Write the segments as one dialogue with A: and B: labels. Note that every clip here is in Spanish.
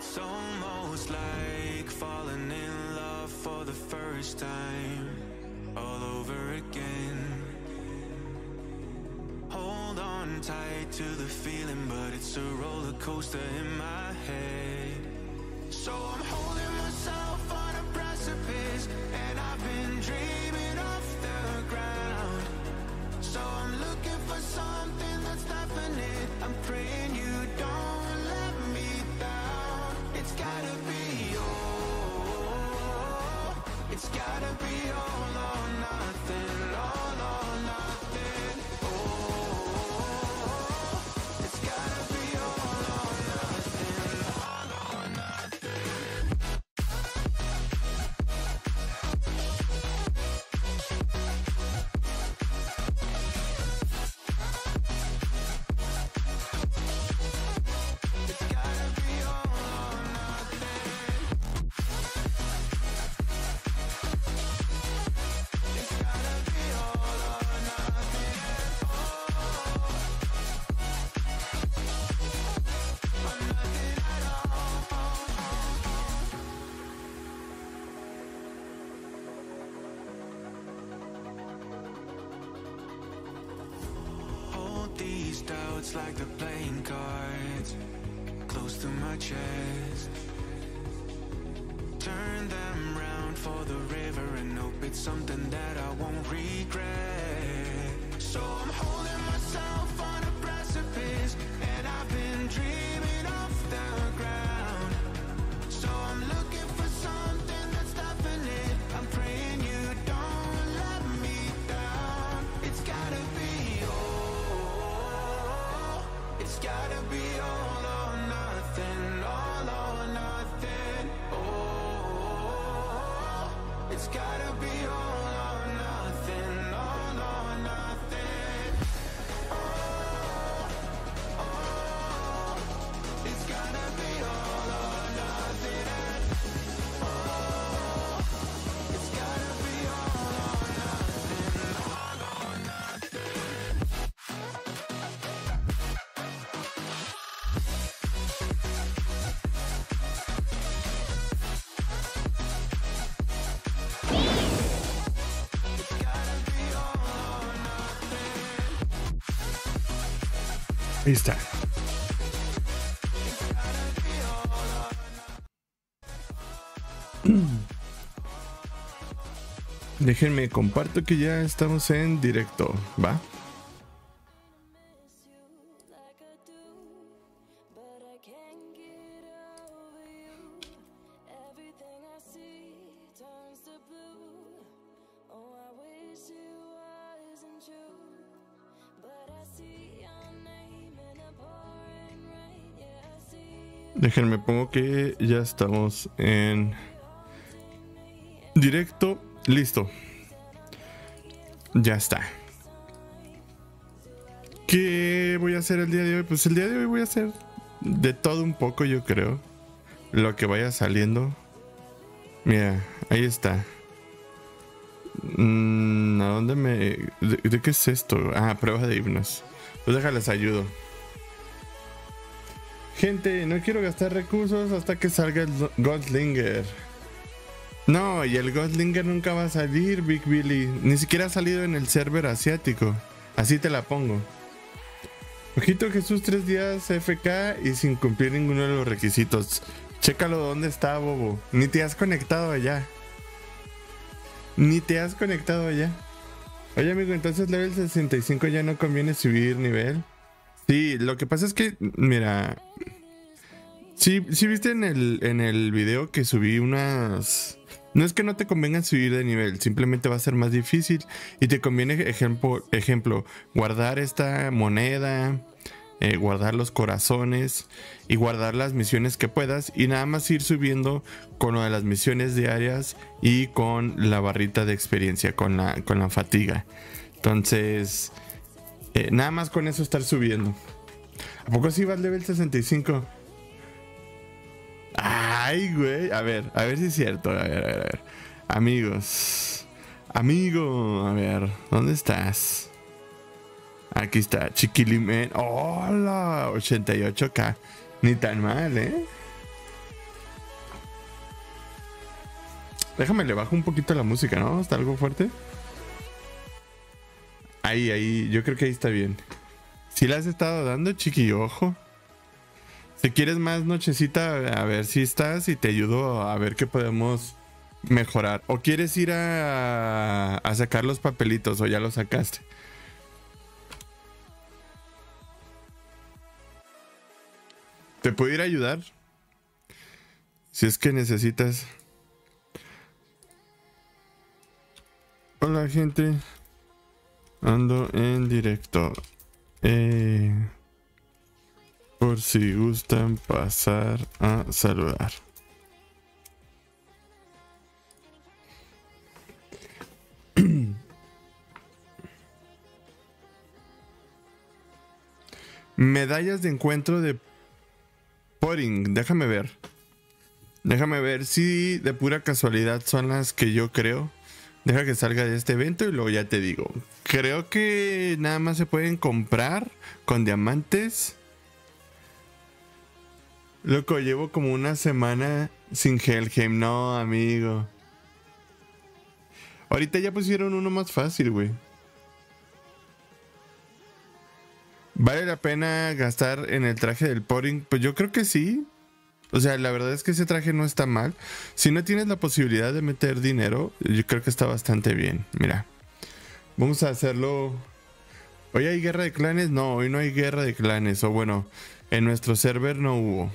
A: It's almost like falling in love for the first time, all over again. Hold on tight to the feeling, but it's a roller coaster in my head. So I'm holding myself on a precipice, and I've been dreaming off the ground. So I'm looking for something that's definite. I'm praying you don't let me down. It's gotta be all. It's gotta be all or nothing. All or nothing. Oh, it's gotta be all or nothing. All or nothing. It's gotta be all or nothing. It's gotta be all or nothing. Oh, or nothing at all. Hold these doubts like the playing cards close to my chest. Turn them round for the river and hope it's something that I won't regret. So I'm holding myself on a precipice, and I've been dreaming off the ground. So I'm looking for something that's definite. I'm praying you don't let me down. It's gotta be all. It's gotta be all or nothing. All or nothing. Oh, it's gotta be all or nothing. All or nothing. Oh, oh, it's gotta be all or nothing. Oh, it's gotta be all or nothing. All or nothing. It's gotta be all or nothing.
B: Ahí está.
A: It's gotta be all or
B: Déjenme comparto que ya estamos en directo, ¿va? Déjenme pongo que ya estamos en directo. Listo. Ya está. ¿Qué voy a hacer el día de hoy? Pues el día de hoy voy a hacer de todo un poco, yo creo. Lo que vaya saliendo. Mira, ahí está. ¿A dónde me...? ¿De qué es esto? Ah, prueba de himnos. Pues déjales ayudo. Gente, no quiero gastar recursos hasta que salga el Goldlinger. No, y el Goldlinger nunca va a salir, Big Billy. Ni siquiera ha salido en el server asiático. Así te la pongo. Ojito Jesús, 3 días FK y sin cumplir ninguno de los requisitos. Chécalo dónde está, bobo. Ni te has conectado allá. Ni te has conectado allá. Oye, amigo, entonces level 65 ya no conviene subir nivel. Sí, lo que pasa es que, mira... Sí viste en el video que subí unas... No es que no te convenga subir de nivel, simplemente va a ser más difícil y te conviene, ejemplo, guardar esta moneda, guardar los corazones y guardar las misiones que puedas y nada más ir subiendo con lo de las misiones diarias y con la barrita de experiencia, con la fatiga. Entonces, nada más con eso estar subiendo. ¿A poco sí vas level 65? Ay, güey. A ver si es cierto. A ver. Amigos. Amigo. A ver, ¿dónde estás? Aquí está, Chiquilimen. ¡Hola! 88k. Ni tan mal, ¿eh? Déjame, le bajo un poquito la música, ¿no? ¿Está algo fuerte? Ahí, yo creo que ahí está bien. Si le has estado dando, chiqui, ojo. Si quieres más nochecita, a ver si estás y te ayudo a ver qué podemos mejorar. ¿O quieres ir a sacar los papelitos o ya los sacaste? ¿Te puedo ir a ayudar? Si es que necesitas. Hola, gente. Ando en directo. Por si gustan pasar a saludar. Medallas de encuentro de Pudding. Déjame ver. Déjame ver si de pura casualidad son las que yo creo. Deja que salga de este evento y luego ya te digo. Creo que nada más se pueden comprar con diamantes. Loco, llevo como una semana sin Helheim. No, amigo. Ahorita ya pusieron uno más fácil, güey. ¿Vale la pena gastar en el traje del Pudding? Pues yo creo que sí. O sea, la verdad es que ese traje no está mal. Si no tienes la posibilidad de meter dinero, yo creo que está bastante bien. Mira, vamos a hacerlo. ¿Hoy hay guerra de clanes? No, hoy no hay guerra de clanes. O bueno, en nuestro server no hubo.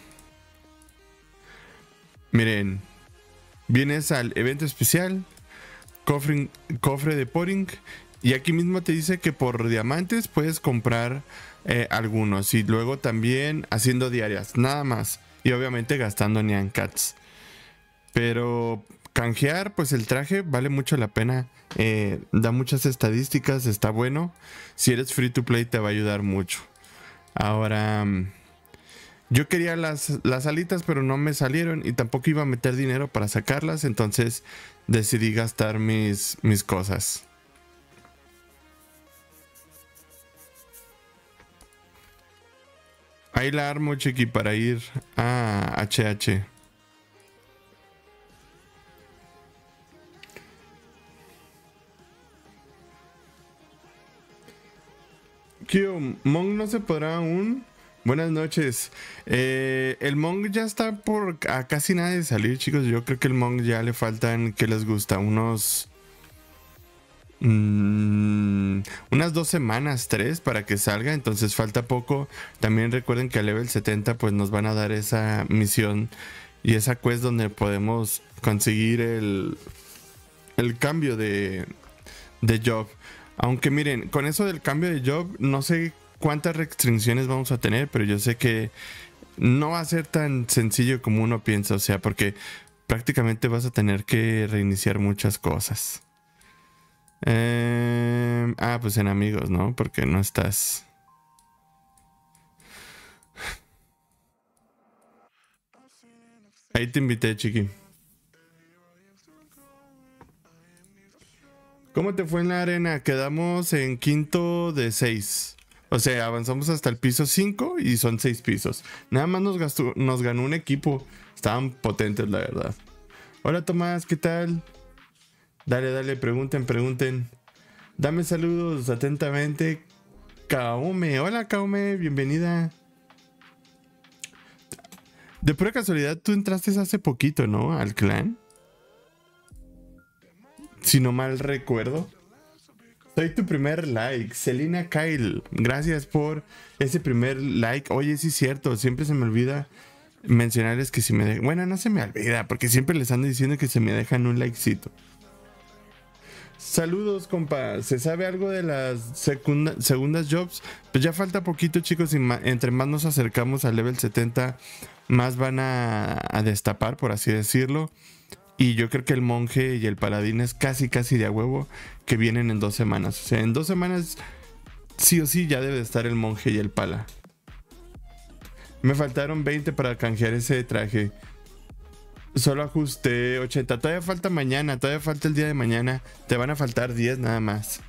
B: Miren, vienes al evento especial, cofre de Pudding, y aquí mismo te dice que por diamantes puedes comprar algunos. Y luego también haciendo diarias, nada más. Y obviamente gastando Nyan Cats. Pero canjear, pues el traje vale mucho la pena. Da muchas estadísticas, está bueno. Si eres free to play te va a ayudar mucho. Ahora, yo quería las alitas, pero no me salieron. Y tampoco iba a meter dinero para sacarlas. Entonces decidí gastar mis cosas. Ahí la armo, chiqui, para ir a HH. Kyo, Monk no se podrá aún. Buenas noches. El Monk ya está por a casi nada de salir, chicos. Yo creo que el Monk ya le faltan, ¿qué les gusta? Unas 2 semanas, 3 para que salga, entonces falta poco. También recuerden que a level 70 pues nos van a dar esa misión y esa quest donde podemos conseguir el cambio de job. Aunque miren, con eso del cambio de job no sé cuántas restricciones vamos a tener, pero yo sé que no va a ser tan sencillo como uno piensa, o sea, porque prácticamente vas a tener que reiniciar muchas cosas. Pues en amigos, ¿no? Porque no estás. Ahí te invité, chiqui. ¿Cómo te fue en la arena? Quedamos en quinto de 6. O sea, avanzamos hasta el piso 5 y son 6 pisos. Nada más nos ganó un equipo. Estaban potentes, la verdad. Hola, Tomás, ¿qué tal? Dale, pregunten. Dame saludos atentamente. Kaume, hola Kaume, bienvenida. De pura casualidad, tú entraste hace poquito, ¿no? Al clan. Si no mal recuerdo. Soy tu primer like, Selina Kyle. Gracias por ese primer like. Oye, sí es cierto, siempre se me olvida mencionarles que si me dejan. Bueno, no se me olvida, porque siempre les ando diciendo que se me dejan un likecito. Saludos, compa. ¿Se sabe algo de las segundas jobs? Pues ya falta poquito, chicos. Y entre más nos acercamos al level 70, más van a destapar, por así decirlo. Y yo creo que el monje y el paladín es casi de a huevo que vienen en 2 semanas. O sea, en 2 semanas sí o sí ya debe estar el monje y el pala. Me faltaron 20 para canjear ese traje. Solo ajusté 80. Todavía falta mañana, todavía falta el día de mañana. Te van a faltar 10 nada más.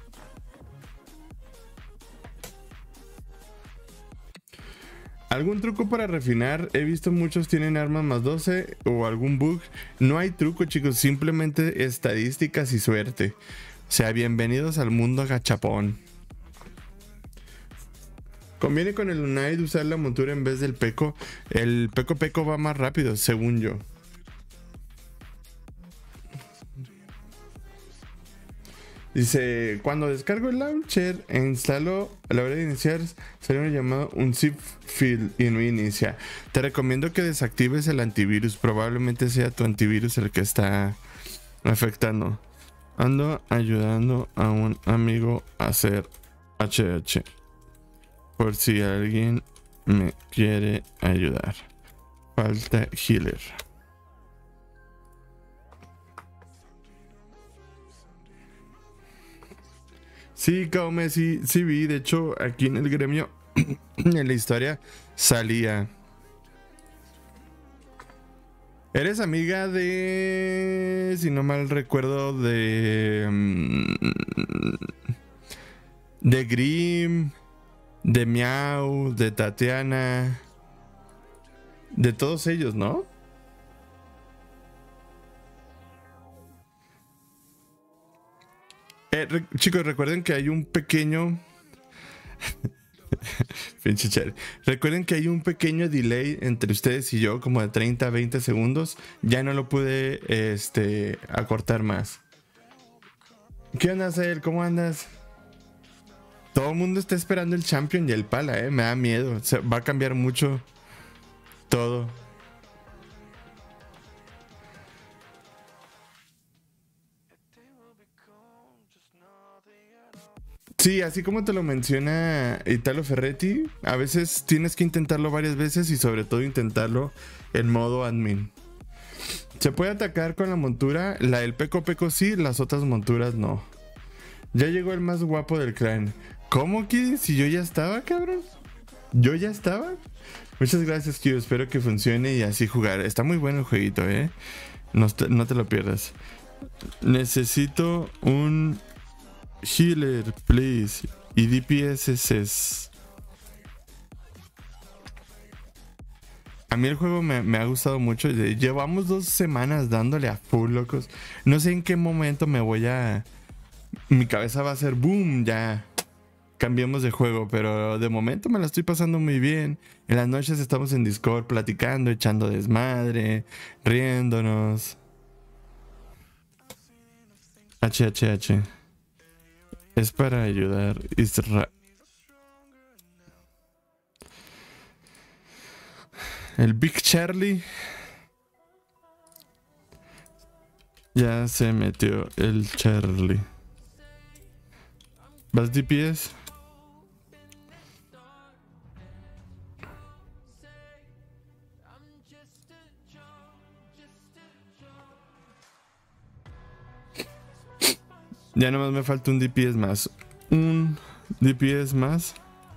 B: ¿Algún truco para refinar? He visto muchos tienen armas más 12 o algún bug. No hay truco, chicos, simplemente estadísticas y suerte. O sea, bienvenidos al mundo gachapón. Conviene con el Unite usar la montura en vez del Peco. El Peco va más rápido, según yo. Dice, cuando descargo el launcher e instalo, a la hora de iniciar sale un llamado un zip file y no inicia. Te recomiendo que desactives el antivirus. Probablemente sea tu antivirus el que está afectando. Ando ayudando a un amigo a hacer HH. Por si alguien me quiere ayudar. Falta healer. Sí, Kaume, sí vi. De hecho, aquí en el gremio, en la historia, salía. Eres amiga de... Si no mal recuerdo, de Grim, de Miau, de Tatiana. De todos ellos, ¿no? Chicos, recuerden que hay un pequeño... Pinche chévere. Recuerden que hay un pequeño delay entre ustedes y yo, como de 30 a 20 segundos. Ya no lo pude acortar más. ¿Qué onda, Sael? ¿Cómo andas? Todo el mundo está esperando el Champion y el Pala, me da miedo. Va a cambiar mucho todo. Sí, así como te lo menciona Italo Ferretti, a veces tienes que intentarlo varias veces y sobre todo intentarlo en modo admin. Se puede atacar con la montura, la del Peco sí, las otras monturas no. Ya llegó el más guapo del clan. ¿Cómo, Kid? Si yo ya estaba, cabrón. ¿Yo ya estaba? Muchas gracias, Kid. Espero que funcione y así jugar. Está muy bueno el jueguito, No te lo pierdas. Necesito un... healer, please. Y DPS. A mí el juego me ha gustado mucho. Llevamos 2 semanas dándole a full, locos. No sé en qué momento mi cabeza va a hacer boom, ya. Cambiemos de juego, pero de momento me la estoy pasando muy bien. En las noches estamos en Discord platicando, echando desmadre, riéndonos. HHH. Es para ayudar el Big Charlie. Ya se metió el Charlie. ¿Vas DPS? Ya nomás me falta un DPS más. Un DPS más.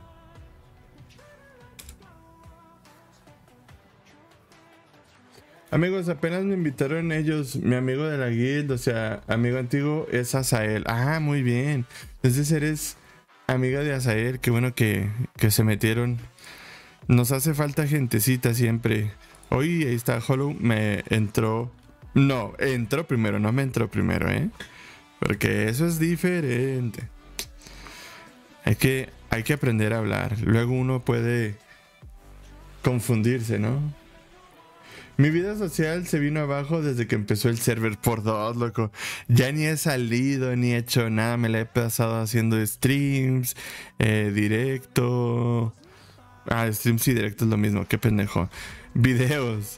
B: Amigos, apenas me invitaron ellos. Mi amigo de la guild, o sea, amigo antiguo es Azael. Ah, muy bien. Entonces eres amiga de Azael. Qué bueno que se metieron. Nos hace falta gentecita siempre. Hoy ahí está Hollow. Me entró. No, entró primero. No me entró primero, Porque eso es diferente. Hay que aprender a hablar. Luego uno puede confundirse, ¿no? Mi vida social se vino abajo desde que empezó el server por 2, loco. Ya ni he salido, ni he hecho nada. Me la he pasado haciendo streams, directo. Streams y directo es lo mismo. Qué pendejo. Videos.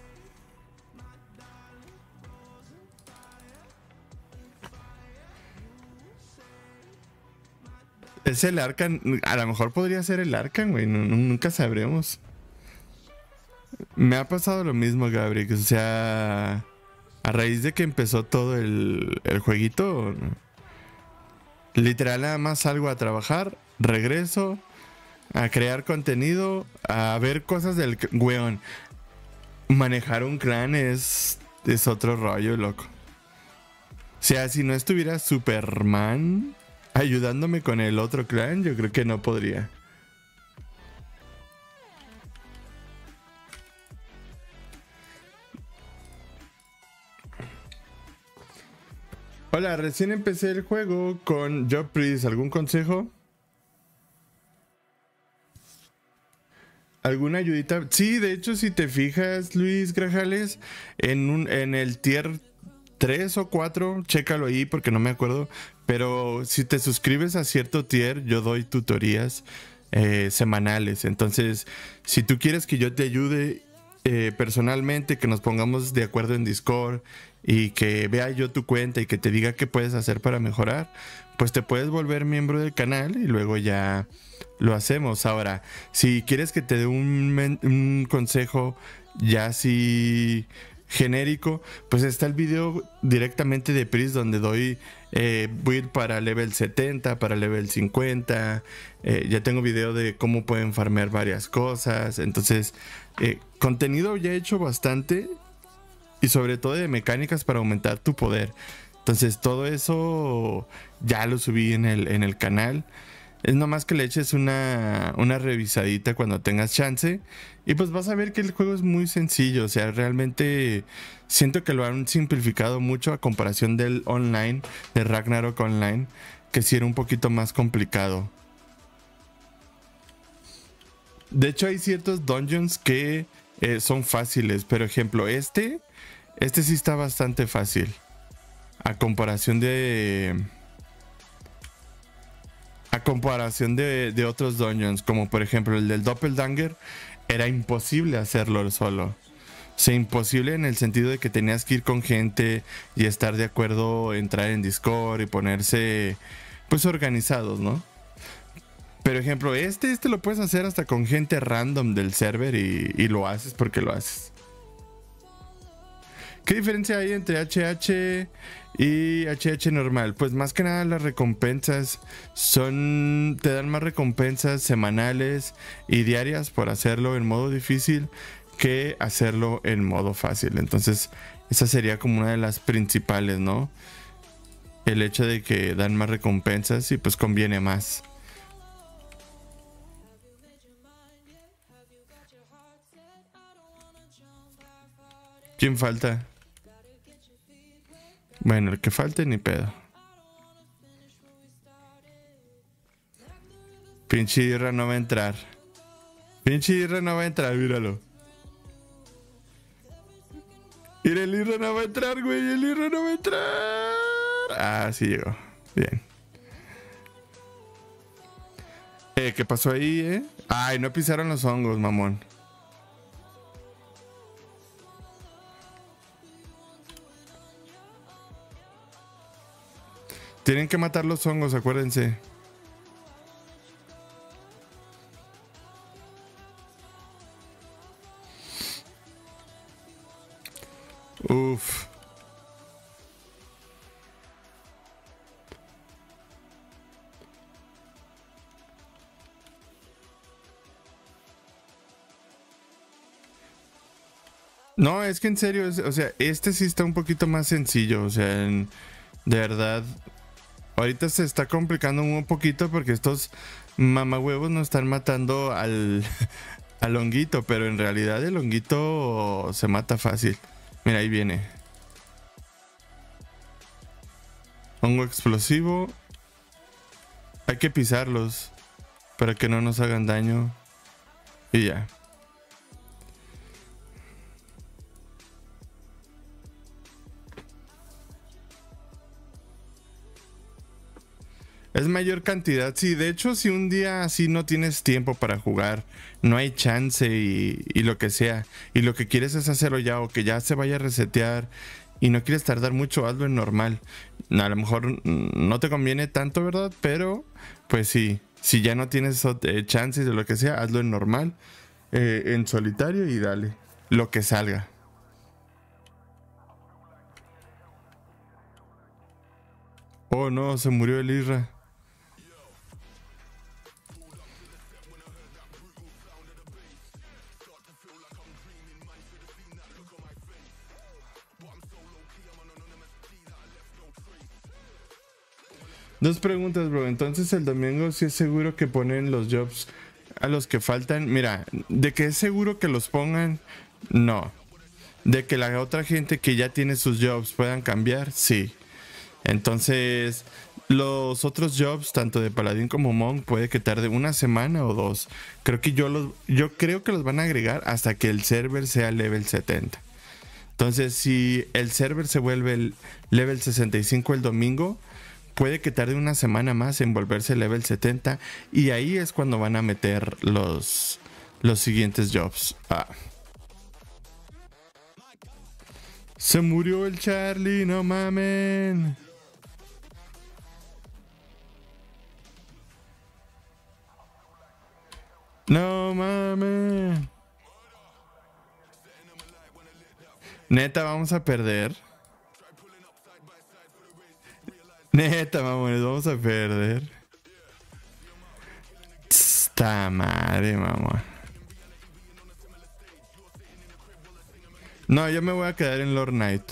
B: Es el Arcan. A lo mejor podría ser el Arcan, güey. Nunca sabremos. Me ha pasado lo mismo, Gabriel. O sea, a raíz de que empezó todo el jueguito, literal nada más salgo a trabajar, regreso a crear contenido, a ver cosas del weón. Manejar un clan es otro rollo, loco. O sea, si no estuviera Superman ayudándome con el otro clan, yo creo que no podría. Hola, recién empecé el juego con Job Priest. ¿Algún consejo? ¿Alguna ayudita? Sí, de hecho, si te fijas, Luis Grajales, en el tier 3 o 4, chécalo ahí porque no me acuerdo. Pero si te suscribes a cierto tier, yo doy tutorías semanales. Entonces, si tú quieres que yo te ayude personalmente, que nos pongamos de acuerdo en Discord y que vea yo tu cuenta y que te diga qué puedes hacer para mejorar, pues te puedes volver miembro del canal y luego ya lo hacemos. Ahora, si quieres que te dé un consejo ya así genérico, pues está el video directamente de Priest donde doy build para level 70, para level 50. Ya tengo video de cómo pueden farmear varias cosas. Entonces, contenido ya he hecho bastante y sobre todo de mecánicas para aumentar tu poder. Entonces todo eso ya lo subí en el canal. Es nomás que le eches una revisadita cuando tengas chance. Y pues vas a ver que el juego es muy sencillo. O sea, realmente siento que lo han simplificado mucho a comparación del online, de Ragnarok Online, que sí era un poquito más complicado. De hecho hay ciertos dungeons que son fáciles. Pero ejemplo, este sí está bastante fácil. A comparación de otros dungeons, como por ejemplo el del Doppelganger, era imposible hacerlo solo. O sea, imposible en el sentido de que tenías que ir con gente y estar de acuerdo, entrar en Discord y ponerse pues organizados, ¿no? Pero ejemplo, este lo puedes hacer hasta con gente random del server y lo haces porque lo haces. ¿Qué diferencia hay entre HH y HH normal? Pues más que nada las recompensas te dan más recompensas semanales y diarias por hacerlo en modo difícil que hacerlo en modo fácil. Entonces esa sería como una de las principales, ¿no? El hecho de que dan más recompensas y pues conviene más. ¿Quién falta? Bueno, el que falte ni pedo. Pinche Irra no va a entrar. Pinche Irra no va a entrar, míralo. Mira, el Irra no va a entrar, güey. El Irra no va a entrar. Ah, sí llegó. Bien. ¿Qué pasó ahí, Ay, no pisaron los hongos, mamón. Tienen que matar los hongos, acuérdense. Uf. No, es que en serio, o sea, este sí está un poquito más sencillo, o sea, de verdad, ahorita se está complicando un poquito porque estos mamahuevos nos están matando al honguito, pero en realidad el honguito se mata fácil. Mira, ahí viene. Hongo explosivo. Hay que pisarlos para que no nos hagan daño. Y ya. Es mayor cantidad, sí. De hecho, si un día así no tienes tiempo para jugar, no hay chance y lo que sea, y lo que quieres es hacerlo ya o que ya se vaya a resetear y no quieres tardar mucho, hazlo en normal. A lo mejor no te conviene tanto, ¿verdad? Pero, pues sí, si ya no tienes chances de lo que sea, hazlo en normal, en solitario y dale, lo que salga. Oh no, se murió el Isra. Dos preguntas, bro. Entonces el domingo sí es seguro que ponen los jobs a los que faltan. Mira, de que es seguro que los pongan, no. De que la otra gente que ya tiene sus jobs puedan cambiar, sí. Entonces, los otros jobs, tanto de Paladín como Monk, puede que tarde una semana o dos. Creo que yo creo que los van a agregar hasta que el server sea level 70. Entonces, si el server se vuelve el level 65 el domingo, puede que tarde una semana más en volverse level 70. Y ahí es cuando van a meter los siguientes jobs. Se murió el Charlie, no mamen. No mames. Neta, vamos a perder. Neta, mamones, vamos a perder. Esta madre, mamá. No, yo me voy a quedar en Lord Knight.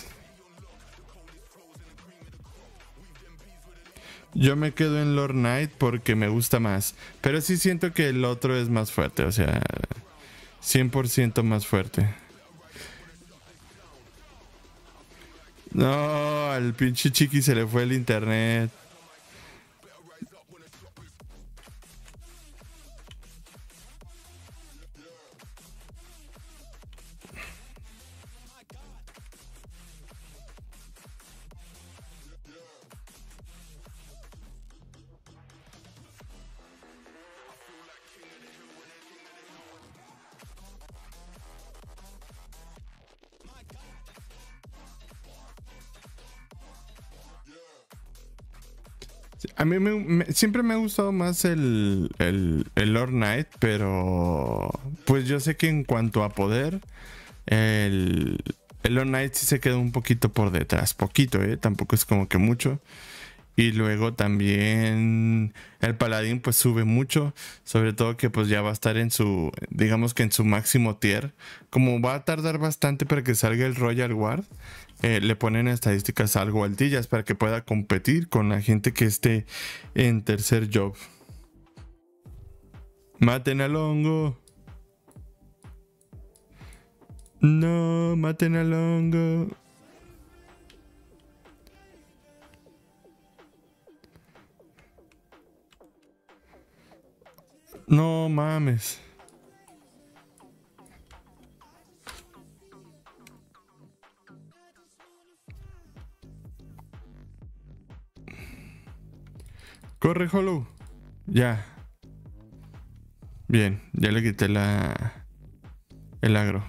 B: Yo me quedo en Lord Knight porque me gusta más. Pero sí siento que el otro es más fuerte. O sea, 100% más fuerte. No, al pinche Chiqui se le fue el internet. A mí siempre me ha gustado más el Lord Knight, pero pues yo sé que en cuanto a poder, el Lord Knight sí se queda un poquito por detrás, poquito, tampoco es como que mucho. Y luego también el Paladín pues sube mucho, sobre todo que pues ya va a estar en su, digamos que en su máximo tier. Como va a tardar bastante para que salga el Royal Guard, le ponen estadísticas algo altillas para que pueda competir con la gente que esté en tercer job. Maten al hongo. No, maten al hongo. No mames. Corre, Hollow. Ya. Bien, ya le quité el agro.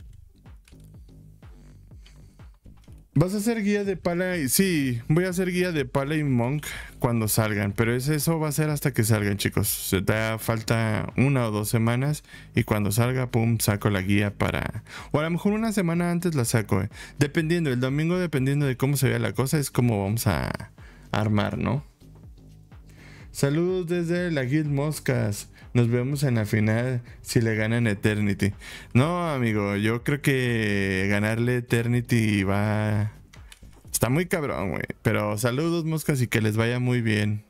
B: ¿Vas a hacer guía de pala? Sí, voy a hacer guía de pala y monk cuando salgan, pero eso va a ser hasta que salgan, chicos. Se da falta 1 o 2 semanas y cuando salga, pum, saco la guía para... O a lo mejor una semana antes la saco, Dependiendo, el domingo, dependiendo de cómo se vea la cosa, es como vamos a armar, ¿no? Saludos desde la Guild Moscas. Nos vemos en la final si le ganan Eternity. No, amigo, yo creo que ganarle Eternity va... Está muy cabrón, güey. Pero saludos, Moscas, y que les vaya muy bien.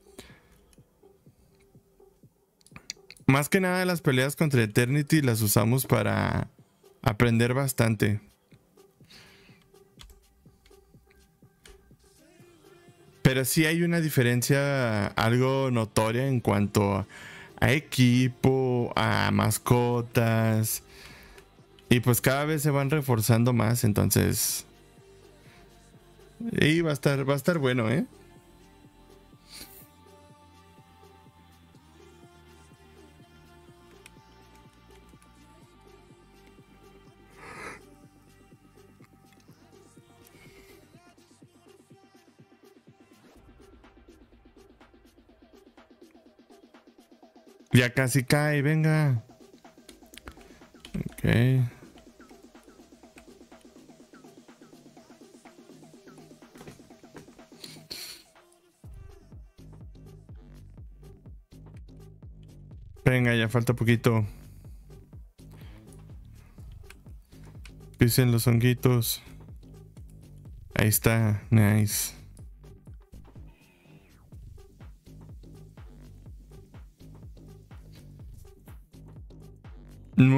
B: Más que nada las peleas contra Eternity las usamos para aprender bastante. Pero sí hay una diferencia algo notoria en cuanto a equipo, a mascotas. Y pues cada vez se van reforzando más, entonces... Y va a estar bueno, Ya casi cae, venga. Ok. Venga, ya falta poquito. Pisen los honguitos. Ahí está, nice.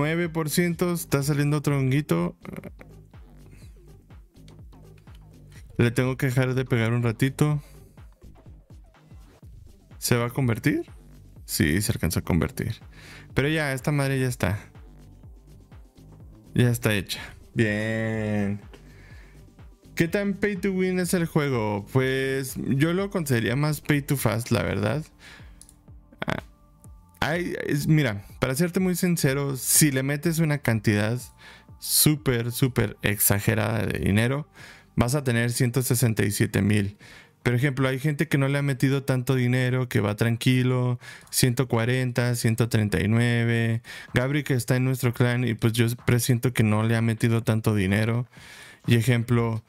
B: $9%, está saliendo otro honguito. Le tengo que dejar de pegar un ratito. ¿Se va a convertir? Sí, se alcanzó a convertir. Pero ya, esta madre ya está. Ya está hecha. Bien. ¿Qué tan pay to win es el juego? Pues yo lo consideraría más pay to fast, la verdad. Mira, para serte muy sincero, si le metes una cantidad súper exagerada de dinero, vas a tener 167,000. Por ejemplo, hay gente que no le ha metido tanto dinero, que va tranquilo, 140, 139. Gabri, que está en nuestro clan, y pues yo presiento que no le ha metido tanto dinero. Y ejemplo,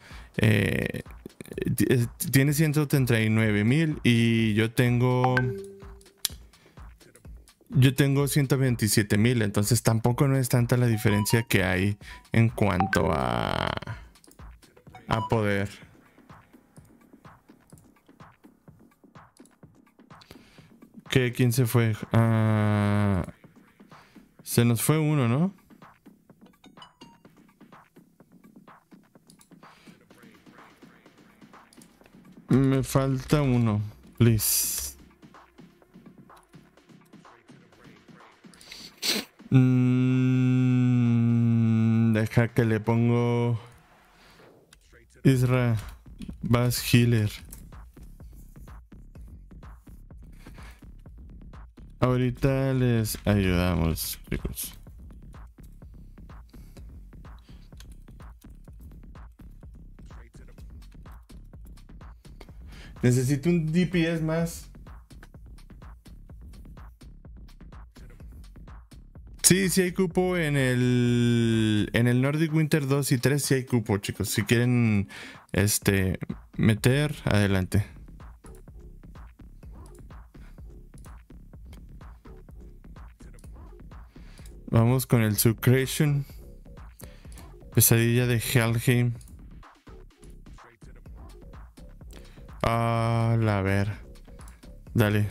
B: tiene 139,000 y yo tengo 127,000, entonces tampoco no es tanta la diferencia que hay en cuanto a poder. ¿Quién se fue? Se nos fue uno, ¿no? Me falta uno, please. Deja que le pongo Isra Bass Healer. Ahorita les ayudamos, chicos. Necesito un DPS más. Sí hay cupo en el Nordic Winter 2 y 3, sí hay cupo, chicos. Si quieren meter, adelante. Vamos con el Subcreation. Pesadilla de Helheim. A ver. Dale.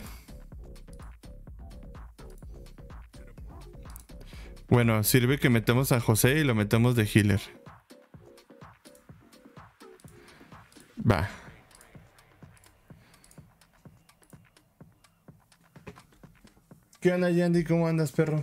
B: Bueno, sirve que metemos a José y lo metemos de healer. Va. ¿Qué onda, Yandy? ¿Cómo andas, perro?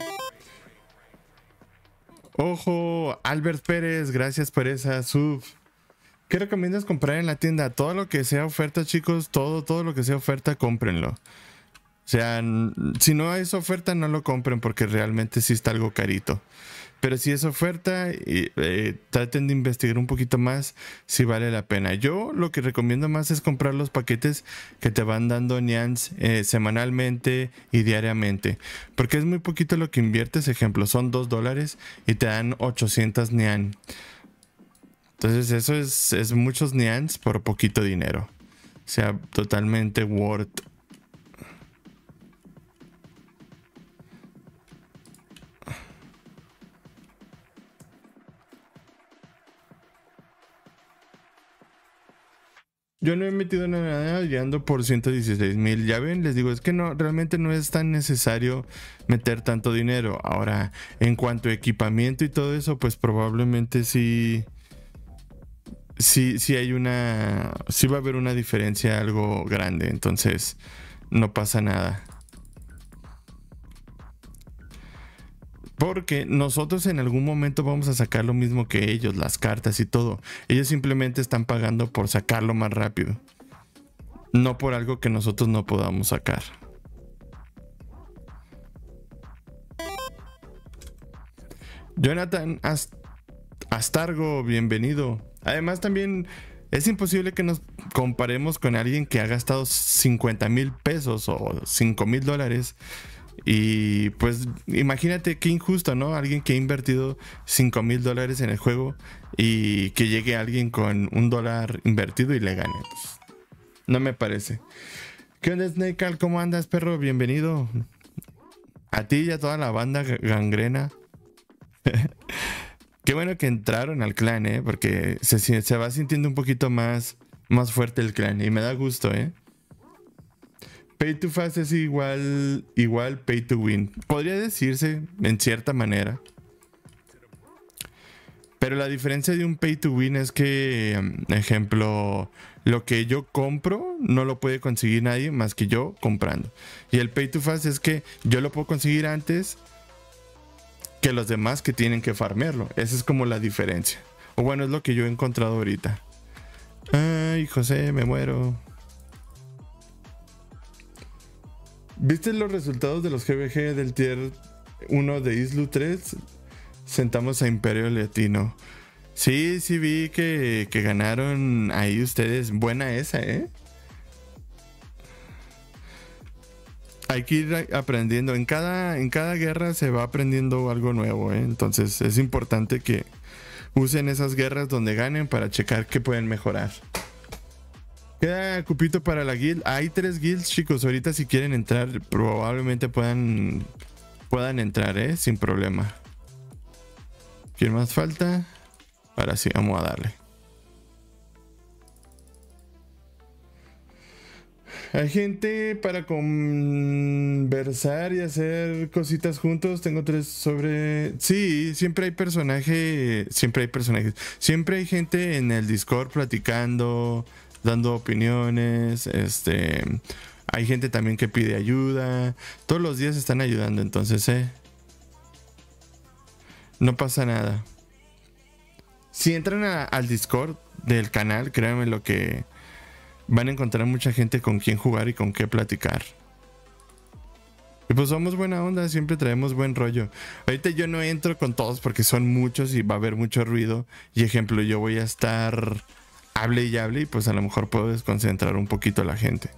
B: Ojo, Albert Pérez, gracias por esa sub. ¿Qué recomiendas comprar en la tienda? Todo lo que sea oferta, chicos, todo lo que sea oferta, cómprenlo. O sea, si no es oferta, no lo compren porque realmente sí está algo carito. Pero si es oferta, traten de investigar un poquito más si vale la pena. Yo lo que recomiendo más es comprar los paquetes que te van dando Nians semanalmente y diariamente. Porque es muy poquito lo que inviertes. Ejemplo, son $2 y te dan 800 Nian. Entonces eso es muchos Nians por poquito dinero. O sea, totalmente worth. Yo no he metido nada, ya ando por 116,000. Ya ven, les digo, es que no, realmente no es tan necesario meter tanto dinero. Ahora, en cuanto a equipamiento y todo eso, pues probablemente sí hay sí va a haber una diferencia algo grande. Entonces, no pasa nada. Porque nosotros en algún momento vamos a sacar lo mismo que ellos, las cartas y todo. Ellos simplemente están pagando por sacarlo más rápido. No por algo que nosotros no podamos sacar. Jonathan Astargo, bienvenido. Además también es imposible que nos comparemos con alguien que ha gastado 50,000 pesos o $5,000. Y pues imagínate qué injusto, ¿no? Alguien que ha invertido $5,000 en el juego y que llegue alguien con $1 invertido y le gane. Pues, no me parece. ¿Qué onda, Snake? ¿Cómo andas, perro? Bienvenido. A ti y a toda la banda gangrena. Qué bueno que entraron al clan, porque se va sintiendo un poquito más fuerte el clan y me da gusto, Pay to fast es igual pay to win. Podría decirse en cierta manera. Pero la diferencia de un pay to win es que, ejemplo, lo que yo compro no lo puede conseguir nadie más que yo comprando. Y el pay to fast es que yo lo puedo conseguir antes que los demás que tienen que farmearlo. Esa es como la diferencia. O bueno, es lo que yo he encontrado ahorita. Ay, José, me muero. ¿Viste los resultados de los GBG del tier 1 de Islu 3? Sentamos a Imperio Latino. Sí, sí vi que ganaron ahí ustedes. Buena esa, ¿eh? Hay que ir aprendiendo. En cada guerra se va aprendiendo algo nuevo, ¿eh? Entonces es importante que usen esas guerras donde ganen para checar qué pueden mejorar. Queda cupito para la guild. Hay 3 guilds, chicos. Ahorita si quieren entrar, probablemente puedan entrar, ¿eh? Sin problema. ¿Quién más falta? Ahora sí, vamos a darle. Hay gente para conversar y hacer cositas juntos. Tengo 3 sobre... Sí, siempre hay personajes. Siempre hay gente en el Discord platicando, dando opiniones. Hay gente también que pide ayuda. Todos los días están ayudando, entonces, no pasa nada. Si entran al Discord del canal, créanme lo que van a encontrar mucha gente con quien jugar y con qué platicar. Y pues somos buena onda, siempre traemos buen rollo. Ahorita yo no entro con todos porque son muchos y va a haber mucho ruido. Y ejemplo, yo voy a estar hable y hable y pues a lo mejor puedo desconcentrar un poquito a la gente.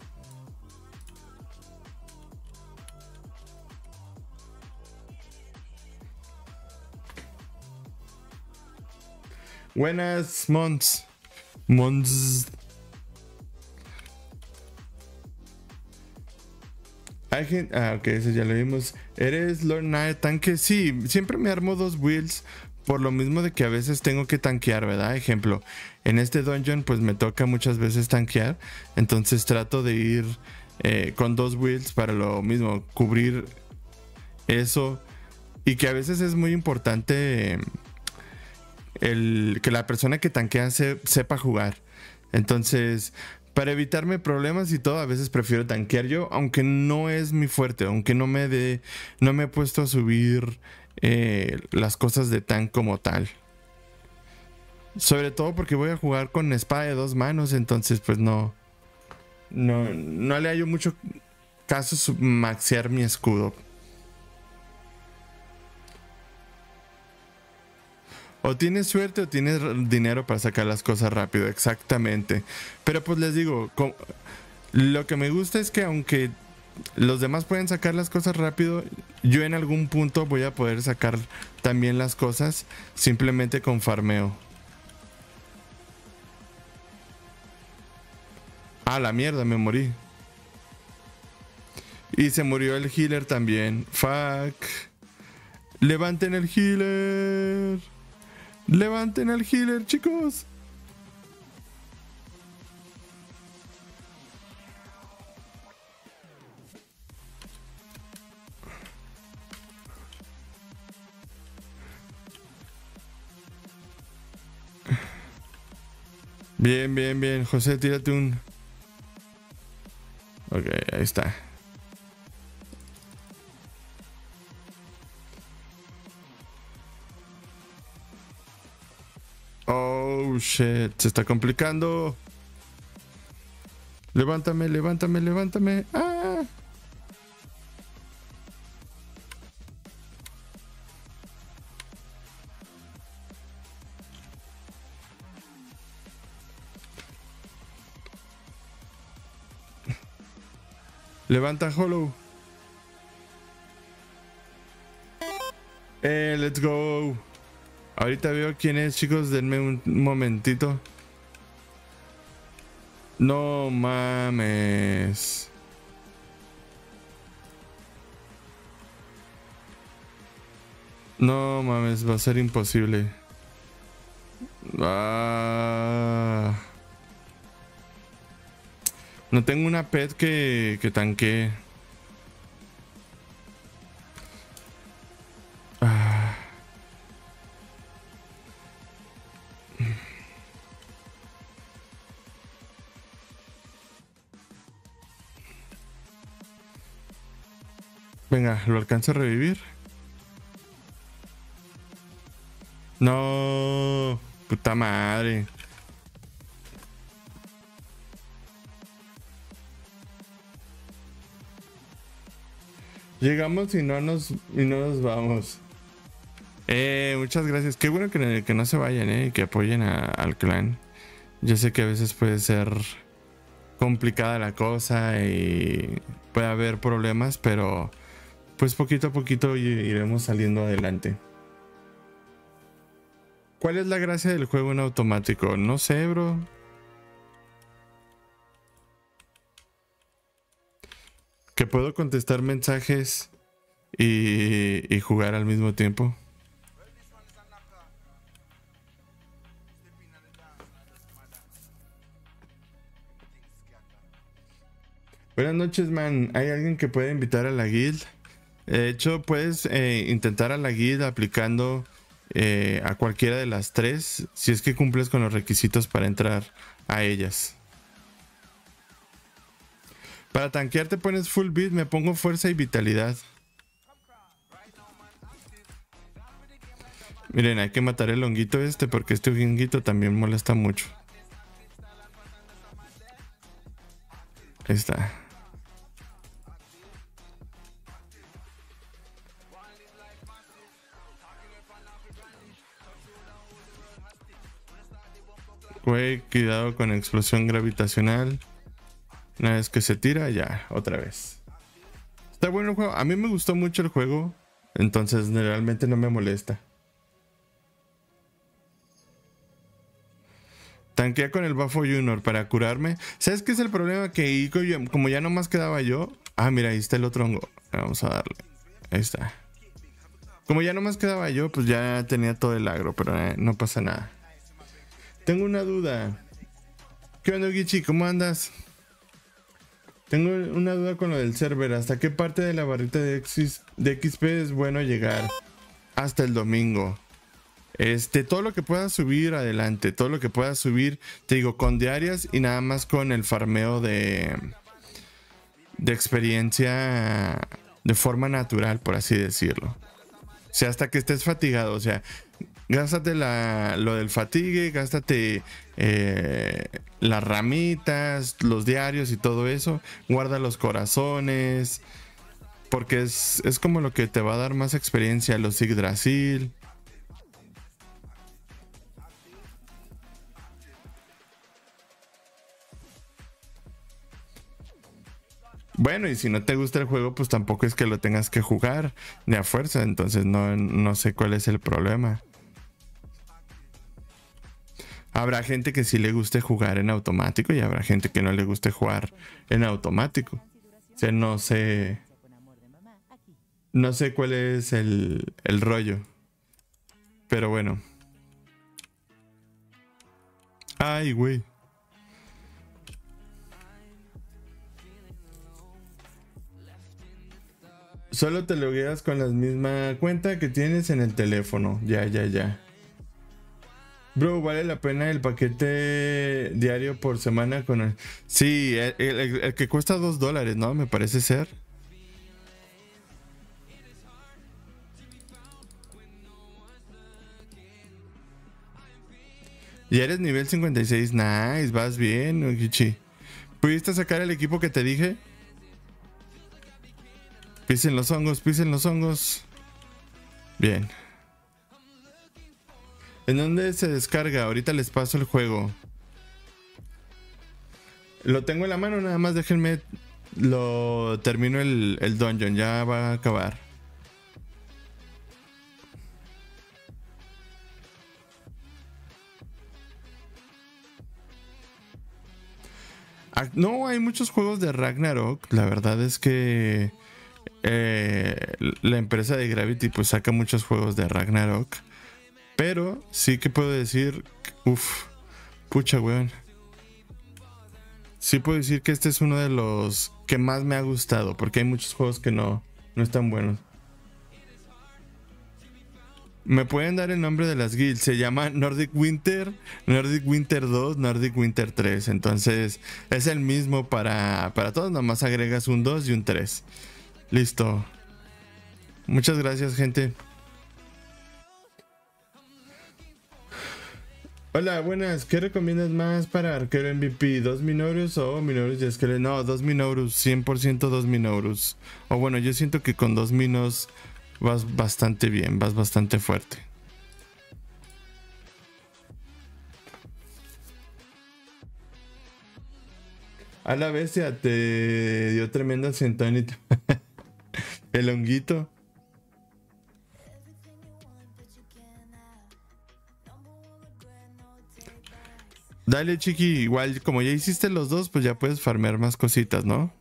B: Buenas, Mons. Hay gente... Ah, ok, eso ya lo vimos. ¿Eres Lord Knight tanque? Sí, siempre me armo 2 builds. Por lo mismo de que a veces tengo que tanquear, ¿verdad? Ejemplo, en este dungeon pues me toca muchas veces tanquear. Entonces trato de ir con 2 builds para lo mismo, cubrir eso. Y que a veces es muy importante... que la persona que tanquea sepa jugar. Entonces, para evitarme problemas y todo, a veces prefiero tanquear yo, aunque no es mi fuerte, aunque no me he puesto a subir las cosas de tank como tal. Sobre todo porque voy a jugar con espada de 2 manos, entonces pues no le hallo mucho caso maxear mi escudo. O tienes suerte o tienes dinero para sacar las cosas rápido, exactamente. Pero pues les digo, lo que me gusta es que aunque los demás pueden sacar las cosas rápido, yo en algún punto voy a poder sacar también las cosas simplemente con farmeo. Ah, la mierda, me morí. Y se murió el healer también. Fuck. Levanten el healer. Levanten al healer, chicos. Bien, bien, bien. José, tírate un... Ok, ahí está. Oh, shit. Se está complicando. Levántame, levántame, levántame. ¡Ah! Levanta, Hollow. Let's go. Ahorita veo quién es, chicos. Denme un momentito. No mames. No mames, va a ser imposible. Ah. No tengo una pet que tanquee. Venga, ¿lo alcanzo a revivir? No, puta madre. Llegamos y no nos vamos. Muchas gracias. Qué bueno que no se vayan, y que apoyen al clan. Yo sé que a veces puede ser complicada la cosa y puede haber problemas, pero pues poquito a poquito iremos saliendo adelante. ¿Cuál es la gracia del juego en automático? No sé, bro. Que puedo contestar mensajes y jugar al mismo tiempo. Buenas noches, man. ¿Hay alguien que pueda invitar a la guild? De hecho, puedes intentar a la guild aplicando a cualquiera de las tres, si es que cumples con los requisitos para entrar a ellas. Para tanquear te pones full beat, me pongo fuerza y vitalidad. Miren, hay que matar el honguito porque este honguito también molesta mucho. Ahí está. Güey, cuidado con explosión gravitacional. Una vez que se tira, ya, otra vez. Está bueno el juego. A mí me gustó mucho el juego. Entonces realmente no me molesta. Tanquea con el Bafo Junior para curarme. ¿Sabes qué es el problema? Que como ya nomás quedaba yo. Ah, mira, ahí está el otro hongo. Vamos a darle. Ahí está. Como ya nomás quedaba yo, pues ya tenía todo el agro. Pero no pasa nada. Tengo una duda. ¿Qué onda, Gichi? ¿Cómo andas? Tengo una duda con lo del server. ¿Hasta qué parte de la barrita de XP es bueno llegar? Hasta el domingo. Todo lo que puedas subir, adelante. Todo lo que puedas subir, te digo, con diarias y nada más con el farmeo de experiencia de forma natural, por así decirlo. O sea, hasta que estés fatigado. O sea, gástate lo del fatigue, gástate las ramitas, los diarios y todo eso. Guarda los corazones. Porque es como lo que te va a dar más experiencia, los Yggdrasil. Bueno, y si no te gusta el juego, pues tampoco es que lo tengas que jugar de a fuerza. Entonces no sé cuál es el problema. Habrá gente que sí le guste jugar en automático y habrá gente que no le guste jugar en automático. O sea, no sé cuál es el rollo. Pero bueno. Ay, güey. Solo te logueas con la misma cuenta que tienes en el teléfono. Ya. Bro, ¿vale la pena el paquete diario por semana con el... Sí, el que cuesta $2, ¿no? Me parece ser. Ya eres nivel 56. Nice, vas bien, Ogichi. ¿Pudiste sacar el equipo que te dije? Pisen los hongos. Bien. ¿En dónde se descarga? Ahorita les paso el juego. Lo tengo en la mano, nada más déjenme. Lo termino el dungeon, ya va a acabar. No, hay muchos juegos de Ragnarok. La verdad es que la empresa de Gravity pues saca muchos juegos de Ragnarok. Pero sí que puedo decir, pucha weón. Sí puedo decir que este es uno de los que más me ha gustado, porque hay muchos juegos que no están buenos. ¿Me pueden dar el nombre de las guilds? Se llama Nordic Winter, Nordic Winter 2, Nordic Winter 3. Entonces es el mismo para todos, nomás agregas un 2 y un 3. Listo. Muchas gracias, gente. Hola, buenas. ¿Qué recomiendas más para arquero MVP? ¿2 Minourus o Minourus y Skeleton? No, 2 Minourus, 100% 2 Minourus. O bueno, yo siento que con 2 Minos vas bastante bien, vas bastante fuerte. A la bestia, te dio tremenda sentonita. El honguito. Dale, chiqui, igual como ya hiciste los dos, pues ya puedes farmear más cositas, ¿no?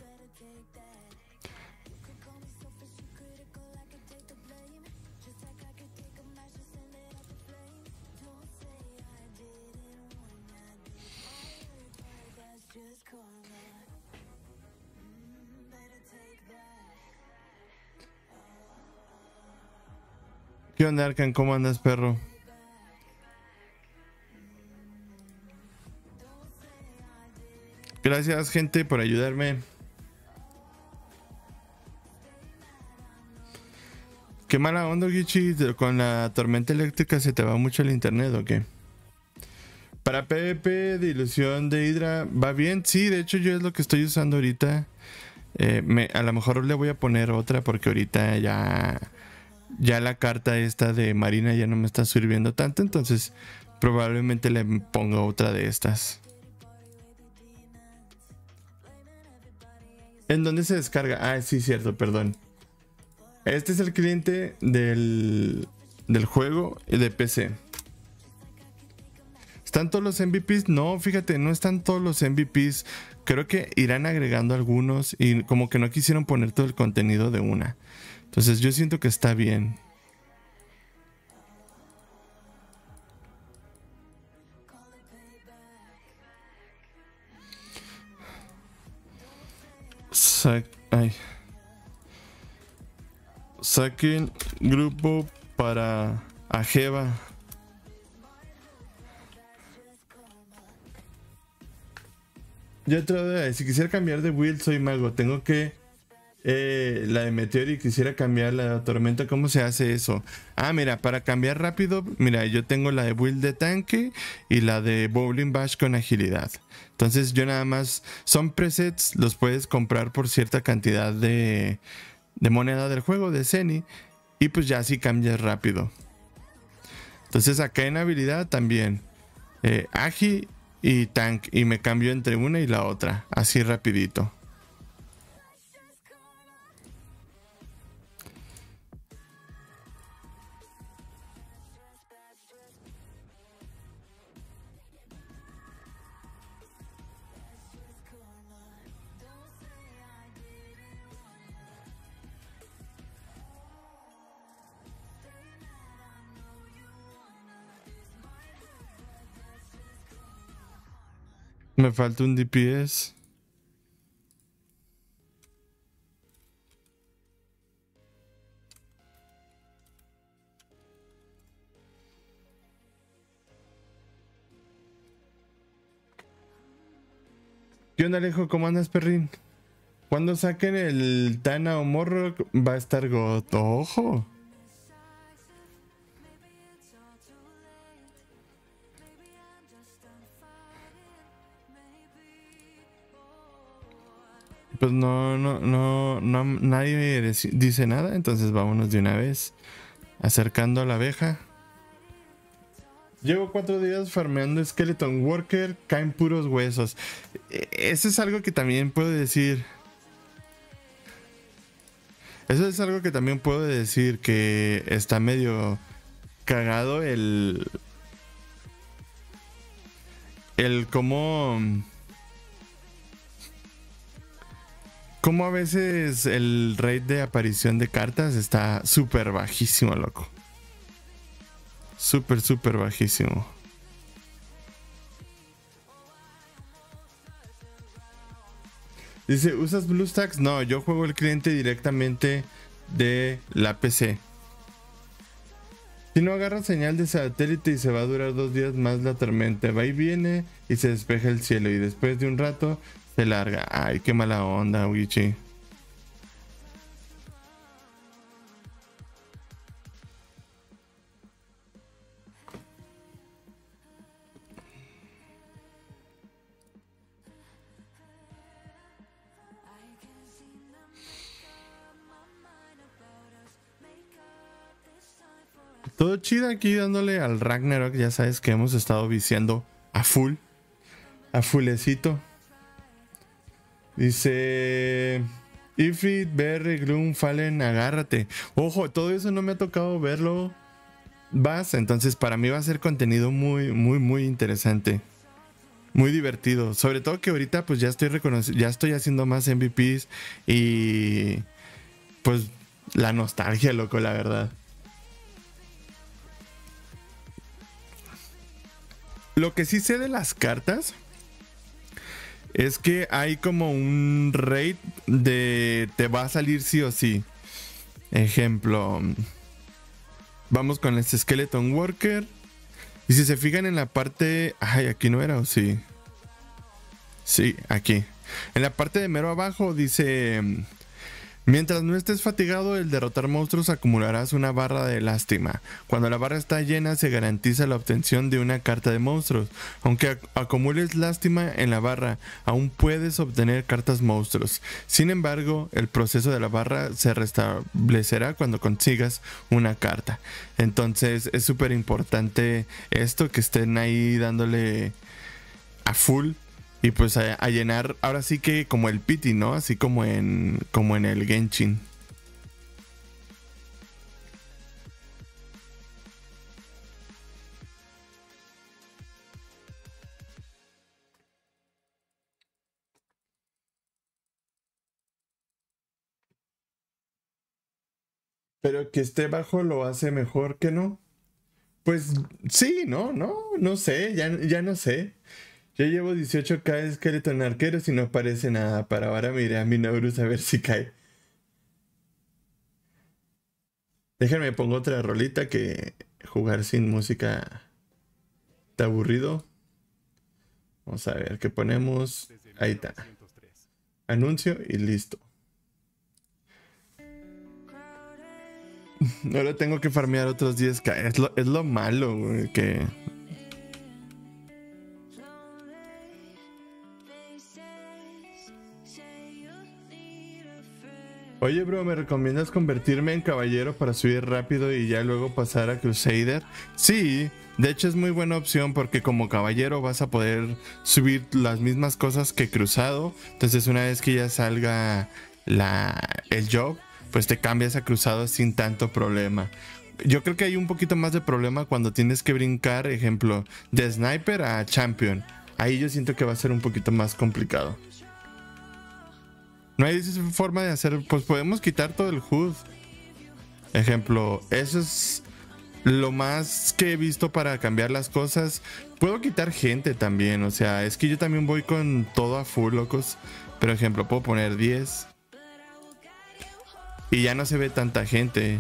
B: ¿Qué onda, Arkan? ¿Cómo andas, perro? Gracias, gente, por ayudarme. Qué mala onda, Gichi. Con la tormenta eléctrica se te va mucho el internet, ¿o qué? Para PvP de ilusión de Hydra, ¿va bien? Sí, de hecho yo es lo que estoy usando ahorita. A lo mejor le voy a poner otra porque ahorita ya la carta esta de Marina ya no me está sirviendo tanto. Entonces probablemente le ponga otra de estas. ¿En dónde se descarga? Ah, sí, cierto, perdón. Este es el cliente del juego de PC. ¿Están todos los MVPs? No, fíjate, no están todos los MVPs. Creo que irán agregando algunos y como que no quisieron poner todo el contenido de una. Entonces yo siento que está bien. Saquen grupo para Ajeva. Yo otra vez, si quisiera cambiar de build, soy mago. Tengo que la de Meteor y quisiera cambiar la de Tormenta. ¿Cómo se hace eso? Ah, mira, para cambiar rápido, mira, yo tengo la de build de tanque y la de Bowling Bash con agilidad. Entonces yo nada más, son presets, los puedes comprar por cierta cantidad de moneda del juego, de Zenny, y pues ya así cambias rápido. Entonces acá en habilidad también, Agi y Tank, y me cambio entre una y la otra, así rapidito. Me falta un DPS. ¿Qué onda, Alejo? ¿Cómo andas, perrín? Cuando saquen el Tana o Morrock va a estar God. ¡Ojo! Pues no, nadie dice nada, entonces vámonos de una vez. Acercando a la abeja. Llevo 4 días farmeando Skeleton Worker, caen puros huesos. Eso es algo que también puedo decir. Eso es algo que también puedo decir, que está medio cagado el cómo a veces el rate de aparición de cartas está súper bajísimo, loco. Súper bajísimo. Dice, ¿usas BlueStacks? No, yo juego el cliente directamente de la PC. Si no agarra señal de satélite y se va a durar 2 días más la tormenta. Va y viene y se despeja el cielo y después de un rato se larga. Ay, qué mala onda, Wichi. Todo chido aquí dándole al Ragnarok. Ya sabes que hemos estado viciando a full. A fullecito. Dice... Ifrit, Berry, Gloom, Fallen, agárrate. Ojo, todo eso no me ha tocado verlo. Vas, entonces para mí va a ser contenido muy interesante. Muy divertido. Sobre todo que ahorita pues ya estoy haciendo más MVPs. Y... pues la nostalgia, loco, la verdad. Lo que sí sé de las cartas es que hay como un rate de te va a salir sí o sí. Ejemplo, vamos con este Skeleton Worker. Y si se fijan en la parte... ay, aquí no era, ¿o sí? Sí, aquí. En la parte de mero abajo dice... mientras no estés fatigado el derrotar monstruos acumularás una barra de lástima. Cuando la barra está llena se garantiza la obtención de una carta de monstruos. Aunque acumules lástima en la barra, aún puedes obtener cartas monstruos. Sin embargo, el proceso de la barra se restablecerá cuando consigas una carta. Entonces es súper importante esto, que estén ahí dándole a full. Y pues a llenar, ahora sí que como el pity, ¿no? Así como en el Genshin. Pero que esté bajo lo hace mejor que no. Pues sí, no sé, ya no sé. Yo llevo 18k Skeleton Arqueros y no parece nada. Para ahora miré a mi Naurus a ver si cae. Déjenme pongo otra rolita, que jugar sin música está aburrido. Vamos a ver qué ponemos. Ahí está. Anuncio y listo. Ahora tengo que farmear otros 10k. Es lo malo, güey, que... Oye, bro, ¿me recomiendas convertirme en caballero para subir rápido y ya luego pasar a Crusader? Sí, de hecho es muy buena opción porque como caballero vas a poder subir las mismas cosas que cruzado. Entonces una vez que ya salga el job, pues te cambias a cruzado sin tanto problema. Yo creo que hay un poquito más de problema cuando tienes que brincar, ejemplo, de sniper a champion. Ahí yo siento que va a ser un poquito más complicado. No hay forma de hacer, pues podemos quitar todo el HUD. Ejemplo, eso es lo más que he visto para cambiar las cosas. Puedo quitar gente también, o sea, es que yo también voy con todo a full, locos. Pero ejemplo, puedo poner 10. Y ya no se ve tanta gente.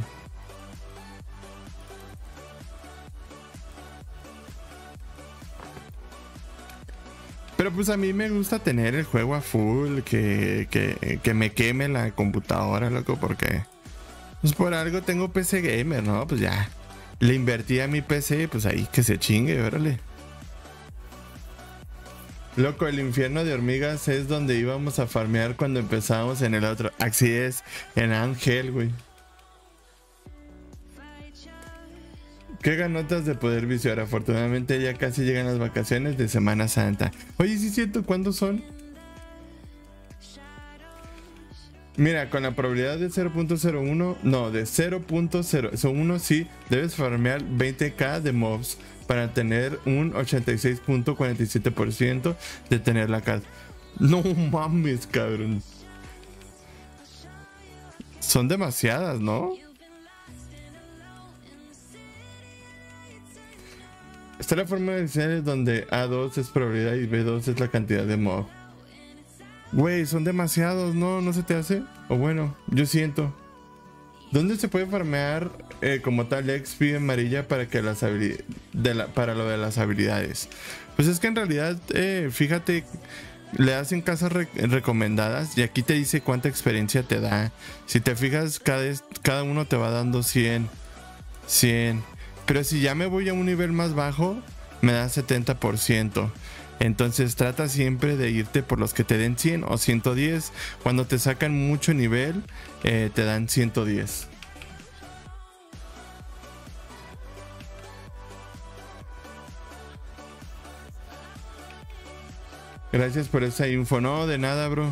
B: Pero pues a mí me gusta tener el juego a full, que me queme la computadora, loco, porque pues por algo tengo PC gamer, ¿no? Pues ya le invertí a mi PC, pues ahí que se chingue, órale. Loco, el infierno de hormigas es donde íbamos a farmear cuando empezamos en el otro. Así es, en Ángel, güey. Qué ganotas de poder viciar. Afortunadamente ya casi llegan las vacaciones de Semana Santa. Oye, sí es cierto, ¿cuándo son? Mira, con la probabilidad de 0.01, no, de 0.01 sí, debes farmear 20k de mobs para tener un 86.47% de tener la carta. No mames, cabrón. Son demasiadas, ¿no? Está la forma de señales donde A2 es probabilidad y B2 es la cantidad de mob. Güey, son demasiados, ¿no? ¿No se te hace? O bueno, yo siento. ¿Dónde se puede farmear como tal XP amarilla para que las para lo de las habilidades? Pues es que en realidad, fíjate, le hacen casas recomendadas y aquí te dice cuánta experiencia te da. Si te fijas, cada uno te va dando 100. Pero si ya me voy a un nivel más bajo, me da 70%. Entonces trata siempre de irte por los que te den 100 o 110. Cuando te sacan mucho nivel, te dan 110. Gracias por esa info. No, de nada, bro.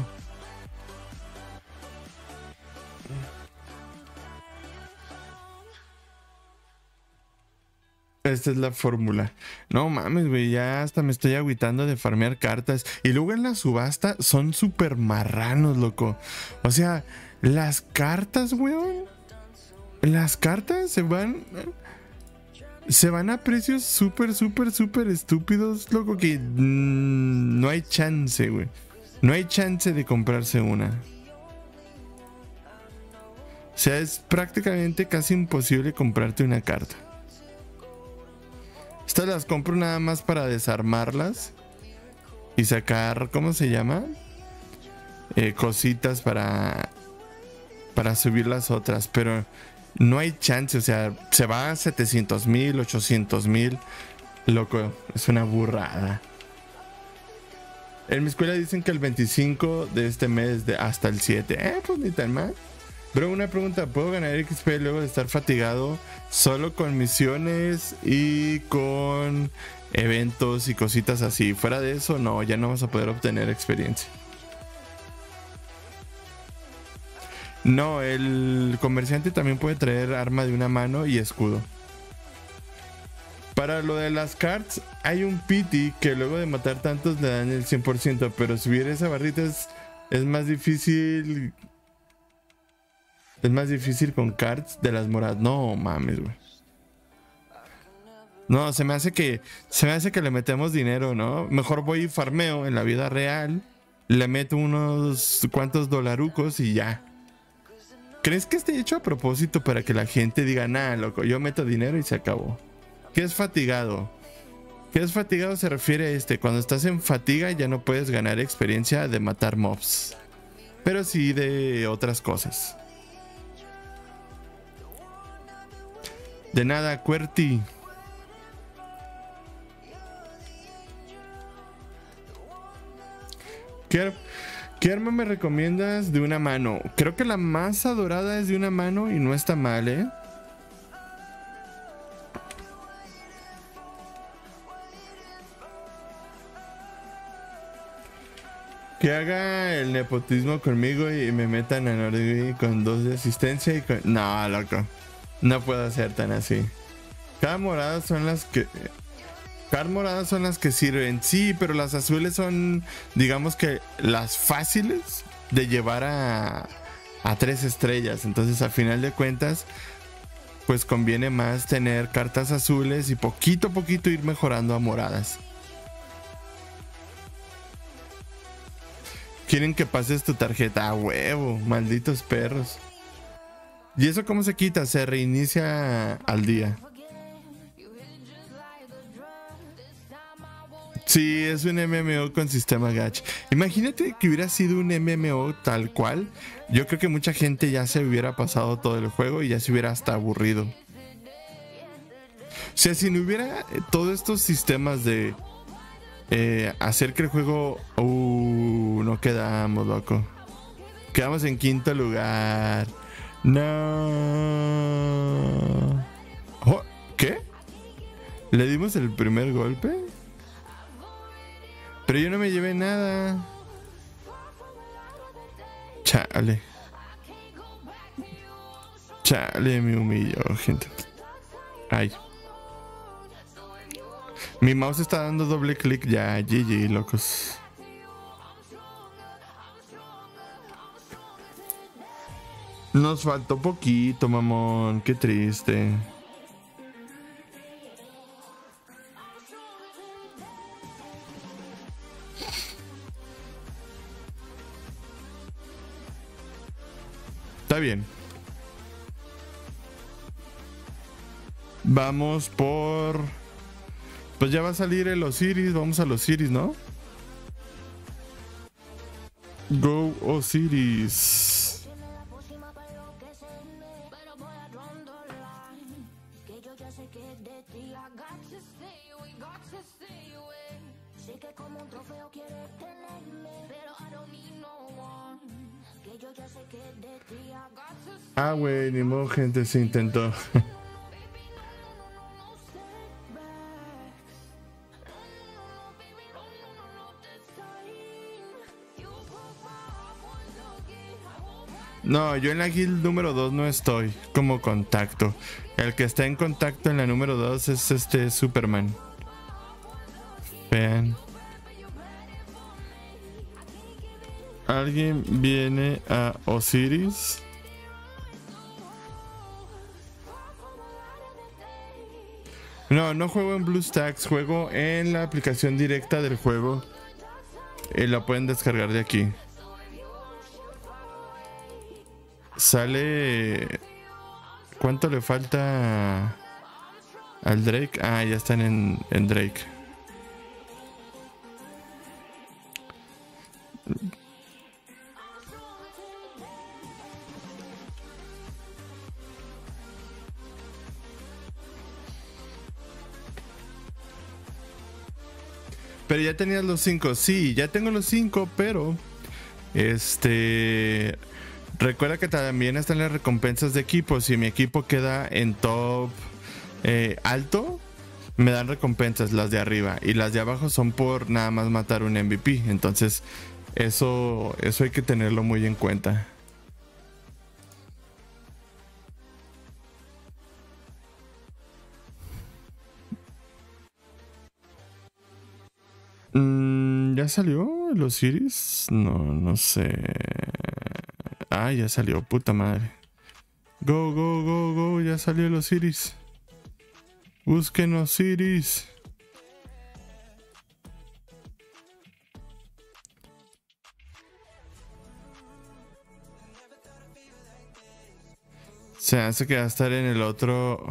B: Esta es la fórmula. No mames, güey, ya hasta me estoy agüitando de farmear cartas. Y luego en la subasta son súper marranos, loco. O sea, las cartas, weón. Las cartas se van a precios súper estúpidos, loco, que no hay chance, güey. No hay chance de comprarse una. O sea, es prácticamente casi imposible comprarte una carta. Estas las compro nada más para desarmarlas y sacar, ¿cómo se llama? Cositas para subir las otras, pero no hay chance, o sea, se va a 700,000, 800,000, loco, es una burrada. En mi escuela dicen que el 25 de este mes hasta el 7, pues ni tan mal. Pero una pregunta, ¿puedo ganar XP luego de estar fatigado solo con misiones y con eventos y cositas así? Fuera de eso, no, ya no vas a poder obtener experiencia. No, el comerciante también puede traer arma de una mano y escudo. Para lo de las cards, hay un pity que luego de matar tantos le dan el 100%, pero subir esa barrita es más difícil. Es más difícil con cards de las moradas. No mames, güey. No, se me hace que le metemos dinero, ¿no? Mejor voy y farmeo en la vida real. Le meto unos cuantos dolarucos y ya. ¿Crees que esté hecho a propósito para que la gente diga, nah, loco, yo meto dinero y se acabó? ¿Qué es fatigado? ¿Qué es fatigado? Se refiere a cuando estás en fatiga ya no puedes ganar experiencia de matar mobs. Pero sí de otras cosas. De nada, Cuerti. ¿Qué arma me recomiendas de una mano? Creo que la más adorada es de una mano y no está mal, ¿eh? Que haga el nepotismo conmigo y me metan en Nordic con 2 de asistencia y con... No, loco. No puedo ser tan así. Cada morada son las que sirven. Sí, pero las azules son, digamos que las fáciles de llevar a 3 estrellas. Entonces, a final de cuentas, pues conviene más tener cartas azules y poquito a poquito ir mejorando a moradas. Quieren que pases tu tarjeta a huevo, malditos perros. ¿Y eso cómo se quita? Se reinicia al día. Sí, es un MMO con sistema gacha. Imagínate que hubiera sido un MMO tal cual. Yo creo que mucha gente ya se hubiera pasado todo el juego y ya se hubiera hasta aburrido. O sea, si no hubiera todos estos sistemas de hacer que el juego... no quedamos, loco. Quedamos en 5º lugar. No. Oh, ¿qué? ¿Le dimos el primer golpe? Pero yo no me llevé nada. Chale. Chale, me humilló, gente. Ay. Mi mouse está dando doble clic ya. GG, locos. Nos faltó poquito, mamón. Qué triste. Está bien. Vamos por... Pues ya va a salir el Osiris. Vamos al Osiris, ¿no? Go Osiris. Ah, güey, ni modo, gente, se intentó. No, yo en la guild número 2 no estoy como contacto. El que está en contacto en la número 2 es este Superman. Vean. ¿Alguien viene a Osiris? No, no juego en BlueStacks, juego en la aplicación directa del juego. Y la pueden descargar de aquí. Sale... ¿Cuánto le falta al Drake? Ah, ya están en Drake. Pero ya tenías los 5. Sí, ya tengo los 5, pero... Recuerda que también están las recompensas de equipo. Si mi equipo queda en top alto, me dan recompensas las de arriba. Y las de abajo son por nada más matar un MVP. Entonces, eso hay que tenerlo muy en cuenta. ¿Ya salió el Osiris? No sé. Ah, ya salió, puta madre. Go, go, go, go, ya salió el Osiris. Busquen Osiris. Se hace que va a estar en el otro...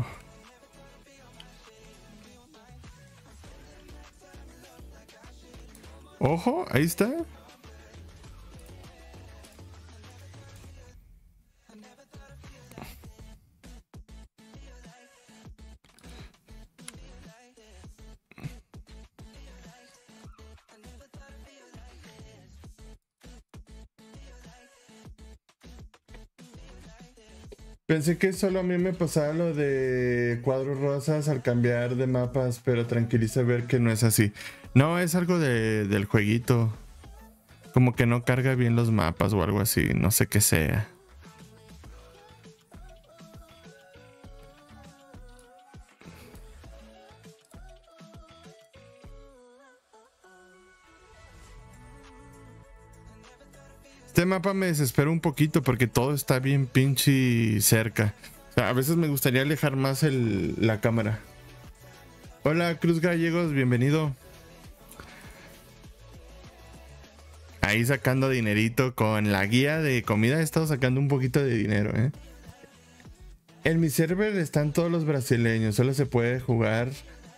B: Ojo, ahí está. Pensé que solo a mí me pasaba lo de cuadros rosas al cambiar de mapas, pero tranquiliza ver que no es así. No, es algo del jueguito. Como que no carga bien los mapas o algo así, no sé qué sea. Este mapa me desespera un poquito porque todo está bien pinche cerca. O sea, a veces me gustaría alejar más la cámara. Hola Cruz Gallegos, bienvenido. Ahí sacando dinerito con la guía de comida. He estado sacando un poquito de dinero, ¿eh? En mi server están todos los brasileños. Solo se puede jugar...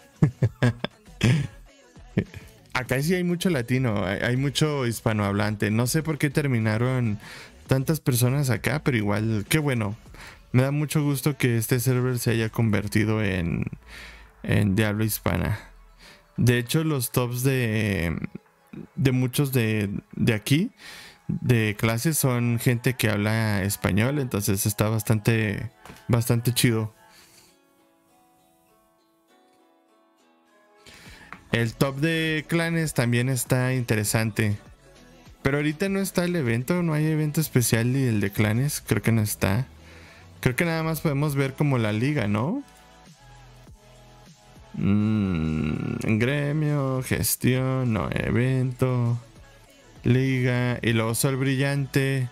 B: Acá sí hay mucho latino, hay mucho hispanohablante. No sé por qué terminaron tantas personas acá, pero igual, qué bueno. Me da mucho gusto que este server se haya convertido en habla hispana. De hecho, los tops de muchos de aquí, de clases, son gente que habla español. Entonces está bastante chido. El top de clanes también está interesante. Pero ahorita no está el evento, no hay evento especial ni el de clanes, creo que no está. Creo que nada más podemos ver como la liga, ¿no? Gremio, gestión, no, evento, liga y luego sol brillante.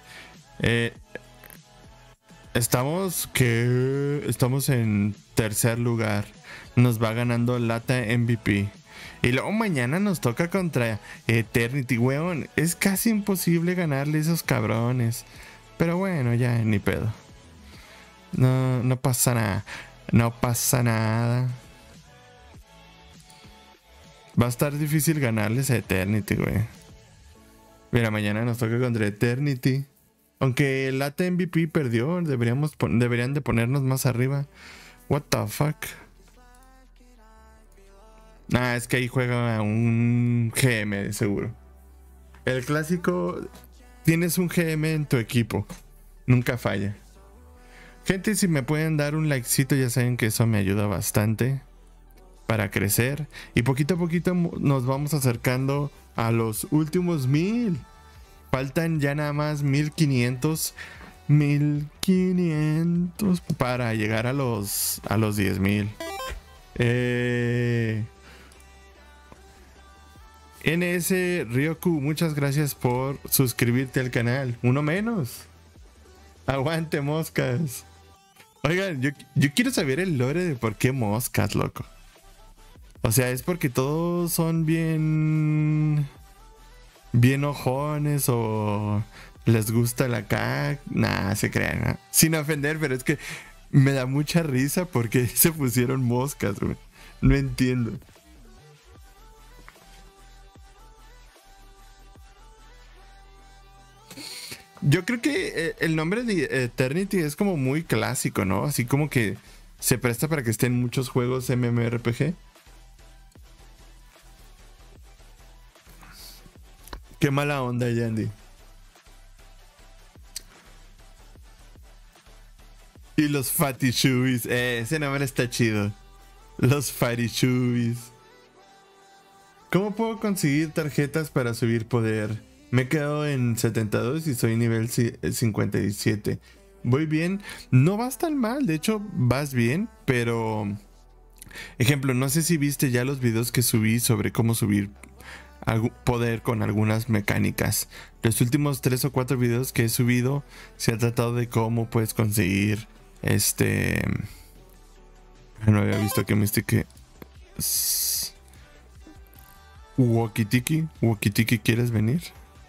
B: Estamos en tercer lugar. Nos va ganando Lata MVP. Y luego mañana nos toca contra Eternity, weón. Es casi imposible ganarle a esos cabrones. Pero bueno, ya ni pedo. No pasa nada. No pasa nada. Va a estar difícil ganarles a Eternity, güey. Mira, mañana nos toca contra Eternity. Aunque el Lata MVP perdió, deberían de ponernos más arriba. What the fuck. Es que ahí juega un GM de seguro. El clásico, tienes un GM en tu equipo. Nunca falla. Gente, si me pueden dar un likecito, ya saben que eso me ayuda bastante para crecer. Y poquito a poquito nos vamos acercando a los últimos 1000. Faltan ya nada más 1500 1500 para llegar a los 10,000. NS Ryoku, muchas gracias por suscribirte al canal. Uno menos. Aguante, moscas. Oigan, yo quiero saber el lore de por qué moscas, loco. O sea, ¿es porque todos son bien ojones o les gusta la caca? Nah, se crean, ¿no? Sin ofender, pero es que me da mucha risa porque se pusieron moscas, güey. No entiendo. Yo creo que el nombre de Eternity es como muy clásico, ¿no? Así como que se presta para que estén muchos juegos MMORPG. Qué mala onda, Yandy. Y los Fatty Shoes. Ese nombre está chido. Los Fatty Shoes. ¿Cómo puedo conseguir tarjetas para subir poder? Me he quedado en 72 y soy nivel 57. Voy bien. No vas tan mal. De hecho, vas bien. Pero... Ejemplo, no sé si viste ya los videos que subí sobre cómo subir poder con algunas mecánicas. Los últimos 3 o 4 videos que he subido se ha tratado de cómo puedes conseguir no había visto que me stick Wokitiki. Wokitiki, ¿quieres venir?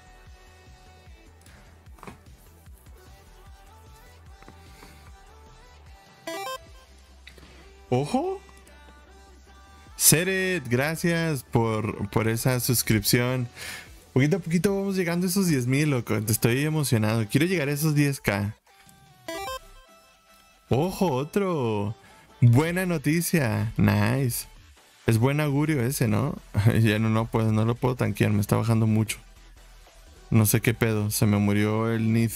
B: ¡Ojo! Seret, gracias por esa suscripción. Poquito a poquito vamos llegando a esos 10,000, loco. Te estoy emocionado. Quiero llegar a esos 10K. ¡Ojo, otro! Buena noticia. Nice. Es buen augurio ese, ¿no? Ya no lo puedo tanquear. Me está bajando mucho. No sé qué pedo. Se me murió el Nid.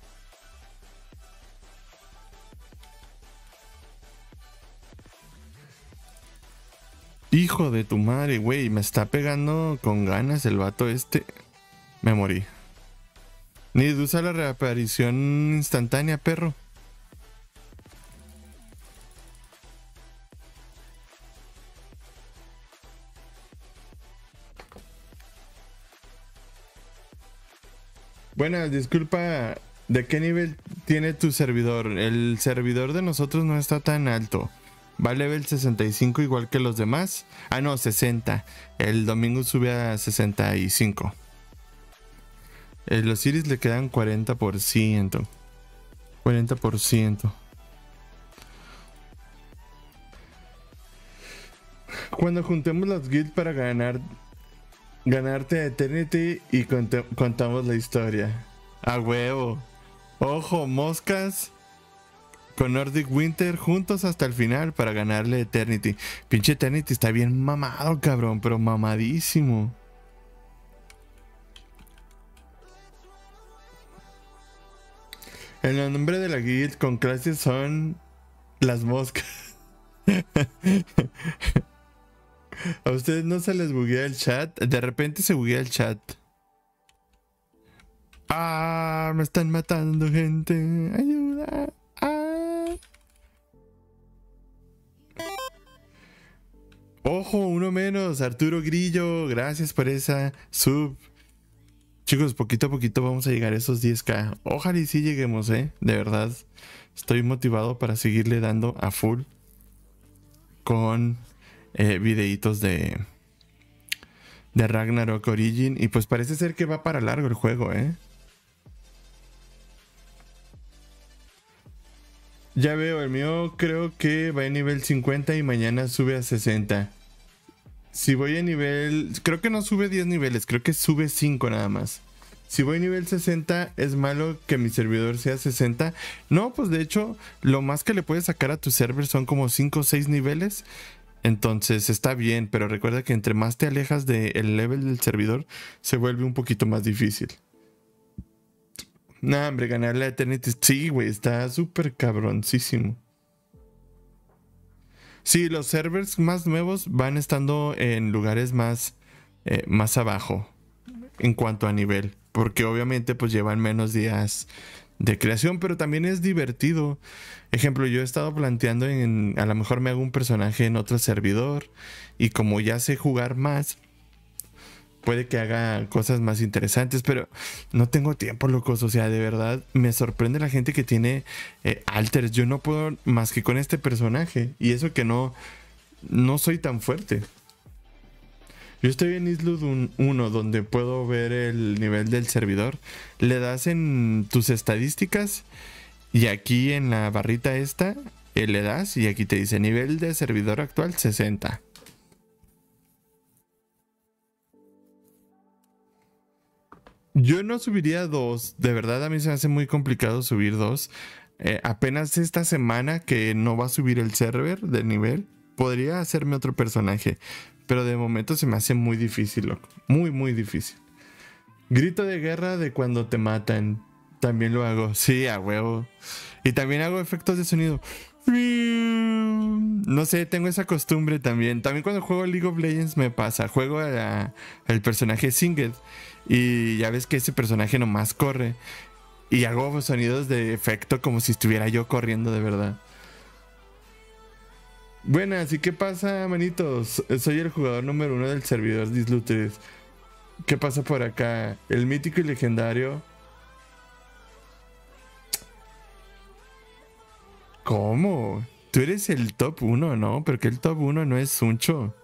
B: Hijo de tu madre, güey. Me está pegando con ganas el vato este. Me morí. Nid, usa la reaparición instantánea, perro. Buenas, disculpa. ¿De qué nivel tiene tu servidor? El servidor de nosotros no está tan alto. Va a level 65 igual que los demás. Ah, no, 60. El domingo sube a 65. Los Iris le quedan 40%. 40%. Cuando juntemos las guilds para ganarte Eternity y contamos la historia. A huevo. Ojo, moscas. Con Nordic Winter juntos hasta el final para ganarle Eternity. Pinche Eternity está bien mamado, cabrón, pero mamadísimo. El nombre de la guild con clases son las moscas. ¿A ustedes no se les buguea el chat? De repente se buguea el chat. ¡Ah! Me están matando, gente. ¡Ayuda! ¡Ah! ¡Ojo! Uno menos. Arturo Grillo. Gracias por esa sub. Chicos, poquito a poquito vamos a llegar a esos 10K. Ojalá y sí lleguemos, De verdad. Estoy motivado para seguirle dando a full. Con videitos de Ragnarok Origin. Y pues parece ser que va para largo el juego, Ya veo, el mío creo que va a nivel 50 y mañana sube a 60. Si voy a nivel... Creo que no sube 10 niveles, creo que sube 5 nada más. Si voy a nivel 60, ¿es malo que mi servidor sea 60? No, pues de hecho, lo más que le puedes sacar a tu server son como 5 o 6 niveles. Entonces está bien, pero recuerda que entre más te alejas del level del servidor, se vuelve un poquito más difícil. Nah, hombre, ganarle a Eternity. Sí, güey, está súper cabroncísimo. Sí, los servers más nuevos van estando en lugares más abajo en cuanto a nivel. Porque obviamente pues llevan menos días de creación, pero también es divertido. Ejemplo, yo he estado planteando a lo mejor me hago un personaje en otro servidor y como ya sé jugar más, puede que haga cosas más interesantes, pero no tengo tiempo, locos. O sea, de verdad me sorprende la gente que tiene alters. Yo no puedo más que con este personaje y eso que no soy tan fuerte. Yo estoy en Islud 1 donde puedo ver el nivel del servidor. Le das en tus estadísticas y aquí en la barrita esta le das y aquí te dice nivel de servidor actual 60. Yo no subiría 2. De verdad a mí se me hace muy complicado subir 2. Apenas esta semana que no va a subir el server de nivel, podría hacerme otro personaje. Pero de momento se me hace muy difícil, loco. Muy, muy difícil. Grito de guerra de cuando te matan. También lo hago. Sí, a huevo. Y también hago efectos de sonido. No sé, tengo esa costumbre también. También cuando juego League of Legends me pasa. Juego al personaje Singed. Y ya ves que ese personaje nomás corre. Y hago sonidos de efecto como si estuviera yo corriendo de verdad. Buenas, ¿y qué pasa, manitos? Soy el jugador número 1 del servidor Disluted. ¿Qué pasa por acá? El mítico y legendario. ¿Cómo? Tú eres el top 1, ¿no? Porque el top 1 no es Suncho.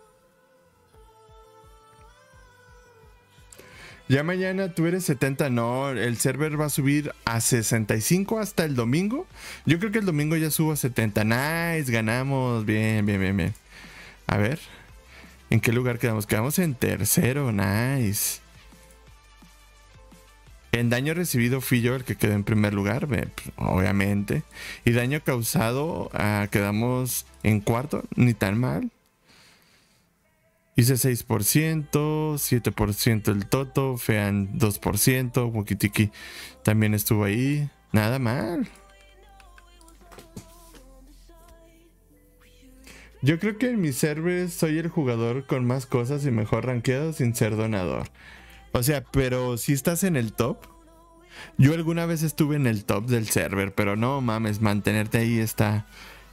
B: Ya mañana tú eres 70, no, el server va a subir a 65 hasta el domingo. Yo creo que el domingo ya subo a 70. Nice, ganamos. Bien, bien, bien, bien. A ver, ¿en qué lugar quedamos? Quedamos en tercero, nice. En daño recibido fui yo el que quedó en primer lugar, obviamente. Y daño causado, quedamos en cuarto, ni tan mal. Hice 6%, 7% el Toto, Fean 2%, Wokitiki también estuvo ahí. Nada mal. Yo creo que en mis servers soy el jugador con más cosas y mejor rankeado sin ser donador. O sea, pero si estás en el top. Yo alguna vez estuve en el top del server, pero no mames, mantenerte ahí está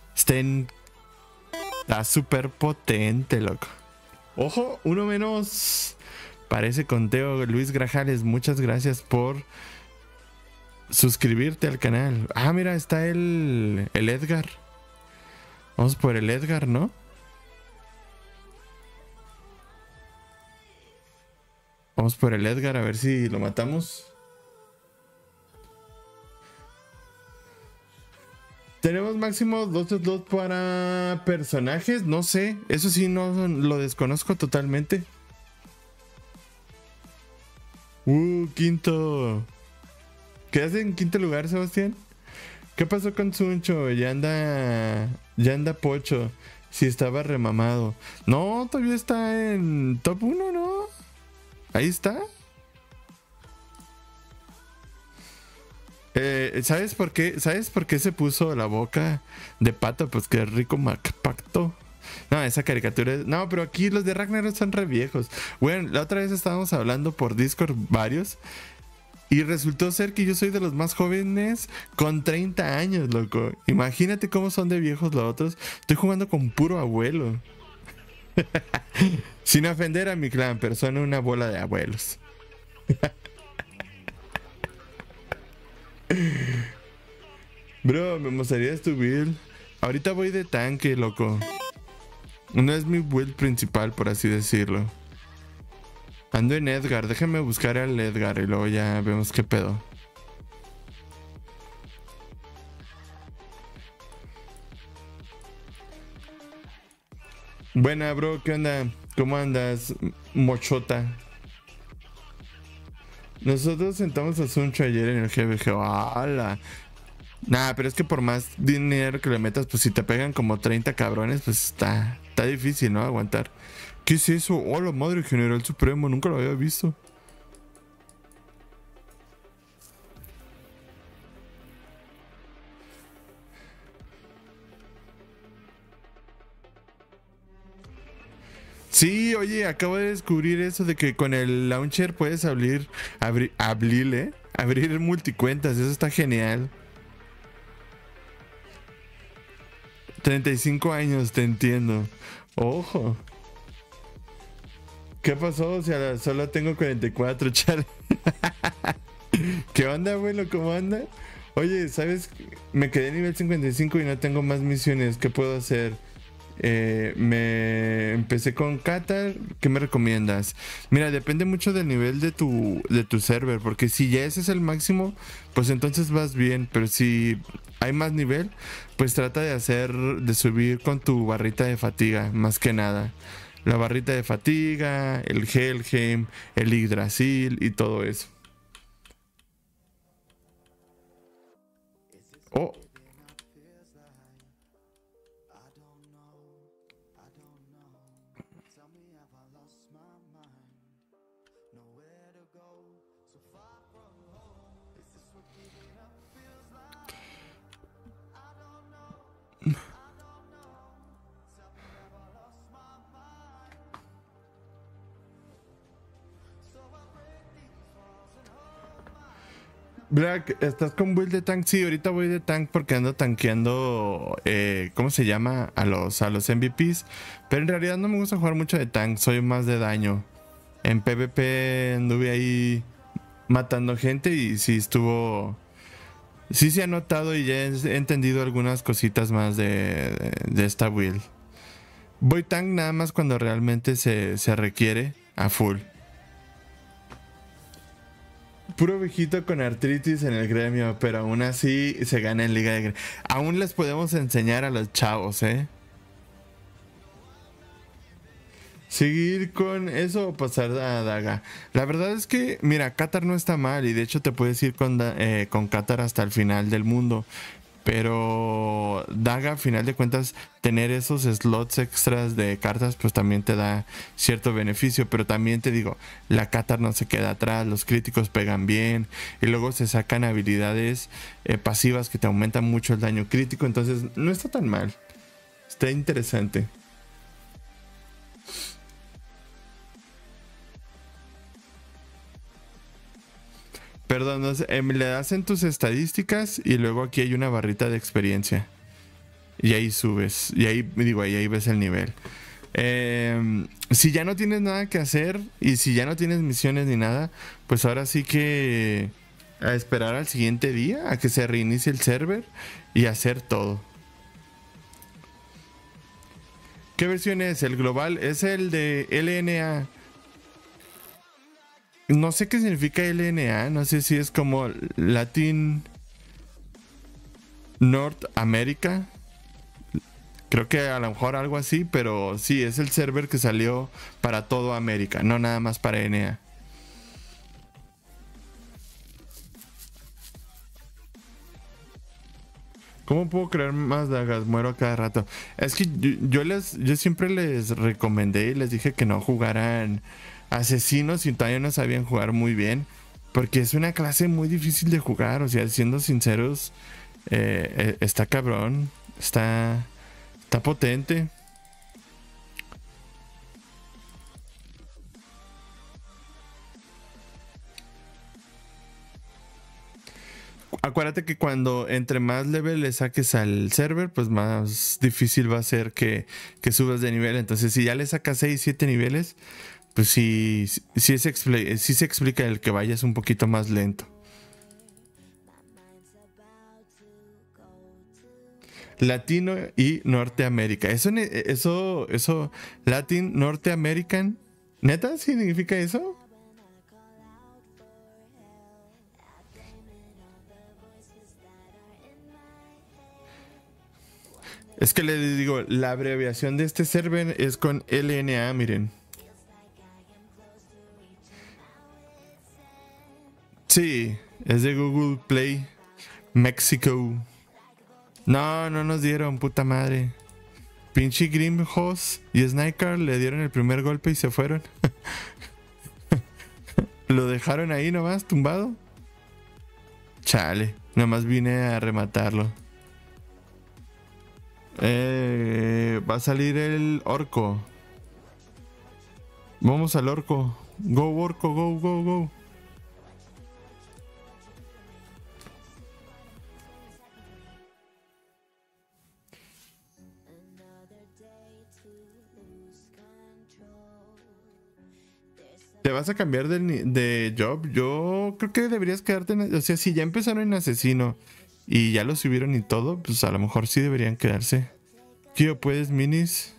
B: súper potente, loco. Ojo, uno menos. Parece conteo. Luis Grajales, muchas gracias por suscribirte al canal. Ah, mira, está el Edgar. Vamos por el Edgar, ¿no? Vamos por el Edgar a ver si lo matamos. Tenemos máximo 2 slots para personajes. No sé, eso sí no lo desconozco totalmente. Quinto. ¿Quedaste en quinto lugar, Sebastián? ¿Qué pasó con Suncho? Ya anda pocho. Si estaba remamado. No, todavía está en top 1, ¿no? Ahí está. ¿Sabes por qué? ¿Sabes por qué se puso la boca de pato? Pues que rico MacPacto. No, esa caricatura es... No, pero aquí los de Ragnarok son re viejos. Bueno, la otra vez estábamos hablando por Discord varios. Y resultó ser que yo soy de los más jóvenes con 30 años, loco. Imagínate cómo son de viejos los otros. Estoy jugando con puro abuelo. Sin ofender a mi clan, pero son una bola de abuelos. Bro, me gustaría tu build. Ahorita voy de tanque, loco. No es mi build principal, por así decirlo. Ando en Edgar. Déjame buscar al Edgar y luego ya vemos qué pedo. Buena, bro. ¿Qué onda? ¿Cómo andas, mochota? Nosotros sentamos a Suncho ayer en el GBG. ¡Hala! Nah, pero es que por más dinero que le metas, pues si te pegan como 30 cabrones, pues está difícil, ¿no? Aguantar. ¿Qué es eso? ¡Hola, madre, General Supremo! Nunca lo había visto. Sí, oye, acabo de descubrir eso de que con el launcher puedes abrir multicuentas. Eso está genial. 35 años, te entiendo. Ojo. ¿Qué pasó? O sea, solo tengo 44, chale. ¿Qué onda, abuelo? ¿Cómo anda? Oye, ¿sabes? Me quedé en nivel 55 y no tengo más misiones. ¿Qué puedo hacer? Me empecé con Qatar. ¿Qué me recomiendas? Mira, depende mucho del nivel de tu server, porque si ya ese es el máximo, pues entonces vas bien, pero si hay más nivel, pues trata de subir con tu barrita de fatiga, más que nada. La barrita de fatiga, el Helheim, el Yggdrasil y todo eso. Oh, Black, ¿estás con build de tank? Sí, ahorita voy de tank porque ando tanqueando, ¿cómo se llama? A los MVPs. Pero en realidad no me gusta jugar mucho de tank, soy más de daño. En PvP anduve ahí matando gente y sí estuvo... Sí se ha notado y ya he entendido algunas cositas más de esta build. Voy tank nada más cuando realmente se requiere a full. Puro viejito con artritis en el gremio, pero aún así se gana en Liga de Gremio. Aún les podemos enseñar a los chavos, ¿eh? Seguir con eso o pasar a Daga. La verdad es que, mira, Qatar no está mal y de hecho te puedes ir con Qatar hasta el final del mundo. Pero Daga, a final de cuentas, tener esos slots extras de cartas, pues también te da cierto beneficio. Pero también te digo, la Qatar no se queda atrás, los críticos pegan bien. Y luego se sacan habilidades pasivas que te aumentan mucho el daño crítico. Entonces, no está tan mal. Está interesante. Perdón, no sé, le das en tus estadísticas y luego aquí hay una barrita de experiencia. Y ahí subes. Y ahí, digo, ahí ves el nivel. Si ya no tienes nada que hacer y si ya no tienes misiones ni nada, pues ahora sí que a esperar al siguiente día, a que se reinicie el server y hacer todo. ¿Qué versión es? El global es el de LNA. No sé qué significa LNA, no sé si es como Latin North America. Creo que a lo mejor algo así, pero sí, es el server que salió para todo América, no nada más para NA. ¿Cómo puedo crear más dagas? Muero a cada rato. Es que yo siempre les recomendé y les dije que no jugaran asesinos si todavía no sabían jugar muy bien. Porque es una clase muy difícil de jugar. O sea, siendo sinceros, está cabrón. Está potente. Acuérdate que cuando entre más level le saques al server, pues más difícil va a ser que subas de nivel. Entonces, si ya le sacas 6 7 niveles, pues sí se explica el que vayas un poquito más lento. Latino y Norteamérica. Eso, Latin Norteamerican. ¿Neta significa eso? Es que les digo, la abreviación de este server es con LNA, miren. Sí, es de Google Play, México. No, no nos dieron, puta madre. Pinche Grimhouse y Sniper le dieron el primer golpe y se fueron. Lo dejaron ahí nomás, tumbado. Chale, nomás vine a rematarlo. Va a salir el orco. Vamos al orco. Go, orco, go, go, go. ¿Te vas a cambiar de job? Yo creo que deberías quedarte en... O sea, si ya empezaron en asesino y ya lo subieron y todo, pues a lo mejor sí deberían quedarse. Kio, ¿puedes minis?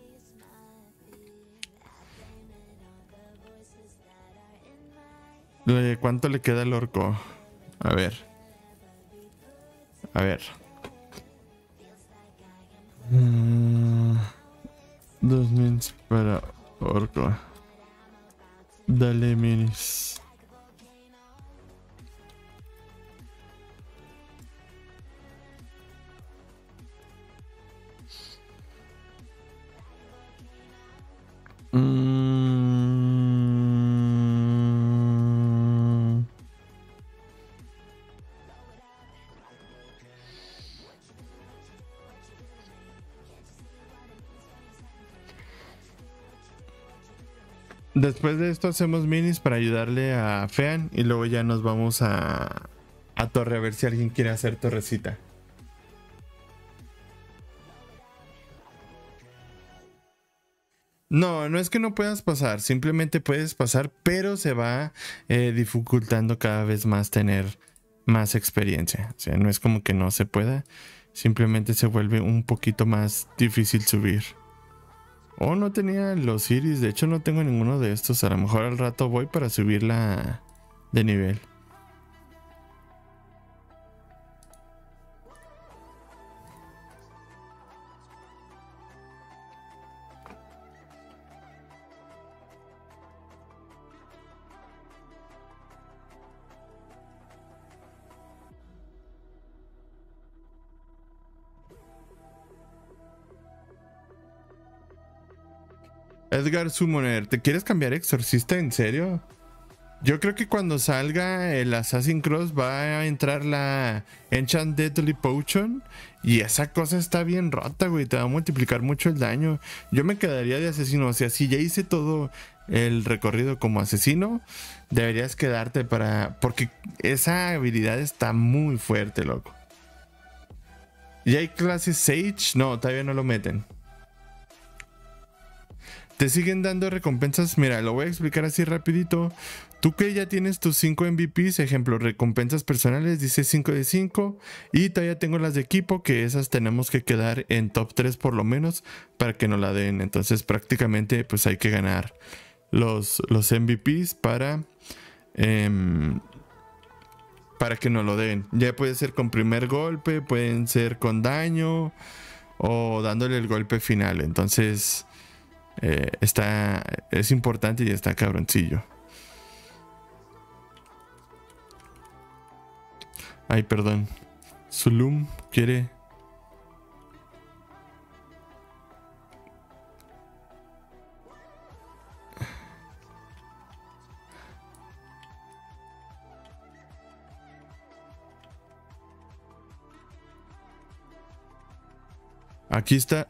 B: ¿Cuánto le queda al orco? A ver. A ver. 2000 para orco. Dale minis. Después de esto hacemos minis para ayudarle a Fean y luego ya nos vamos a torre a ver si alguien quiere hacer torrecita. No, no es que no puedas pasar, simplemente puedes pasar, pero se va dificultando cada vez más tener más experiencia. O sea, no es como que no se pueda, simplemente se vuelve un poquito más difícil subir. Oh, no tenía los iris, de hecho no tengo ninguno de estos, a lo mejor al rato voy para subirla de nivel. Edgar Summoner, ¿te quieres cambiar exorcista? ¿En serio? Yo creo que cuando salga el Assassin's Cross va a entrar la Enchant Deadly Potion y esa cosa está bien rota, güey, te va a multiplicar mucho el daño. Yo me quedaría de asesino, o sea, si ya hice todo el recorrido como asesino, deberías quedarte porque esa habilidad está muy fuerte, loco. ¿Y hay clases Sage? No, todavía no lo meten. Te siguen dando recompensas. Mira, lo voy a explicar así rapidito. Tú que ya tienes tus 5 MVPs, ejemplo, recompensas personales, dice 5 de 5. Y todavía tengo las de equipo, que esas tenemos que quedar en top 3 por lo menos para que nos la den. Entonces prácticamente pues hay que ganar los MVPs para que nos lo den. Ya puede ser con primer golpe, pueden ser con daño o dándole el golpe final. Entonces... es importante y está cabroncillo. Ay, perdón. Zulum quiere. Aquí está.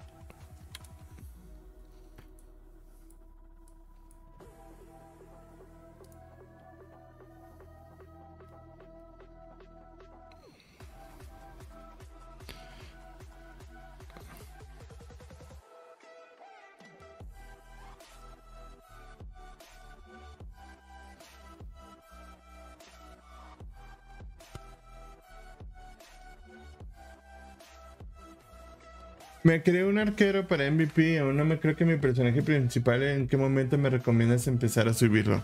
B: Me creé un arquero para MVP, aún no me creo que mi personaje principal. ¿En qué momento me recomiendas empezar a subirlo?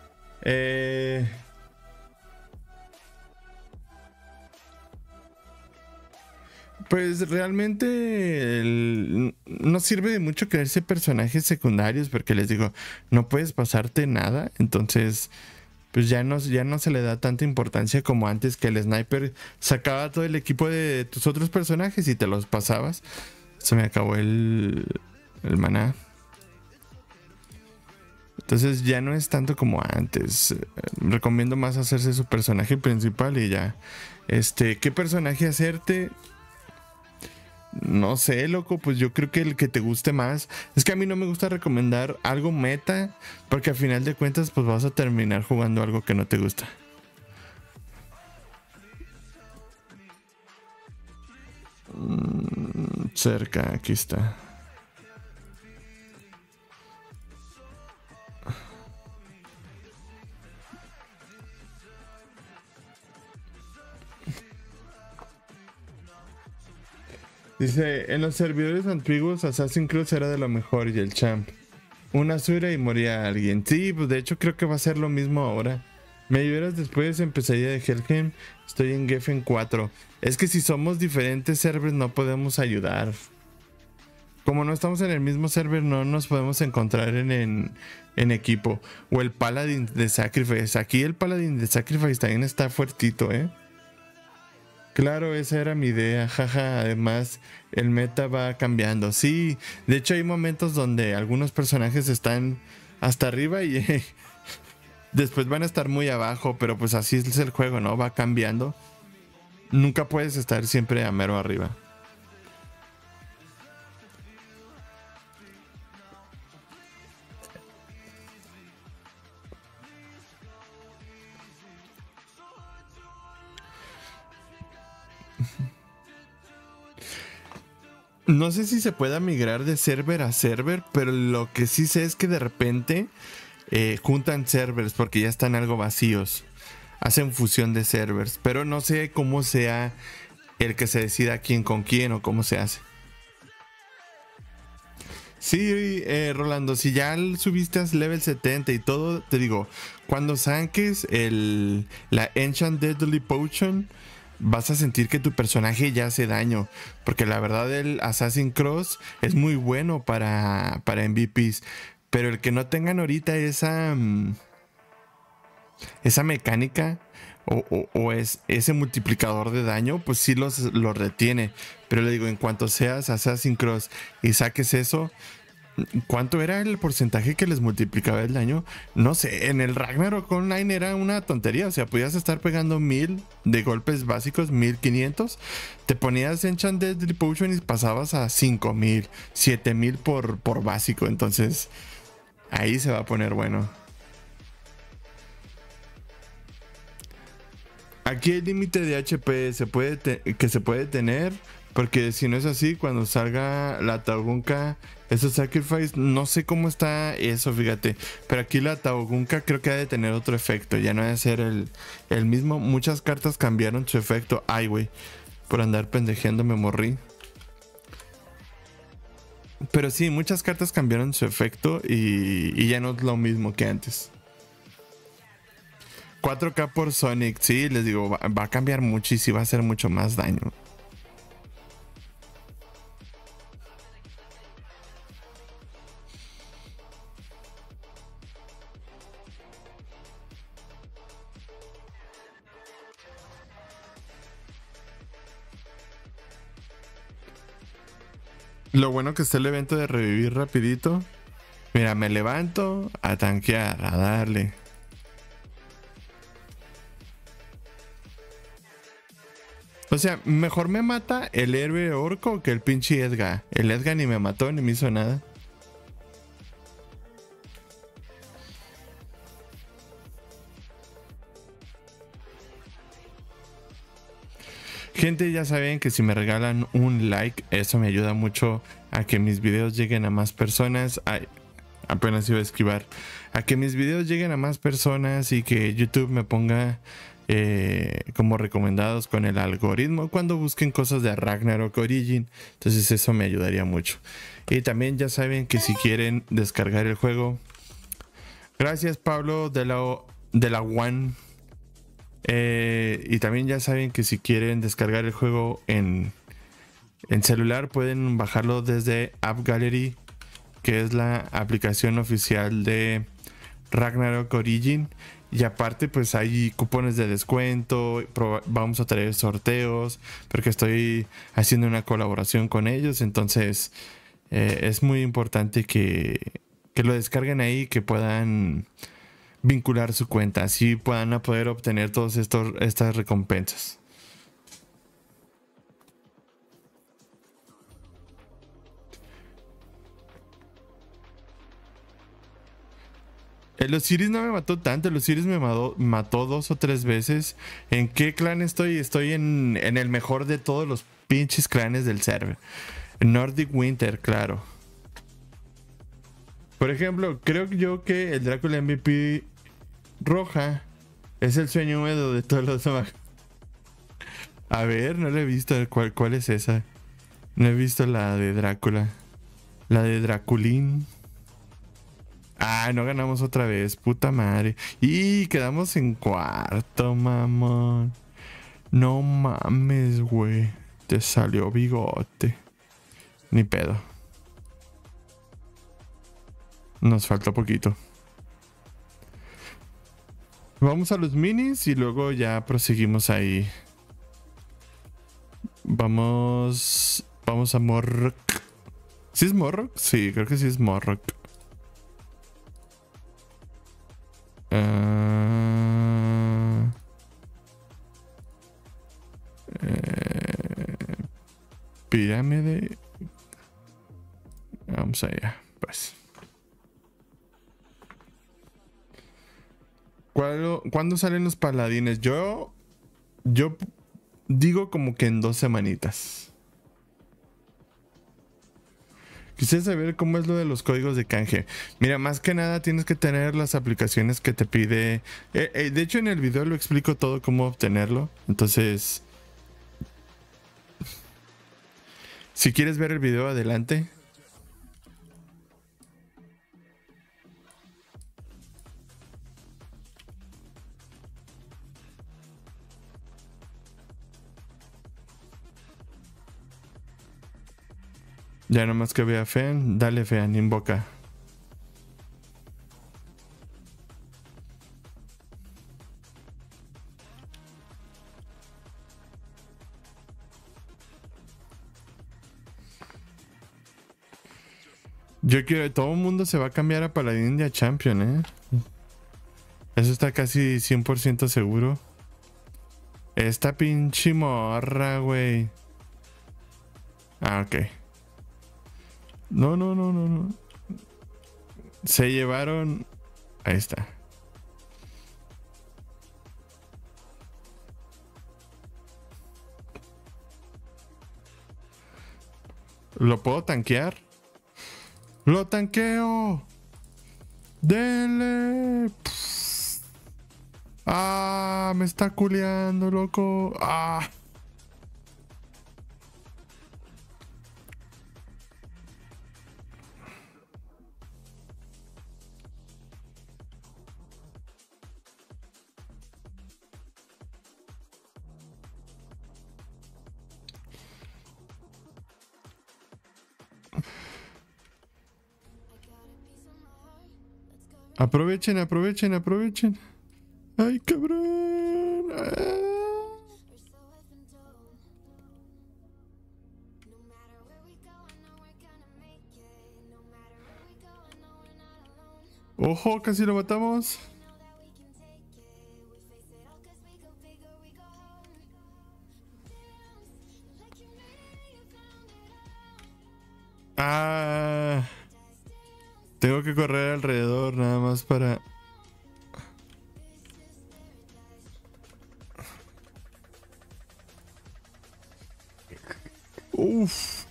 B: Pues realmente no sirve de mucho crearse personajes secundarios porque les digo, no puedes pasarte nada, entonces pues ya no se le da tanta importancia como antes, que el sniper sacaba todo el equipo de tus otros personajes y te los pasabas. Se me acabó el maná. Entonces ya no es tanto como antes. Recomiendo más hacerse su personaje principal y ya. ¿Qué personaje hacerte? No sé, loco, pues yo creo que el que te guste más. Es que a mí no me gusta recomendar algo meta, porque al final de cuentas pues vas a terminar jugando algo que no te gusta. Cerca, aquí está. Dice, en los servidores antiguos Assassin's Creed era de lo mejor y el champ. Una sura y moría alguien. Sí, pues de hecho creo que va a ser lo mismo ahora. Me ayudas después, empezaría de Helheim. Estoy en Geffen 4. Es que si somos diferentes servers no podemos ayudar. Como no estamos en el mismo server, no nos podemos encontrar en equipo. O el Paladin de Sacrifice. Aquí el Paladin de Sacrifice también está fuertito, ¿eh? Claro, esa era mi idea, jaja. Además, el meta va cambiando. Sí, de hecho hay momentos donde algunos personajes están hasta arriba y después van a estar muy abajo, pero pues así es el juego, ¿no? Va cambiando. Nunca puedes estar siempre a mero arriba. No sé si se pueda migrar de server a server, pero lo que sí sé es que de repente juntan servers porque ya están algo vacíos. Hacen fusión de servers, pero no sé cómo sea el que se decida quién con quién o cómo se hace. Sí, Rolando, si ya subiste a level 70 y todo, te digo, cuando saques la Enchant Deadly Potion, vas a sentir que tu personaje ya hace daño. Porque la verdad el Assassin's Cross es muy bueno para MVPs. Pero el que no tengan ahorita esa mecánica o es ese multiplicador de daño, pues sí los retiene. Pero le digo, en cuanto seas Assassin's Cross y saques eso, ¿cuánto era el porcentaje que les multiplicaba el daño? No sé, en el Ragnarok Online era una tontería. O sea, podías estar pegando 1000 de golpes básicos, 1500. Te ponías Enchant Deadly Potion y pasabas a 5000, 7000 por básico. Entonces, ahí se va a poner bueno. Aquí el límite de HP que se puede tener, porque si no es así, cuando salga la Taugunka, esos Sacrifice, no sé cómo está eso, fíjate. Pero aquí la Taugunka creo que ha de tener otro efecto, ya no ha de ser el mismo. Muchas cartas cambiaron su efecto. Ay, güey, por andar pendejeando me morrí. Pero sí, muchas cartas cambiaron su efecto y ya no es lo mismo que antes. 4K por Sonic, sí, les digo, va a cambiar mucho y sí va a hacer mucho más daño. Lo bueno que está el evento de revivir rapidito. Mira, me levanto a tanquear, a darle. O sea, mejor me mata el héroe orco que el pinche Edgar. El Edgar ni me mató ni me hizo nada. Gente, ya saben que si me regalan un like, eso me ayuda mucho a que mis videos lleguen a más personas. Ay, apenas iba a esquivar. A que mis videos lleguen a más personas y que YouTube me ponga como recomendados con el algoritmo cuando busquen cosas de Ragnarok Origin. Entonces eso me ayudaría mucho. Y también ya saben que si quieren descargar el juego, gracias Pablo de la One. Y también ya saben que si quieren descargar el juego en celular, pueden bajarlo desde App Gallery, que es la aplicación oficial de Ragnarok Origin. Y aparte pues hay cupones de descuento, vamos a traer sorteos, porque estoy haciendo una colaboración con ellos. Entonces es muy importante que lo descarguen ahí, que puedan vincular su cuenta, así puedan poder obtener todas estas recompensas. El Osiris no me mató tanto, el Osiris me mató 2 o 3 veces. ¿En qué clan estoy? Estoy en el mejor de todos los pinches clanes del server. Nordic Winter, claro. Por ejemplo, creo yo que el Drácula MVP roja es el sueño húmedo de todos los demás. A ver, no la he visto. ¿Cuál es esa? No he visto la de Drácula. La de Draculín. Ah, no ganamos otra vez, puta madre. Y quedamos en cuarto, mamón. No mames, güey. Te salió bigote. Ni pedo. Nos falta poquito. Vamos a los minis y luego ya proseguimos ahí. Vamos a Morrock. ¿Sí es Morrock? Sí, creo que sí es Morrock. Pirámide. Vamos allá, pues. ¿Cuándo salen los paladines? Yo digo como que en 2 semanitas. Quisiera saber cómo es lo de los códigos de canje. Mira, más que nada tienes que tener las aplicaciones que te pide. De hecho, en el video lo explico todo cómo obtenerlo. Entonces, si quieres ver el video, adelante. Ya nomás que vea Fean, dale Fean, invoca. Yo quiero, todo el mundo se va a cambiar a Paladín y a Champion, Eso está casi 100% seguro. Esta pinche morra, güey. Ah, ok. No. Se llevaron... Ahí está. ¿Lo puedo tanquear? ¡Lo tanqueo! ¡Denle! Pff. ¡Ah! Me está culeando, loco. ¡Ah! Aprovechen. ¡Ay, cabrón! ¡Ah! ¡Ojo! Casi lo matamos. ¡Ah! Tengo que correr alrededor nada más para... Uf.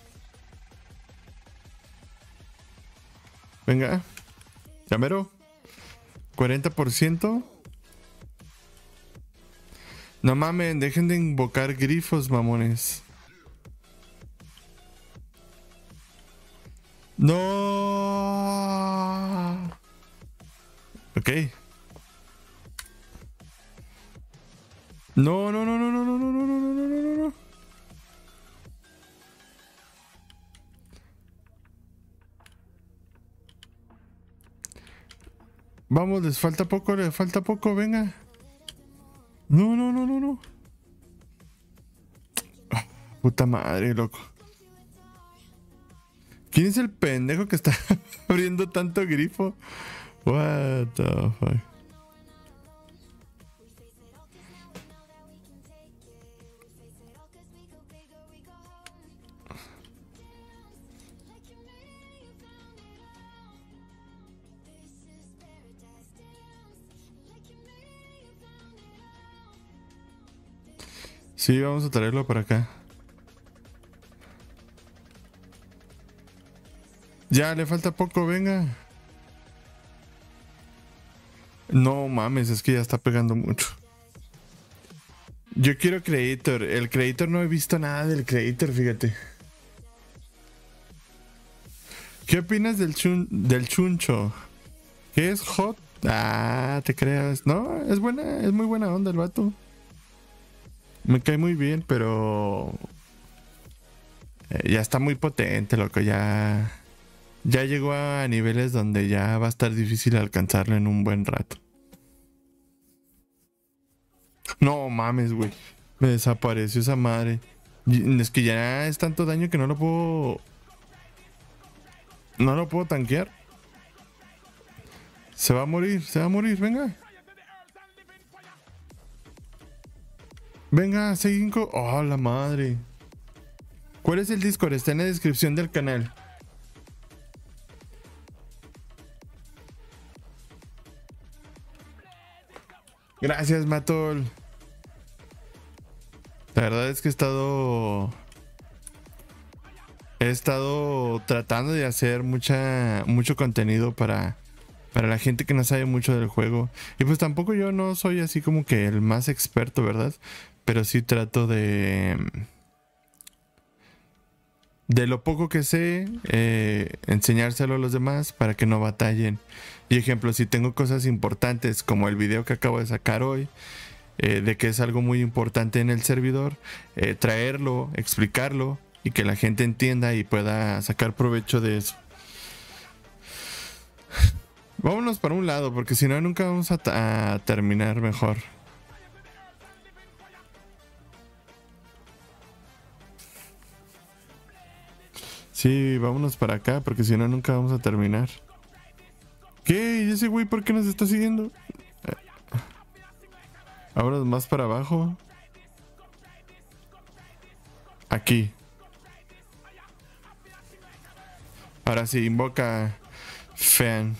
B: Venga. Llamero. 40%. No mamen, dejen de invocar grifos, mamones. No. Ok. No. Vamos, les falta poco, venga. No. Ah, puta madre, loco. ¿Quién es el pendejo que está abriendo tanto grifo? What the fuck. Sí, vamos a traerlo para acá. Ya, le falta poco, venga. No mames, es que ya está pegando mucho. Yo quiero Creator. El Creator no he visto nada del Creator, fíjate. ¿Qué opinas del Chuncho? ¿Qué es hot? Ah, te creas. No, es buena, es muy buena onda el vato. Me cae muy bien, pero ya está muy potente, loco. Ya llegó a niveles donde ya va a estar difícil alcanzarlo en un buen rato. No mames, güey. Me desapareció esa madre. Es que ya es tanto daño que no lo puedo. No lo puedo tanquear. Se va a morir, venga. Venga, 5. Oh, la madre. ¿Cuál es el Discord? Está en la descripción del canal. Gracias, Matol. La verdad es que he estado tratando de hacer mucho contenido para la gente que no sabe mucho del juego. Y pues tampoco yo no soy así como que el más experto, ¿verdad? Pero sí trato de lo poco que sé, enseñárselo a los demás para que no batallen. Y ejemplo, si tengo cosas importantes como el video que acabo de sacar hoy, de que es algo muy importante en el servidor, traerlo, explicarlo y que la gente entienda y pueda sacar provecho de eso. Vámonos para un lado, porque si no nunca vamos a terminar mejor. Sí, vámonos para acá, porque si no nunca vamos a terminar. ¿Qué? ¿Y ese güey por qué nos está siguiendo? Ahora más para abajo. Aquí. Ahora sí, invoca Fan.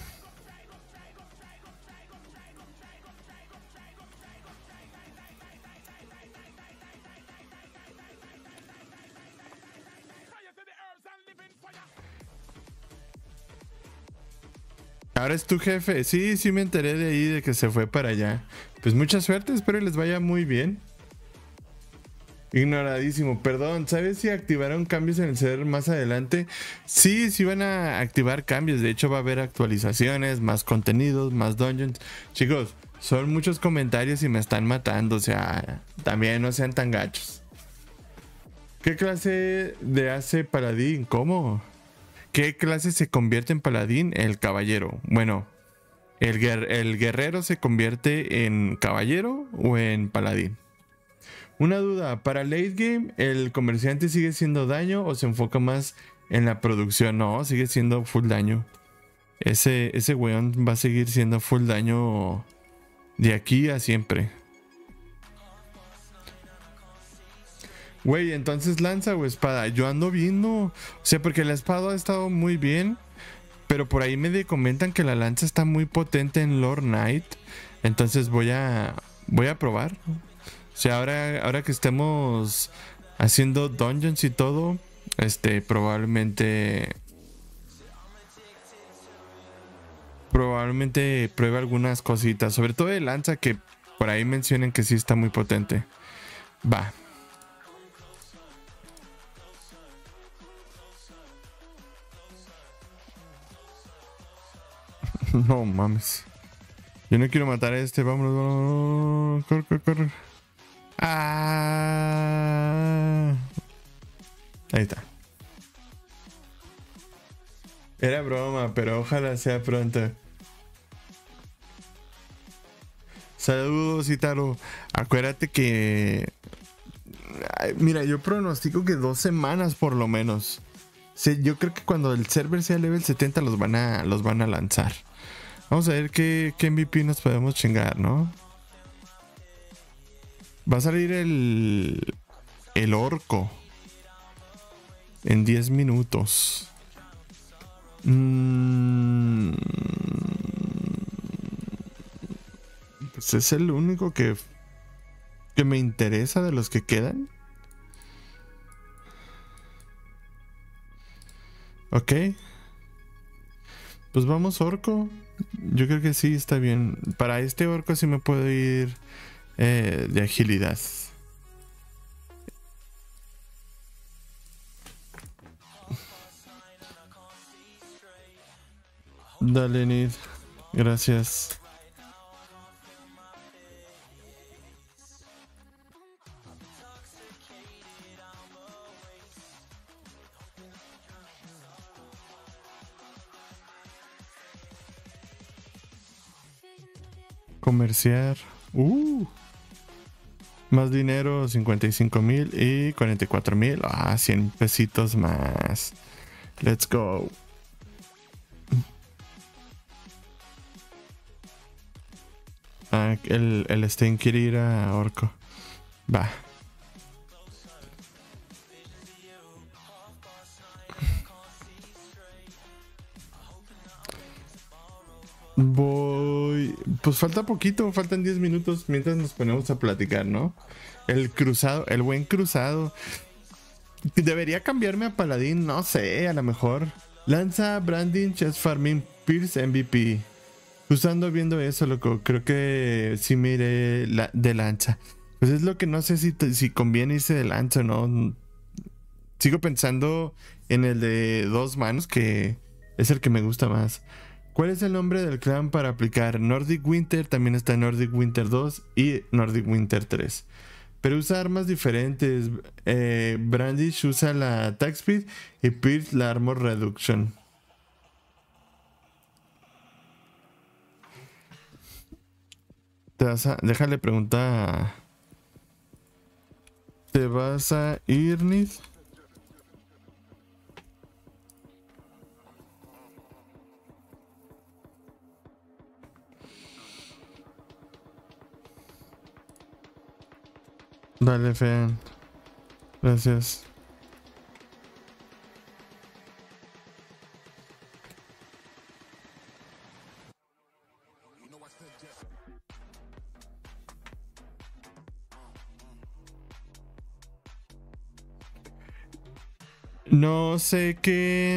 B: Ahora es tu jefe. Sí, me enteré de ahí de que se fue para allá. Pues mucha suerte, espero les vaya muy bien. Ignoradísimo, perdón. ¿Sabes si activaron cambios en el server más adelante? Sí, van a activar cambios. De hecho va a haber actualizaciones, más contenidos, más dungeons. Chicos, son muchos comentarios y me están matando. O sea, también no sean tan gachos. ¿Qué clase de hace paladín? ¿Cómo? ¿Qué clase se convierte en paladín? El caballero. Bueno, ¿el guerrero se convierte en caballero o en paladín? Una duda, ¿para late game el comerciante sigue siendo daño o se enfoca más en la producción? No, sigue siendo full daño. Ese weón va a seguir siendo full daño de aquí a siempre. Güey, entonces lanza o espada. Yo ando viendo. O sea, porque la espada ha estado muy bien. Pero por ahí me comentan que la lanza está muy potente en Lord Knight. Entonces voy a probar. O sea, ahora que estemos haciendo dungeons y todo, probablemente pruebe algunas cositas. Sobre todo de lanza, que por ahí mencionen que sí está muy potente. Va. No mames. Yo no quiero matar a este. Vámonos. Corre. Ah. Ahí está. Era broma, pero ojalá sea pronto. Saludos, Itaro. Acuérdate que... Ay, mira, yo pronostico que 2 semanas por lo menos. Sí, yo creo que cuando el server sea level 70 los van a lanzar. Vamos a ver qué MVP nos podemos chingar, ¿no? Va a salir el orco en 10 minutos. Pues es el único que que me interesa de los que quedan. Ok. Pues vamos orco. Yo creo que sí está bien. Para este orco sí me puedo ir de agilidad. Dale, Nid. Gracias. Comerciar. Más dinero, 55,000 y 44,000. 100 pesitos más. Let's go. El Stein quiere ir a Orco. Va. Voy. Pues falta poquito, faltan 10 minutos mientras nos ponemos a platicar, ¿no? El cruzado, el buen cruzado. Debería cambiarme a paladín, no sé, a lo mejor. Lanza, Branding, Chest Farming, Pierce, MVP. Justo viendo eso, loco. Creo que sí me iré de lanza. Pues es lo que no sé si conviene irse de lanza o no. Sigo pensando en el de 2 manos, que es el que me gusta más. ¿Cuál es el nombre del clan para aplicar? Nordic Winter, también está Nordic Winter 2 y Nordic Winter 3. Pero usa armas diferentes. Brandish usa la attack speed y Pierce la armor reduction. Déjale preguntar. ¿Te vas a ir, Nid? Dale, Fean. Gracias. No sé qué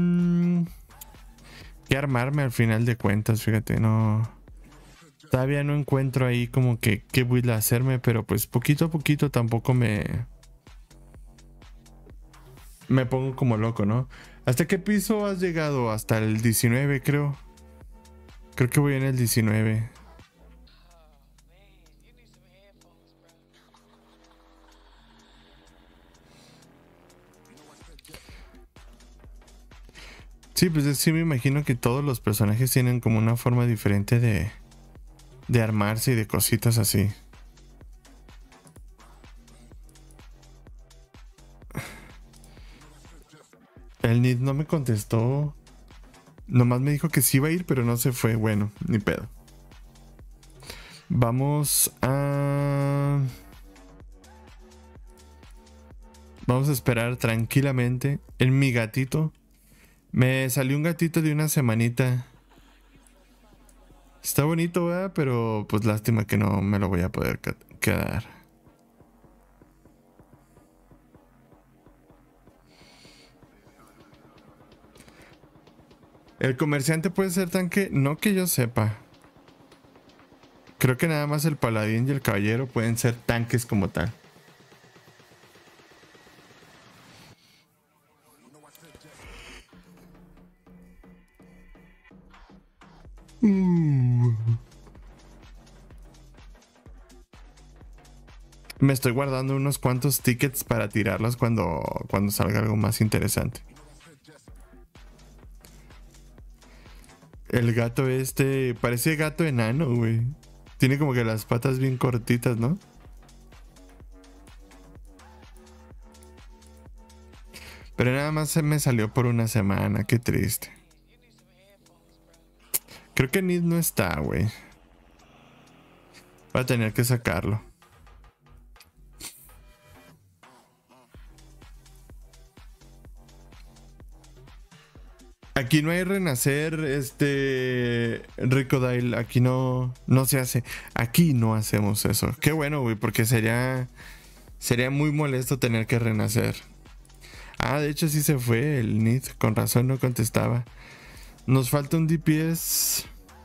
B: armarme al final de cuentas, fíjate, no. Todavía no encuentro ahí como que qué voy a hacerme, pero pues poquito a poquito tampoco me pongo como loco, ¿no? ¿Hasta qué piso has llegado? Hasta el 19, creo. Creo que voy en el 19. Sí, pues sí me imagino que todos los personajes tienen como una forma diferente de armarse y de cositas así. El Nid no me contestó. Nomás me dijo que sí iba a ir, pero no se fue. Bueno, ni pedo. Vamos a esperar tranquilamente en mi gatito. Me salió un gatito de una semanita. Está bonito, ¿verdad? Pero pues lástima que no me lo voy a poder quedar. El comerciante puede ser tanque, no que yo sepa. Creo que nada más el paladín y el caballero pueden ser tanques como tal. Me estoy guardando unos cuantos tickets para tirarlos cuando salga algo más interesante. El gato parece gato enano, güey. Tiene como que las patas bien cortitas, ¿no? Pero nada más se me salió por una semana, qué triste. Creo que Nid no está, güey. Voy a tener que sacarlo. Aquí no hay renacer, Ricodile, aquí no se hace. Aquí no hacemos eso. Qué bueno, güey, porque sería muy molesto tener que renacer. Ah, de hecho sí se fue el Nid, con razón no contestaba. Nos falta un DPS.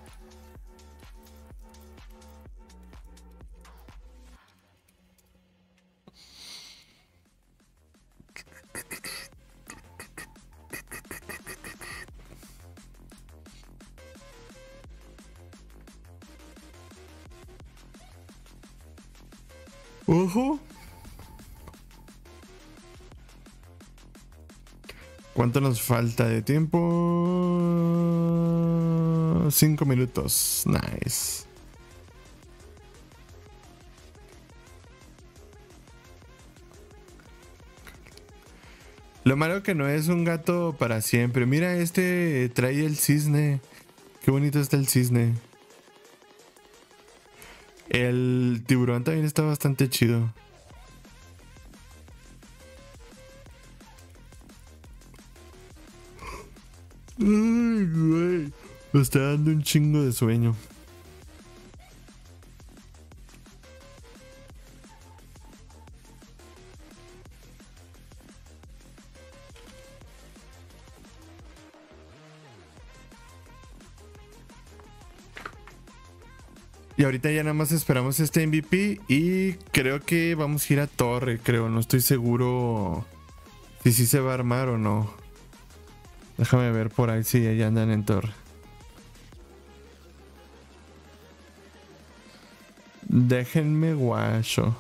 B: Ojo. ¿Cuánto nos falta de tiempo? 5 minutos. Nice. Lo malo que no es un gato para siempre. Mira, trae el cisne. Qué bonito está el cisne. El tiburón también está bastante chido. Ay, güey. Me está dando un chingo de sueño. Y ahorita ya nada más esperamos este MVP y creo que vamos a ir a torre, creo. No estoy seguro si sí se va a armar o no. Déjame ver por ahí si ya andan en torre. Déjenme guacho.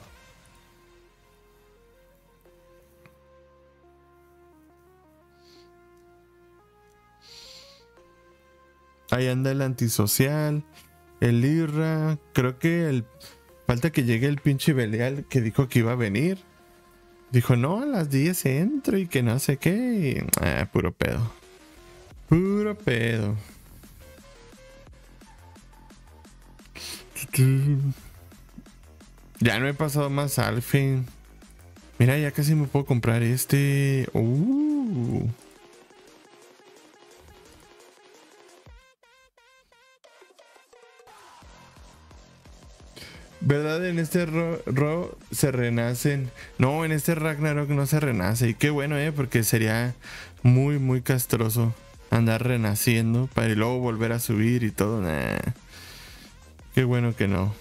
B: Ahí anda el antisocial. El Irra. Creo que falta que llegue el pinche Belial que dijo que iba a venir. Dijo, no, a las 10 entro y que no sé qué. Puro pedo. Puro pedo. Ya no he pasado más Alfin. Mira, ya casi me puedo comprar este. ¿Verdad? En este Ro se renacen. No, en este Ragnarok no se renace. Y qué bueno, porque sería muy, muy castroso andar renaciendo para luego volver a subir y todo. Nah. Qué bueno que no.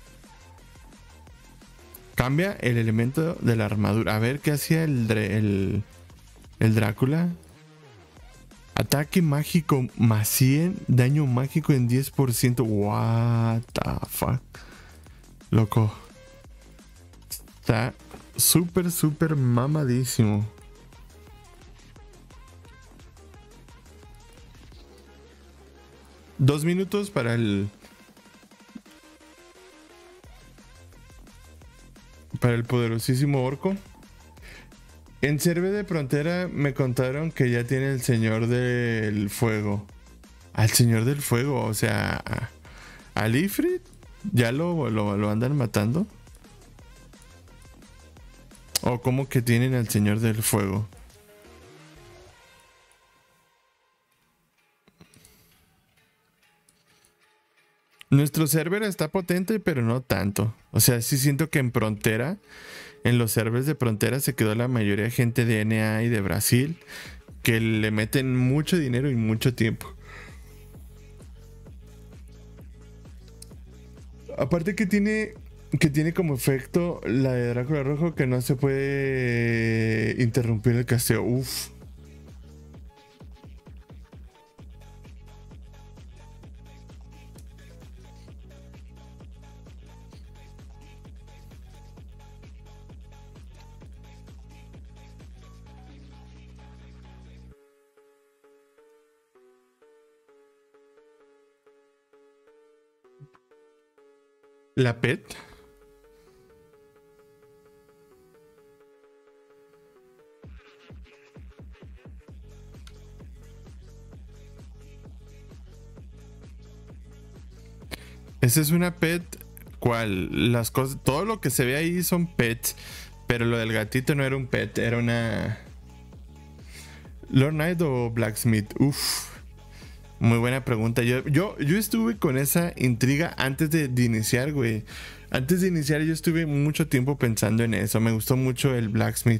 B: Cambia el elemento de la armadura. A ver qué hacía el Drácula. Ataque mágico más 100. Daño mágico en 10%. What the fuck. Loco. Está súper, súper mamadísimo. Dos minutos para el poderosísimo orco. En Cerve de Frontera me contaron que ya tiene el Señor del Fuego. Al Señor del Fuego, o sea, al Ifrit. ¿Ya lo andan matando? ¿O cómo que tienen al Señor del Fuego? Nuestro server está potente, pero no tanto. O sea, sí siento que en Frontera, en los servers de Frontera se quedó la mayoría de gente de NA y de Brasil que le meten mucho dinero y mucho tiempo. Aparte que tiene como efecto la de Drácula Rojo que no se puede interrumpir el casteo. Uf. La PET. Esa es una pet. ¿Cuál? Las cosas, todo lo que se ve ahí son pets. Pero lo del gatito no era un pet, era una. ¿Lord Knight o Blacksmith? Uf, muy buena pregunta. Yo estuve con esa intriga antes de iniciar, güey. Antes de iniciar yo estuve mucho tiempo pensando en eso. Me gustó mucho el Blacksmith.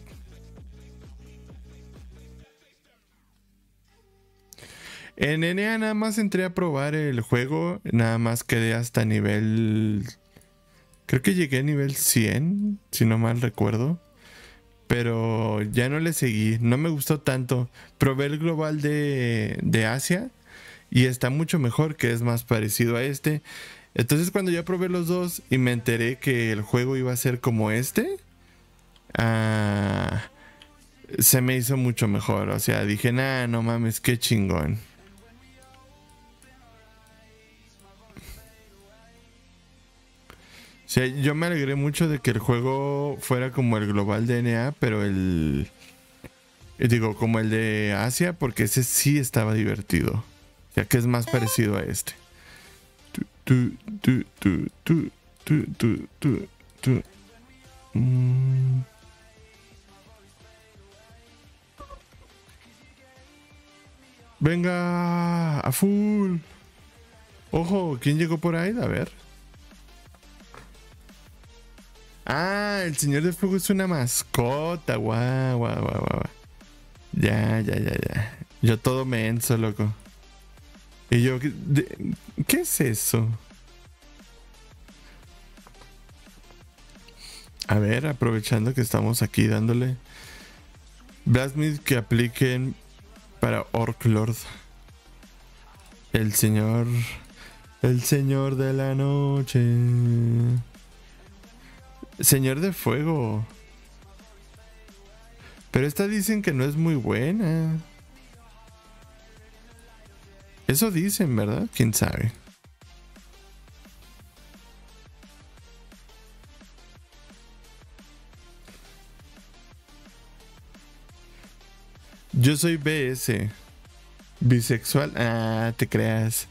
B: En NA nada más entré a probar el juego. Nada más quedé hasta nivel... Creo que llegué a nivel 100, si no mal recuerdo. Pero ya no le seguí. No me gustó tanto. Probé el global de Asia. Y está mucho mejor, que es más parecido a este. Entonces cuando ya probé los dos y me enteré que el juego iba a ser como este, se me hizo mucho mejor. O sea, dije, nah, no mames, qué chingón. O sea, yo me alegré mucho de que el juego fuera como el global de NA, pero digo, como el de Asia, porque ese sí estaba divertido. O sea, que es más parecido a este. Venga, a full. Ojo, ¿quién llegó por ahí? A ver. Ah, el Señor de Fuego es una mascota. Guau, guau, guau, guau. Ya. Yo todo menso, loco. Y yo, ¿qué es eso? A ver, aprovechando que estamos aquí dándole. Blacksmith que apliquen para Orc Lord. El señor de la noche. Señor de Fuego. Pero esta dicen que no es muy buena. Eso dicen, ¿verdad? ¿Quién sabe? Yo soy BS. Bisexual. Ah, te creas.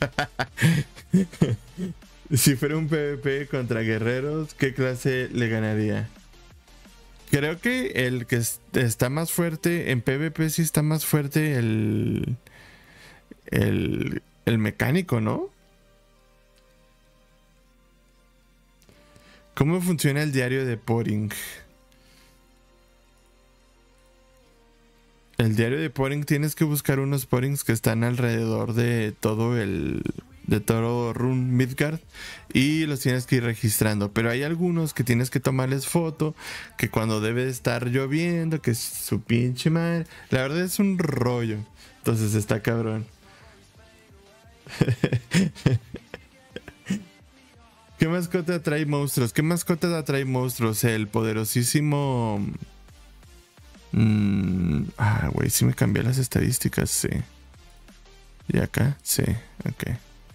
B: Si fuera un PvP contra guerreros, ¿qué clase le ganaría? Creo que el que está más fuerte en PvP sí está más fuerte el mecánico, ¿no? ¿Cómo funciona el diario de Poring? El diario de Poring tienes que buscar unos Porings que están alrededor de todo Rune Midgard y los tienes que ir registrando, pero hay algunos que tienes que tomarles foto, que cuando debe de estar lloviendo, que es su pinche madre, la verdad es un rollo, entonces está cabrón. ¿Qué mascota atrae monstruos? ¿Qué mascota atrae monstruos? El poderosísimo... güey, sí me cambié las estadísticas, sí. ¿Y acá? Sí, ok.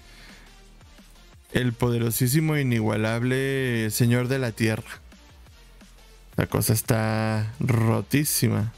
B: El poderosísimo e inigualable Señor de la Tierra. La cosa está rotísima.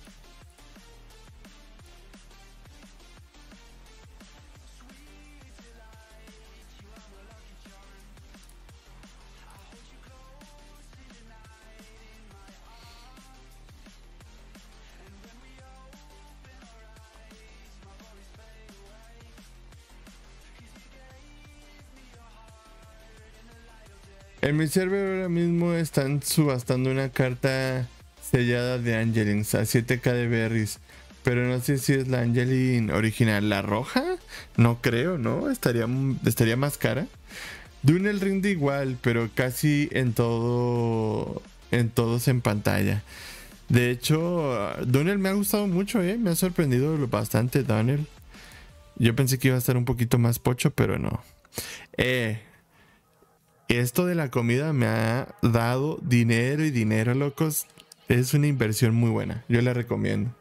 B: En mi server ahora mismo están subastando una carta sellada de Angelins a 7k de berries. Pero no sé si es la Angelin original. ¿La roja? No creo, ¿no? Estaría más cara. Dunel rinde igual, pero casi en todos en pantalla. De hecho, Dunel me ha gustado mucho, me ha sorprendido bastante Dunel. Yo pensé que iba a estar un poquito más pocho, pero no. Esto de la comida me ha dado dinero y dinero, locos. Es una inversión muy buena. Yo la recomiendo.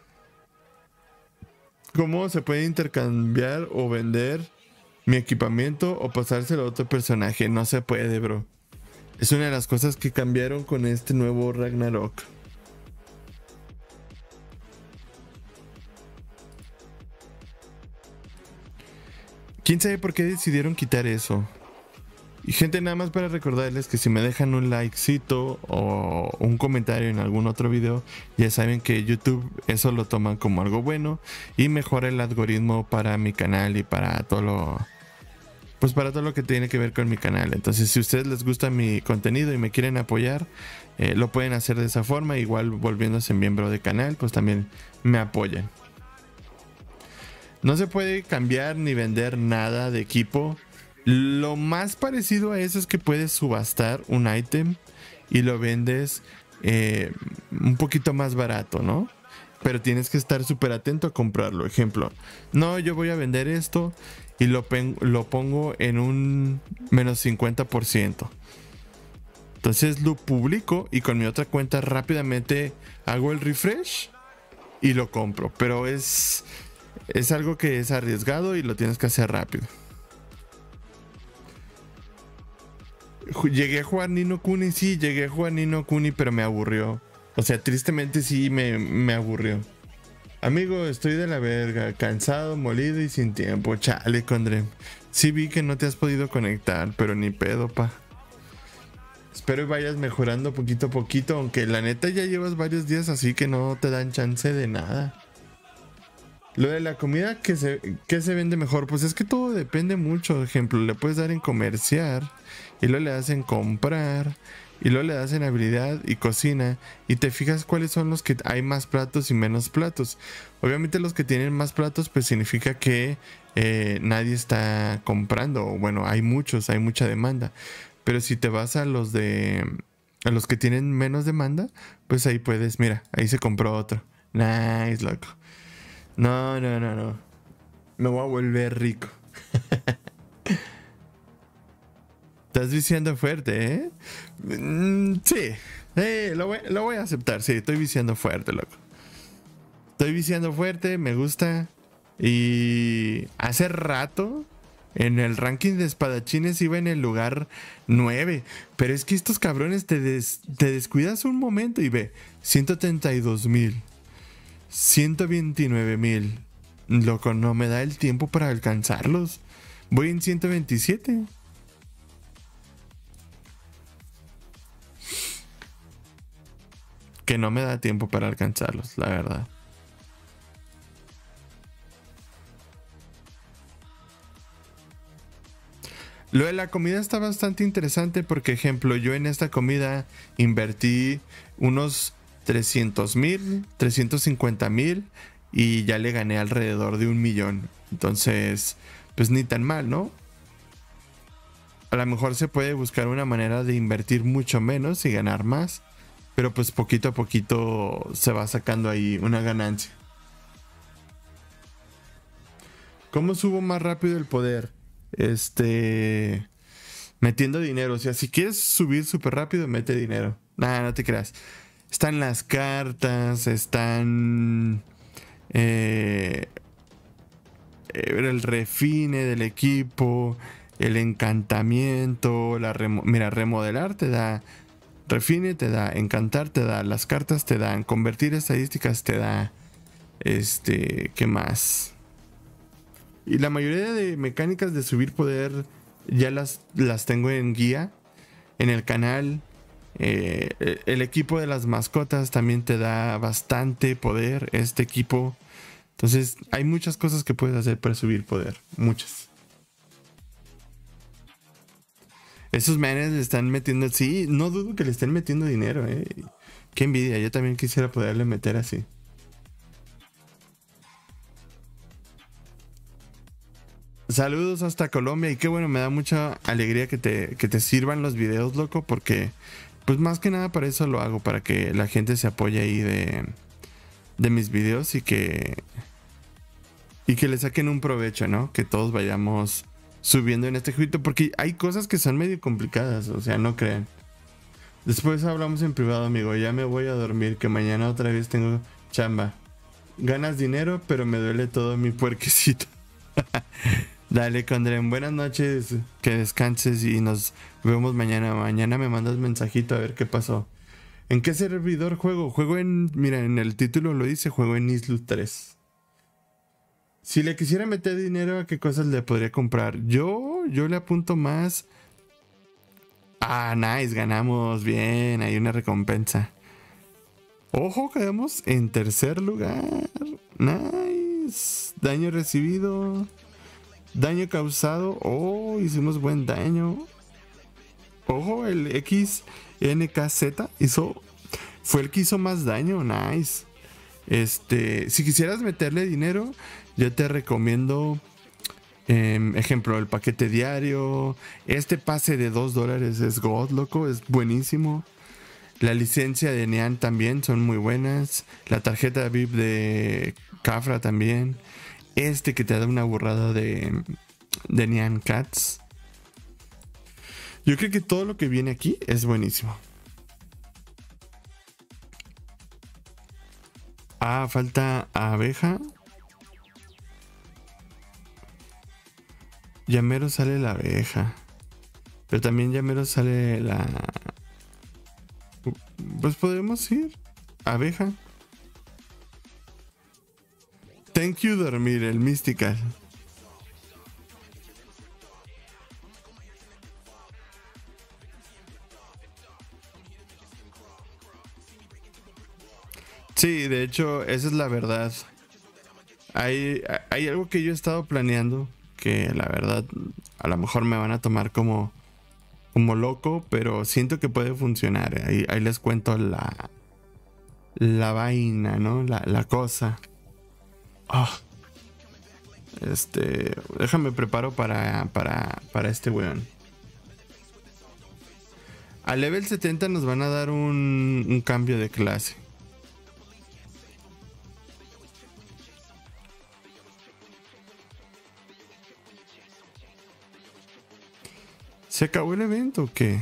B: ¿Cómo se puede intercambiar o vender mi equipamiento o pasárselo a otro personaje? No se puede, bro. Es una de las cosas que cambiaron con este nuevo Ragnarok. ¿Quién sabe por qué decidieron quitar eso? Y gente, nada más para recordarles que si me dejan un likecito o un comentario en algún otro video, ya saben que YouTube eso lo toman como algo bueno y mejora el algoritmo para mi canal y para todo lo, pues para todo lo que tiene que ver con mi canal. Entonces, si a ustedes les gusta mi contenido y me quieren apoyar, lo pueden hacer de esa forma. Igual volviéndose miembro de canal, pues también me apoyan. No se puede cambiar ni vender nada de equipo. Lo más parecido a eso es que puedes subastar un ítem y lo vendes un poquito más barato, ¿no? Pero tienes que estar súper atento a comprarlo. Ejemplo, no, yo voy a vender esto y lo pongo en un menos 50%. Entonces lo publico y con mi otra cuenta rápidamente hago el refresh y lo compro. Pero es algo que es arriesgado y lo tienes que hacer rápido. Llegué a jugar Ni no Kuni, sí, llegué a jugar Ni no Kuni, pero me aburrió. O sea, tristemente sí me aburrió. Amigo, estoy de la verga, cansado, molido y sin tiempo. Chale, Condrem. Sí vi que no te has podido conectar, pero ni pedo, pa. Espero y vayas mejorando poquito a poquito, aunque la neta ya llevas varios días así que no te dan chance de nada. Lo de la comida, ¿qué se vende mejor? Pues es que todo depende mucho. Por ejemplo, le puedes dar en comerciar y luego le das en comprar y luego le das en habilidad y cocina y te fijas cuáles son los que hay más platos y menos platos. Obviamente los que tienen más platos pues significa que nadie está comprando. Bueno, hay muchos, hay mucha demanda. Pero si te vas a los que tienen menos demanda, pues ahí puedes, mira, ahí se compró otro. Nice, loco. No. Me voy a volver rico. Estás viciando fuerte, ¿eh? Sí. Lo voy a aceptar. Sí, estoy viciando fuerte, loco. Estoy viciando fuerte, me gusta. Y hace rato, en el ranking de espadachines iba en el lugar 9. Pero es que estos cabrones te descuidas un momento y ve, 132,000. 129,000. Loco, no me da el tiempo para alcanzarlos. Voy en 127. Que no me da tiempo para alcanzarlos, la verdad. Lo de la comida está bastante interesante porque, ejemplo, yo en esta comida invertí unos 300,000, 350,000 y ya le gané alrededor de 1,000,000. Entonces, pues ni tan mal, ¿no? A lo mejor se puede buscar una manera de invertir mucho menos y ganar más, pero pues poquito a poquito se va sacando ahí una ganancia. ¿Cómo subo más rápido el poder? Metiendo dinero. O sea, si quieres subir súper rápido, mete dinero. Nah, no te creas. Están las cartas, están el refine del equipo, el encantamiento, mira, remodelar te da, refine te da, encantar te da, las cartas te dan, convertir estadísticas te da, ¿qué más? Y la mayoría de mecánicas de subir poder ya las tengo en guía, en el canal. El equipo de las mascotas también te da bastante poder, este equipo. Entonces hay muchas cosas que puedes hacer para subir poder, muchas. Esos manes le están metiendo, sí, no dudo que le estén metiendo dinero, qué envidia, yo también quisiera poderle meter así. Saludos hasta Colombia y qué bueno, me da mucha alegría que te sirvan los videos, loco, porque pues más que nada para eso lo hago, para que la gente se apoye ahí de mis videos y que le saquen un provecho, ¿no? Que todos vayamos subiendo en este jueguito, porque hay cosas que son medio complicadas, o sea, no crean. Después hablamos en privado, amigo, ya me voy a dormir, que mañana otra vez tengo chamba. Ganas dinero, pero me duele todo mi puerquecito. Dale, Condren, buenas noches, que descanses y nos vemos mañana. Mañana me mandas mensajito a ver qué pasó. ¿En qué servidor juego? Juego mira, en el título lo dice, juego en Islu 3. Si le quisiera meter dinero, ¿a qué cosas le podría comprar? Yo le apunto más Ah, nice, ganamos. Bien, hay una recompensa. Ojo, quedamos en tercer lugar. Nice. Daño recibido. Daño causado. Oh, hicimos buen daño. Ojo, el XNKZ fue el que hizo más daño. Nice. Si quisieras meterle dinero, yo te recomiendo, ejemplo, el paquete diario. Este pase de $2 es God, loco, es buenísimo. La licencia de Nean también son muy buenas. La tarjeta VIP de Cafra también. Que te da una burrada de Nean Cats. Yo creo que todo lo que viene aquí es buenísimo. Ah, falta abeja. Ya mero sale la abeja. Pero también ya mero sale la... Pues podemos ir. Abeja. Thank you, dormir, el Mystical. Sí, de hecho, esa es la verdad. Hay algo que yo he estado planeando, que la verdad a lo mejor me van a tomar como loco, pero siento que puede funcionar. Ahí les cuento la vaina, ¿no? La cosa. Oh. Déjame preparo para este weón. A level 70 nos van a dar un cambio de clase. ¿Se acabó el evento o qué?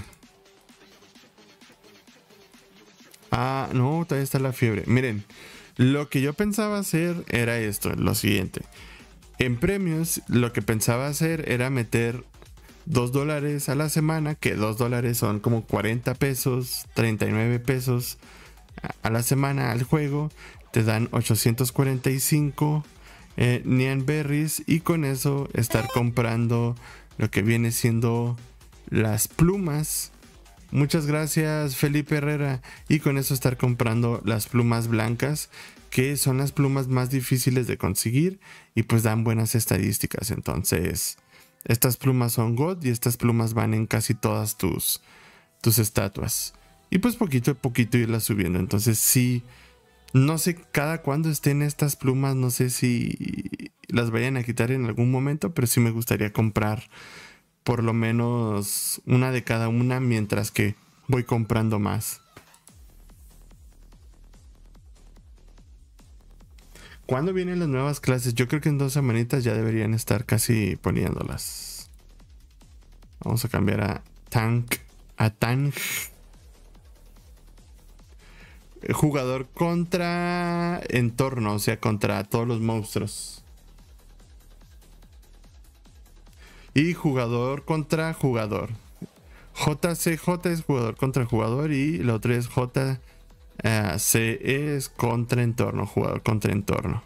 B: Ah, no, todavía está la fiebre. Miren, lo que yo pensaba hacer era esto, lo siguiente. En premios, lo que pensaba hacer era meter $2 a la semana, que $2 son como 40 pesos, 39 pesos a la semana al juego. Te dan 845 Nean Berries y con eso estar comprando lo que viene siendo las plumas. Muchas gracias, Felipe Herrera. Y con eso estar comprando las plumas blancas, que son las plumas más difíciles de conseguir y pues dan buenas estadísticas. Entonces, estas plumas son God y estas plumas van en casi todas tus estatuas. Y pues poquito a poquito irlas subiendo. Entonces sí, no sé cada cuándo estén estas plumas, no sé si las vayan a quitar en algún momento, pero sí me gustaría comprar por lo menos una de cada una mientras que voy comprando más. ¿Cuándo vienen las nuevas clases? Yo creo que en 2 semanitas ya deberían estar casi poniéndolas. Vamos a cambiar a Tank. Jugador contra entorno, o sea, contra todos los monstruos. Y jugador contra jugador. JCJ es jugador contra jugador y el otro es JCE es contra entorno, jugador contra entorno.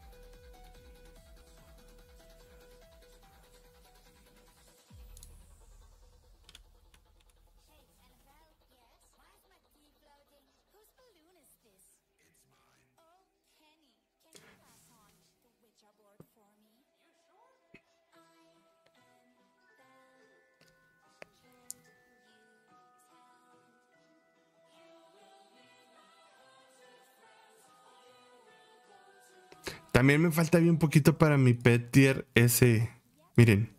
B: También me falta bien poquito para mi pet tier S. Miren.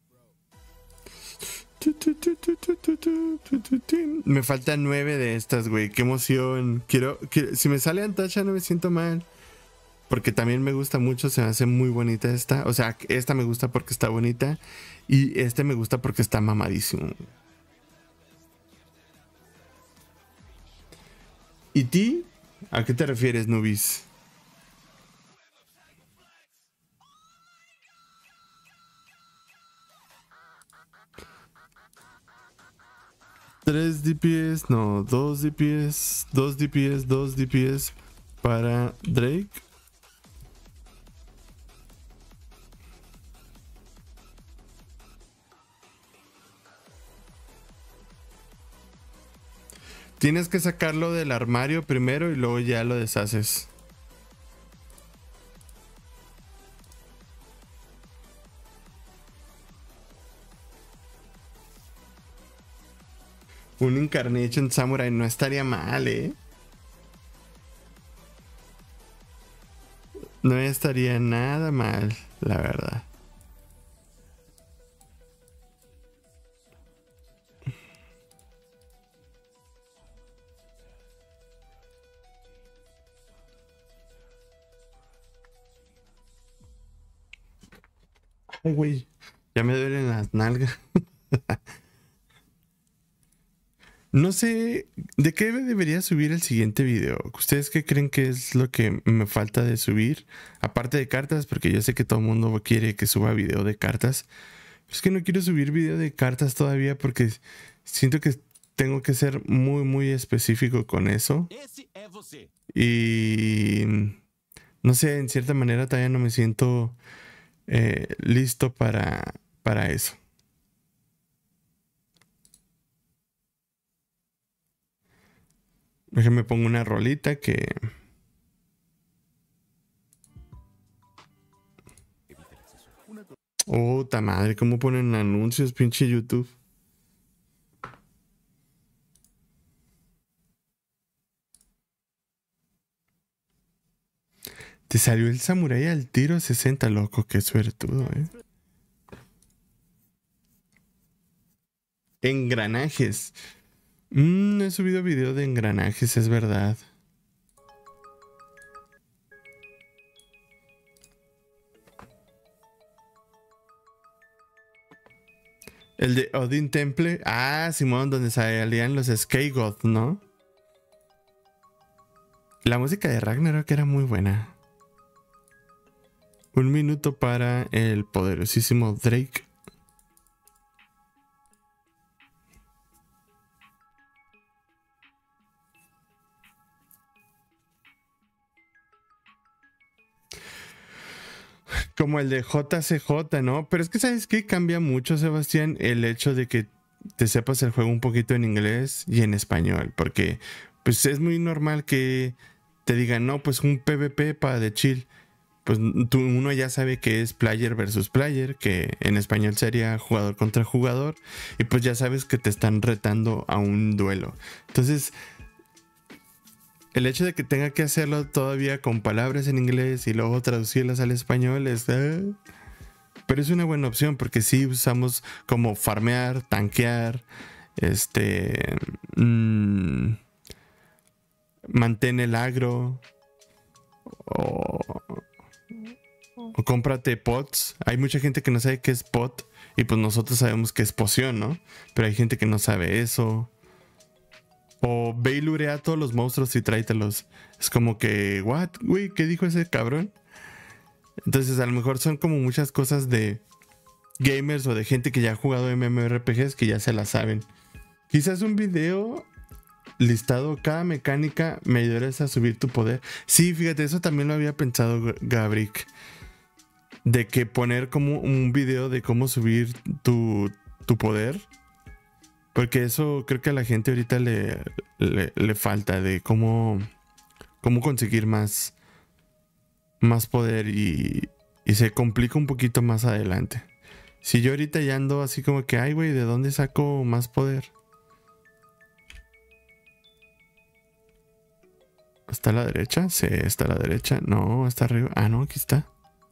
B: Me faltan 9 de estas, güey. Qué emoción. Quiero, si me sale Antacha no me siento mal. Porque también me gusta mucho. Se me hace muy bonita esta. O sea, esta me gusta porque está bonita. Y este me gusta porque está mamadísimo. ¿Y ti? ¿A qué te refieres, Nubis? ¿3 DPS? No, 2 DPS. 2 DPS, 2 DPS para Drake. Tienes que sacarlo del armario primero y luego ya lo deshaces. Un Incarnation Samurai no estaría mal, ¿eh? No estaría nada mal, la verdad. Ay, güey, ya me duelen las nalgas. No sé de qué debería subir el siguiente video. ¿Ustedes qué creen que es lo que me falta de subir? Aparte de cartas, porque yo sé que todo el mundo quiere que suba video de cartas. Es que no quiero subir video de cartas todavía porque siento que tengo que ser muy específico con eso. Y no sé, en cierta manera todavía no me siento listo para eso. Déjenme pongo una rolita que... Oh, ta madre, ¿cómo ponen anuncios, pinche YouTube? Te salió el samurái al tiro 60, loco, qué suertudo, ¿eh? Engranajes. He subido video de engranajes, es verdad. El de Odin Temple. Ah, Simón, donde salían los Skagoth, ¿no? La música de Ragnarok era muy buena. 1 minuto para el poderosísimo Drake. Como el de JCJ, ¿no? Pero es que, ¿sabes qué? Cambia mucho, Sebastián, el hecho de que te sepas el juego un poquito en inglés y en español. Porque, pues, es muy normal que te digan, no, pues un PvP para de chill. Pues uno ya sabe que es player versus player, que en español sería jugador contra jugador. Y pues ya sabes que te están retando a un duelo. Entonces... el hecho de que tenga que hacerlo todavía con palabras en inglés y luego traducirlas al español es... pero es una buena opción porque sí usamos como farmear, tanquear, mantén el agro o cómprate pots. Hay mucha gente que no sabe qué es pot y pues nosotros sabemos que es poción, ¿no? Pero hay gente que no sabe eso. O ve y lurea a todos los monstruos y tráetelos. Es como que, what, güey, ¿qué dijo ese cabrón? Entonces a lo mejor son como muchas cosas de gamers o de gente que ya ha jugado MMORPGs que ya se la saben. Quizás un video listado cada mecánica me ayudarás a subir tu poder. Sí, fíjate, eso también lo había pensado Gabrick. De que poner como un video de cómo subir tu poder. Porque eso creo que a la gente ahorita le falta de cómo conseguir más poder y se complica un poquito más adelante. Si yo ahorita ya ando así como que, ay güey, ¿de dónde saco más poder? ¿Está a la derecha? Sí, está a la derecha. No, está arriba. Ah, no, aquí está.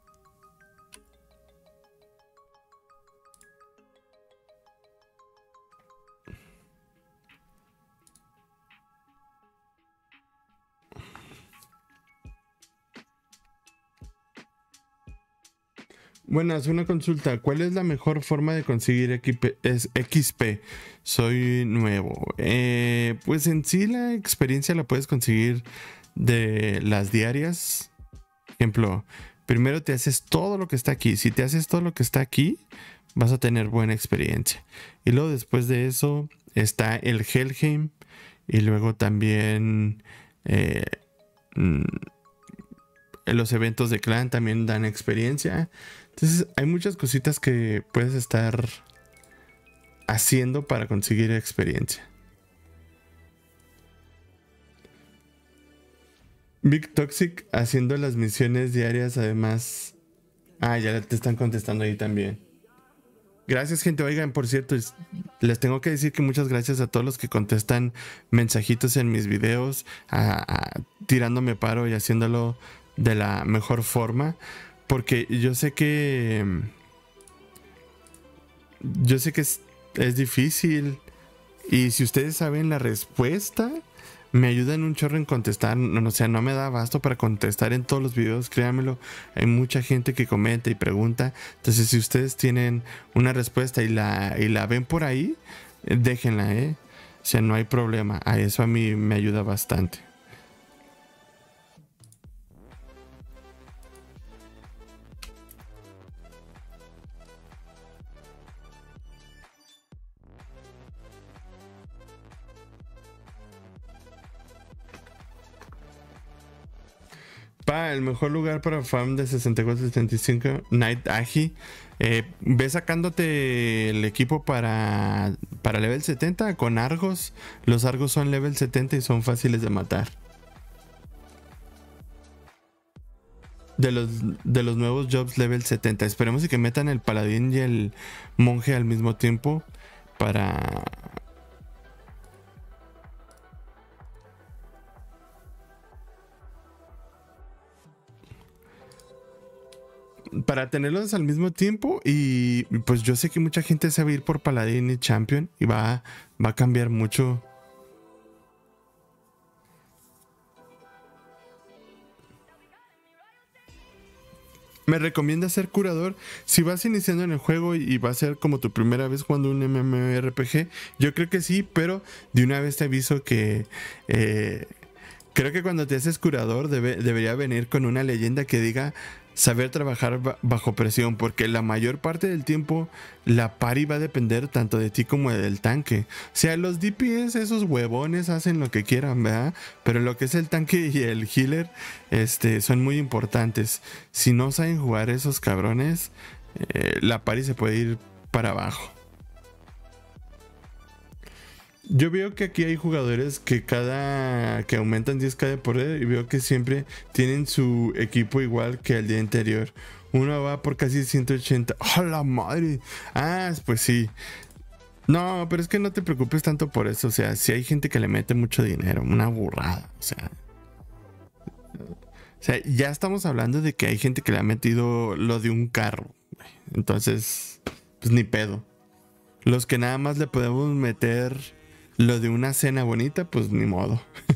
B: Buenas, una consulta. ¿Cuál es la mejor forma de conseguir XP? Soy nuevo. Pues en sí la experiencia la puedes conseguir de las diarias. Ejemplo, primero te haces todo lo que está aquí. Si te haces todo lo que está aquí, vas a tener buena experiencia. Y luego después de eso está el Helheim. Y luego también los eventos de clan también dan experiencia. Entonces hay muchas cositas que puedes estar haciendo para conseguir experiencia. Big Toxic haciendo las misiones diarias, además. Ah, ya te están contestando ahí también. Gracias, gente. Oigan, por cierto, les tengo que decir que muchas gracias a todos los que contestan mensajitos en mis videos, tirándome paro y haciéndolo de la mejor forma, porque yo sé que es difícil, y si ustedes saben la respuesta, me ayudan un chorro en contestar. No, o sea, no me da abasto para contestar en todos los videos, créanmelo. Hay mucha gente que comenta y pregunta. Entonces, si ustedes tienen una respuesta y la ven por ahí, déjenla, O sea, no hay problema. A eso a mí me ayuda bastante. El mejor lugar para farm de 64-75, Night Agi. Ve sacándote el equipo para level 70 con Argos. Los Argos son level 70 y son fáciles de matar. De los nuevos jobs level 70. Esperemos y que metan el paladín y el monje al mismo tiempo para tenerlos al mismo tiempo. Y pues yo sé que mucha gente se va a ir por paladín y champion y va a cambiar mucho. Me recomienda ser curador. Si vas iniciando en el juego y va a ser como tu primera vez jugando un MMORPG, yo creo que sí, pero de una vez te aviso que creo que cuando te haces curador debería venir con una leyenda que diga saber trabajar bajo presión, porque la mayor parte del tiempo la party va a depender tanto de ti como del tanque. O sea, los DPS, esos huevones, hacen lo que quieran, ¿verdad? Pero lo que es el tanque y el healer, son muy importantes. Si no saben jugar esos cabrones, la party se puede ir para abajo. Yo veo que aquí hay jugadores que que aumentan 10k de poder, y veo que siempre tienen su equipo igual que el día anterior. Uno va por casi 180. ¡Oh, la madre! Ah, pues sí. No, pero es que no te preocupes tanto por eso. O sea, si hay gente que le mete mucho dinero, una burrada. O sea, ya estamos hablando de que hay gente que le ha metido lo de un carro. Entonces, pues ni pedo. Los que nada más le podemos meter lo de una cena bonita, pues ni modo.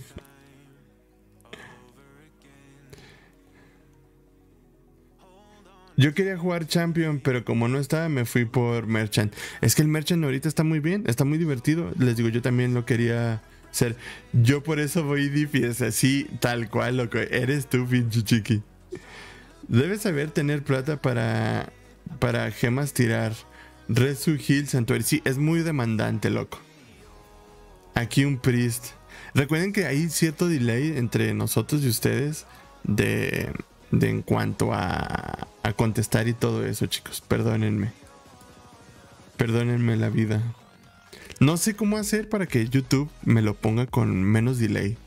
B: Yo quería jugar Champion, pero como no estaba, me fui por Merchant. Es que el Merchant ahorita está muy bien, está muy divertido. Les digo, yo también lo quería hacer. Yo por eso voy DPS, así, tal cual, loco. Eres tú, pinche chiqui. Debes saber tener plata para gemas tirar. Resu Hill Santuario. Sí, es muy demandante, loco. Aquí un priest. Recuerden que hay cierto delay entre nosotros y ustedes de en cuanto a contestar y todo eso, chicos. Perdónenme. Perdónenme la vida. No sé cómo hacer para que YouTube me lo ponga con menos delay.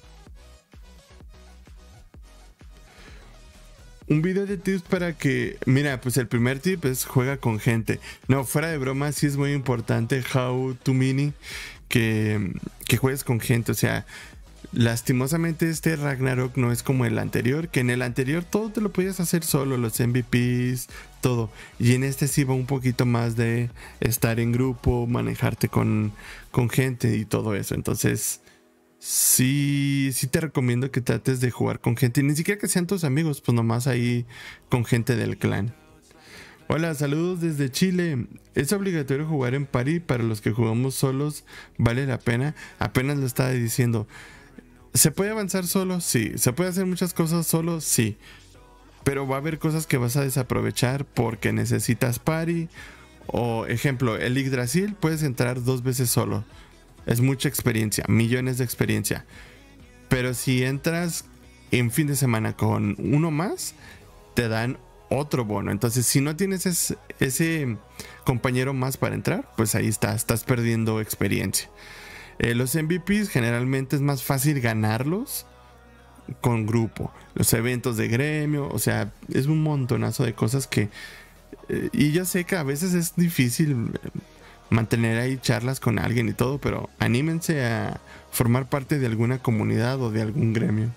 B: Un video de tips para que... Mira, pues el primer tip es juega con gente. No, fuera de broma, sí es muy importante How to Mini que juegues con gente. O sea, lastimosamente este Ragnarok no es como el anterior, que en el anterior todo te lo podías hacer solo, los MVPs, todo. Y en este sí va un poquito más de estar en grupo, manejarte con gente y todo eso. Entonces... Sí te recomiendo que trates de jugar con gente, ni siquiera que sean tus amigos, pues nomás ahí con gente del clan. Hola, saludos desde Chile. ¿Es obligatorio jugar en party para los que jugamos solos? ¿Vale la pena? Apenas lo estaba diciendo. ¿Se puede avanzar solo? Sí. ¿Se puede hacer muchas cosas solo? Sí. Pero va a haber cosas que vas a desaprovechar porque necesitas party. O ejemplo, el Yggdrasil puedes entrar 2 veces solo. Es mucha experiencia, millones de experiencia. Pero si entras en fin de semana con uno más, te dan otro bono. Entonces, si no tienes ese compañero más para entrar, pues ahí estás perdiendo experiencia. Los MVPs generalmente es más fácil ganarlos con grupo, los eventos de gremio, o sea, es un montonazo de cosas que... y yo sé que a veces es difícil mantener ahí charlas con alguien y todo, pero anímense a formar parte de alguna comunidad o de algún gremio.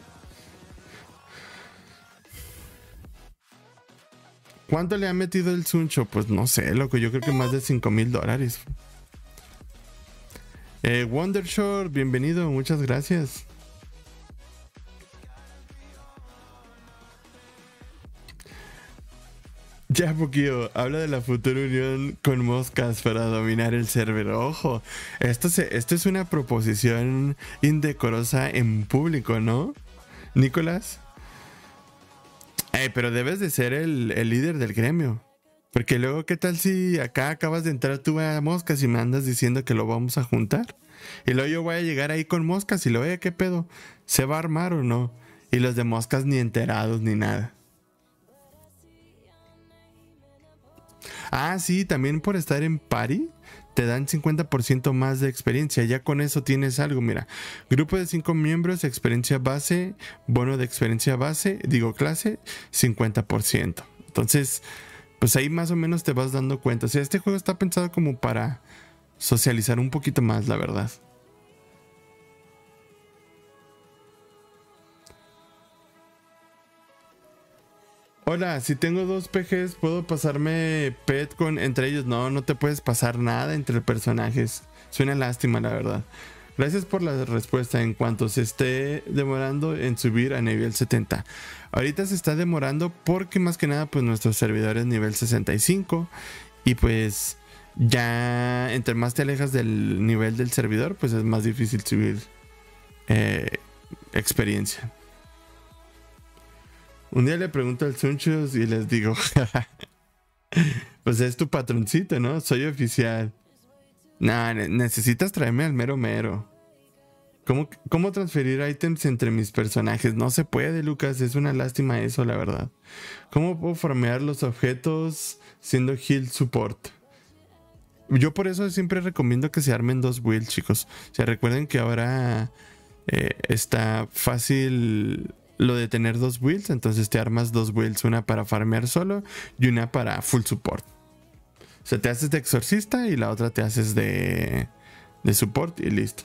B: ¿Cuánto le ha metido el Suncho? Pues no sé, loco, yo creo que más de $5,000. Wondershore, bienvenido, muchas gracias. Ya, Pukio, habla de la futura unión con moscas para dominar el server. Ojo, esto es una proposición indecorosa en público, ¿no, Nicolás? Pero debes de ser el líder del gremio. Porque luego, ¿qué tal si acá acabas de entrar tú a moscas y me andas diciendo que lo vamos a juntar? Y luego yo voy a llegar ahí con moscas y luego, ¿qué pedo? ¿Se va a armar o no? Y los de moscas ni enterados ni nada. Ah, sí, también por estar en party te dan 50% más de experiencia. Ya con eso tienes algo, mira. Grupo de 5 miembros, experiencia base, bono de experiencia base, clase, 50%. Entonces, pues ahí más o menos te vas dando cuenta. O sea, este juego está pensado como para socializar un poquito más, la verdad. Hola, si tengo 2 PGs, ¿puedo pasarme pet entre ellos? No, no te puedes pasar nada entre personajes. Es una lástima, la verdad. Gracias por la respuesta. En cuanto se esté demorando en subir a nivel 70. Ahorita se está demorando porque más que nada pues nuestro servidor es nivel 65. Y pues ya entre más te alejas del nivel del servidor, pues es más difícil subir experiencia. Un día le pregunto al Sunchos y les digo, pues es tu patroncito, ¿no? Soy oficial. Nah, necesitas traerme al mero mero. ¿Cómo transferir ítems entre mis personajes? No se puede, Lucas. Es una lástima eso, la verdad. ¿Cómo puedo farmear los objetos siendo heal support? Yo por eso siempre recomiendo que se armen 2 builds, chicos. O sea, recuerden que ahora está fácil lo de tener 2 builds. Entonces te armas 2 builds. Una para farmear solo y una para full support. O sea, te haces de exorcista y la otra te haces de support y listo.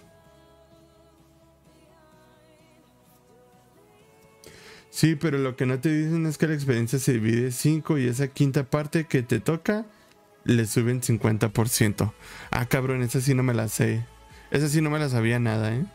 B: Sí, pero lo que no te dicen es que la experiencia se divide en 5 y esa quinta parte que te toca le suben 50%. Ah, cabrón, esa sí no me la sé. Esa sí no me la sabía nada, ¿eh?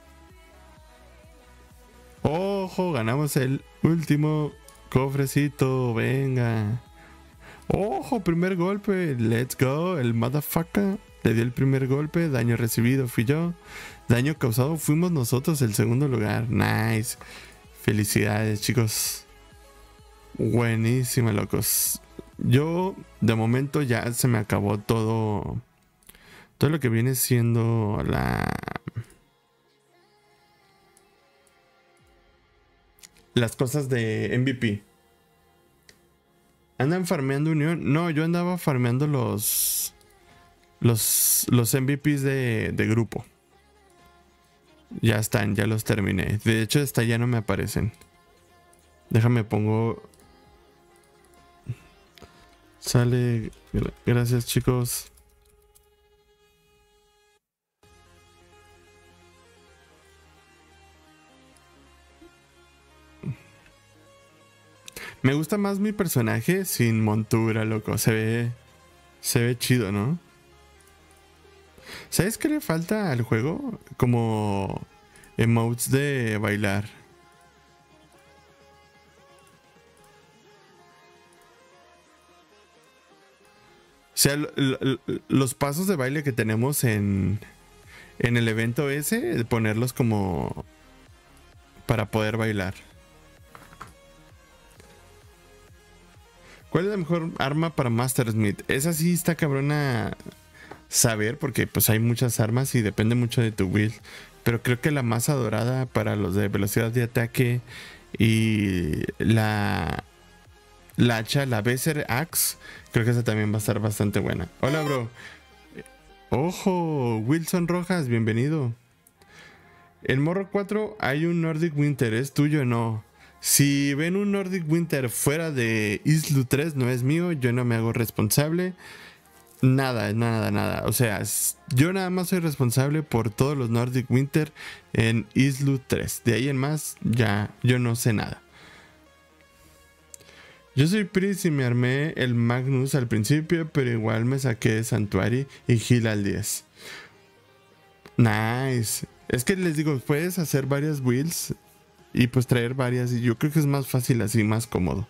B: Ojo, ganamos el último cofrecito, venga. Ojo, primer golpe, let's go, el motherfucker le dio el primer golpe, daño recibido fui yo, daño causado fuimos nosotros, el segundo lugar, nice. Felicidades, chicos. Buenísima, locos. Yo, de momento, ya se me acabó todo lo que viene siendo las cosas de MVP. ¿Andan farmeando unión? No, yo andaba farmeando los MVPs de grupo. Ya están, ya los terminé. De hecho, hasta ya no me aparecen. Déjame pongo. Sale. Gracias, chicos. Me gusta más mi personaje sin montura, loco. Se ve chido, ¿no? ¿Sabes qué le falta al juego? Como emotes de bailar. O sea, los pasos de baile que tenemos en el evento ese, ponerlos como para poder bailar. ¿Cuál es la mejor arma para Master Smith? Esa sí está cabrona saber, porque pues hay muchas armas y depende mucho de tu build. Pero creo que la más adorada para los de velocidad de ataque y la hacha, la Berserk Axe, creo que esa también va a estar bastante buena. Hola, bro. Ojo, Wilson Rojas, bienvenido. En Morro 4 hay un Nordic Winter, es tuyo o no. Si ven un Nordic Winter fuera de Islu 3, no es mío, yo no me hago responsable. Nada. O sea, yo nada más soy responsable por todos los Nordic Winter en Islu 3. De ahí en más, ya yo no sé nada. Yo soy Pris y me armé el Magnus al principio, pero igual me saqué Santuari y Gil al 10. Nice. Es que les digo, puedes hacer varias builds y pues traer varias, y yo creo que es más fácil así, más cómodo.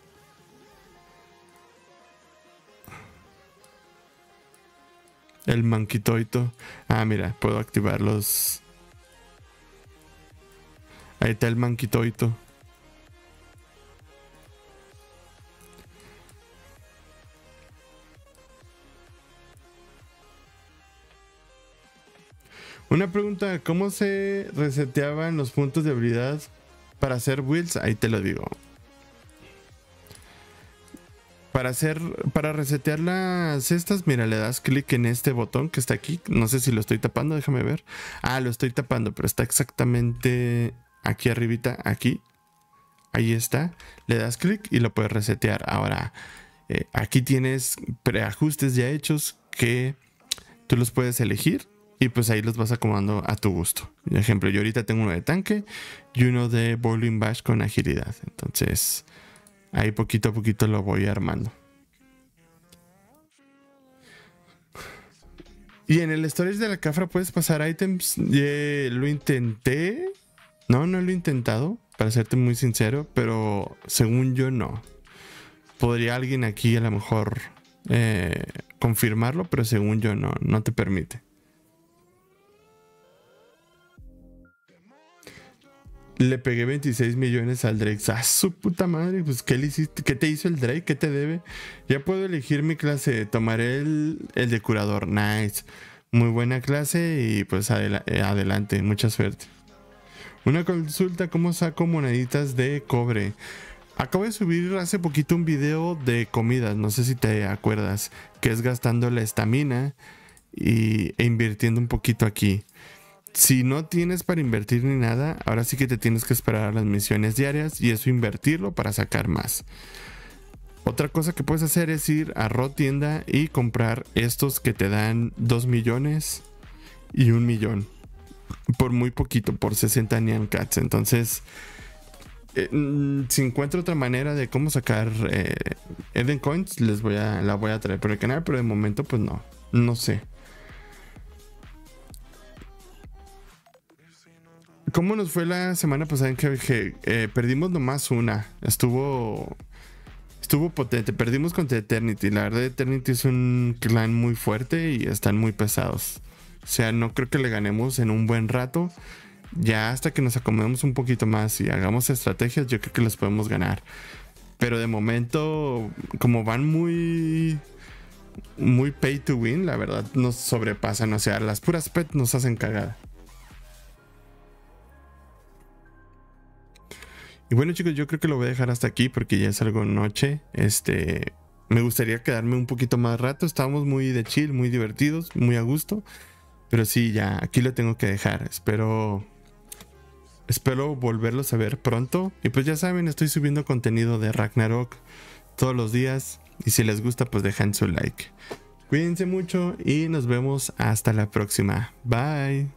B: El manquitoito. Ah, mira, puedo activar los... Ahí está el manquitoito. Una pregunta, ¿cómo se reseteaban los puntos de habilidad para hacer builds? Ahí te lo digo. Para resetear las cestas, mira, le das clic en este botón que está aquí. No sé si lo estoy tapando, déjame ver. Ah, lo estoy tapando, pero está exactamente aquí arribita, aquí. Ahí está. Le das clic y lo puedes resetear. Ahora, aquí tienes preajustes ya hechos que tú los puedes elegir. Y pues ahí los vas acomodando a tu gusto. Por ejemplo, yo ahorita tengo uno de tanque y uno de Bowling Bash con agilidad. Entonces, ahí poquito a poquito lo voy armando. Y en el storage de la Cafra puedes pasar items. Lo intenté. No lo he intentado, para serte muy sincero. Pero según yo no. Podría alguien aquí a lo mejor confirmarlo, pero según yo no te permite. Le pegué 26 millones al Drake. ¡Ah, su puta madre! Pues, ¿qué le hiciste? ¿Qué te hizo el Drake? ¿Qué te debe? Ya puedo elegir mi clase. Tomaré el de curador. Nice. Muy buena clase y pues adelante. Mucha suerte. Una consulta. ¿Cómo saco moneditas de cobre? Acabo de subir hace poquito un video de comidas. No sé si te acuerdas. Que es gastando la estamina e invirtiendo un poquito aquí. Si no tienes para invertir ni nada, ahora sí que te tienes que esperar a las misiones diarias y eso invertirlo para sacar más. Otra cosa que puedes hacer es ir a Raw Tienda y comprar estos que te dan 2 millones y 1 millón. Por muy poquito, por 60 Nyan Cats. Entonces, si encuentro otra manera de cómo sacar Eden Coins, la voy a traer por el canal, pero de momento pues no sé. ¿Cómo nos fue la semana pasada en que perdimos nomás una? Estuvo potente. Perdimos contra Eternity. La verdad, Eternity es un clan muy fuerte y están muy pesados. O sea, no creo que le ganemos en un buen rato. Ya hasta que nos acomodemos un poquito más y hagamos estrategias, yo creo que les podemos ganar. Pero de momento, como van muy pay to win, la verdad nos sobrepasan. O sea, las puras pets nos hacen cagada. Y bueno, chicos, yo creo que lo voy a dejar hasta aquí porque ya es algo noche. Me gustaría quedarme un poquito más rato. Estábamos muy de chill, muy divertidos, muy a gusto. Pero sí, ya aquí lo tengo que dejar. Espero volverlos a ver pronto. Y pues ya saben, estoy subiendo contenido de Ragnarok todos los días. Y si les gusta, pues dejan su like. Cuídense mucho y nos vemos hasta la próxima. Bye.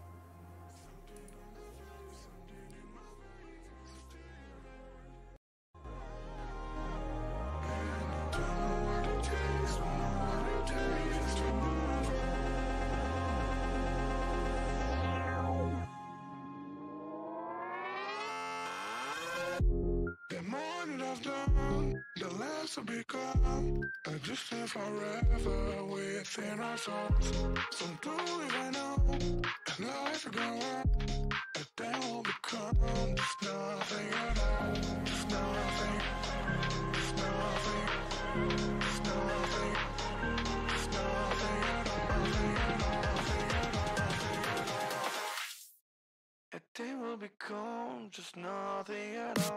A: To become a distant forever within our souls. Some do even know, and life go on, but they will become just nothing at all. Just nothing. Just nothing. Just nothing. Just nothing at all. Nothing at all. Nothing at all. Nothing at all. And they will become just nothing at all.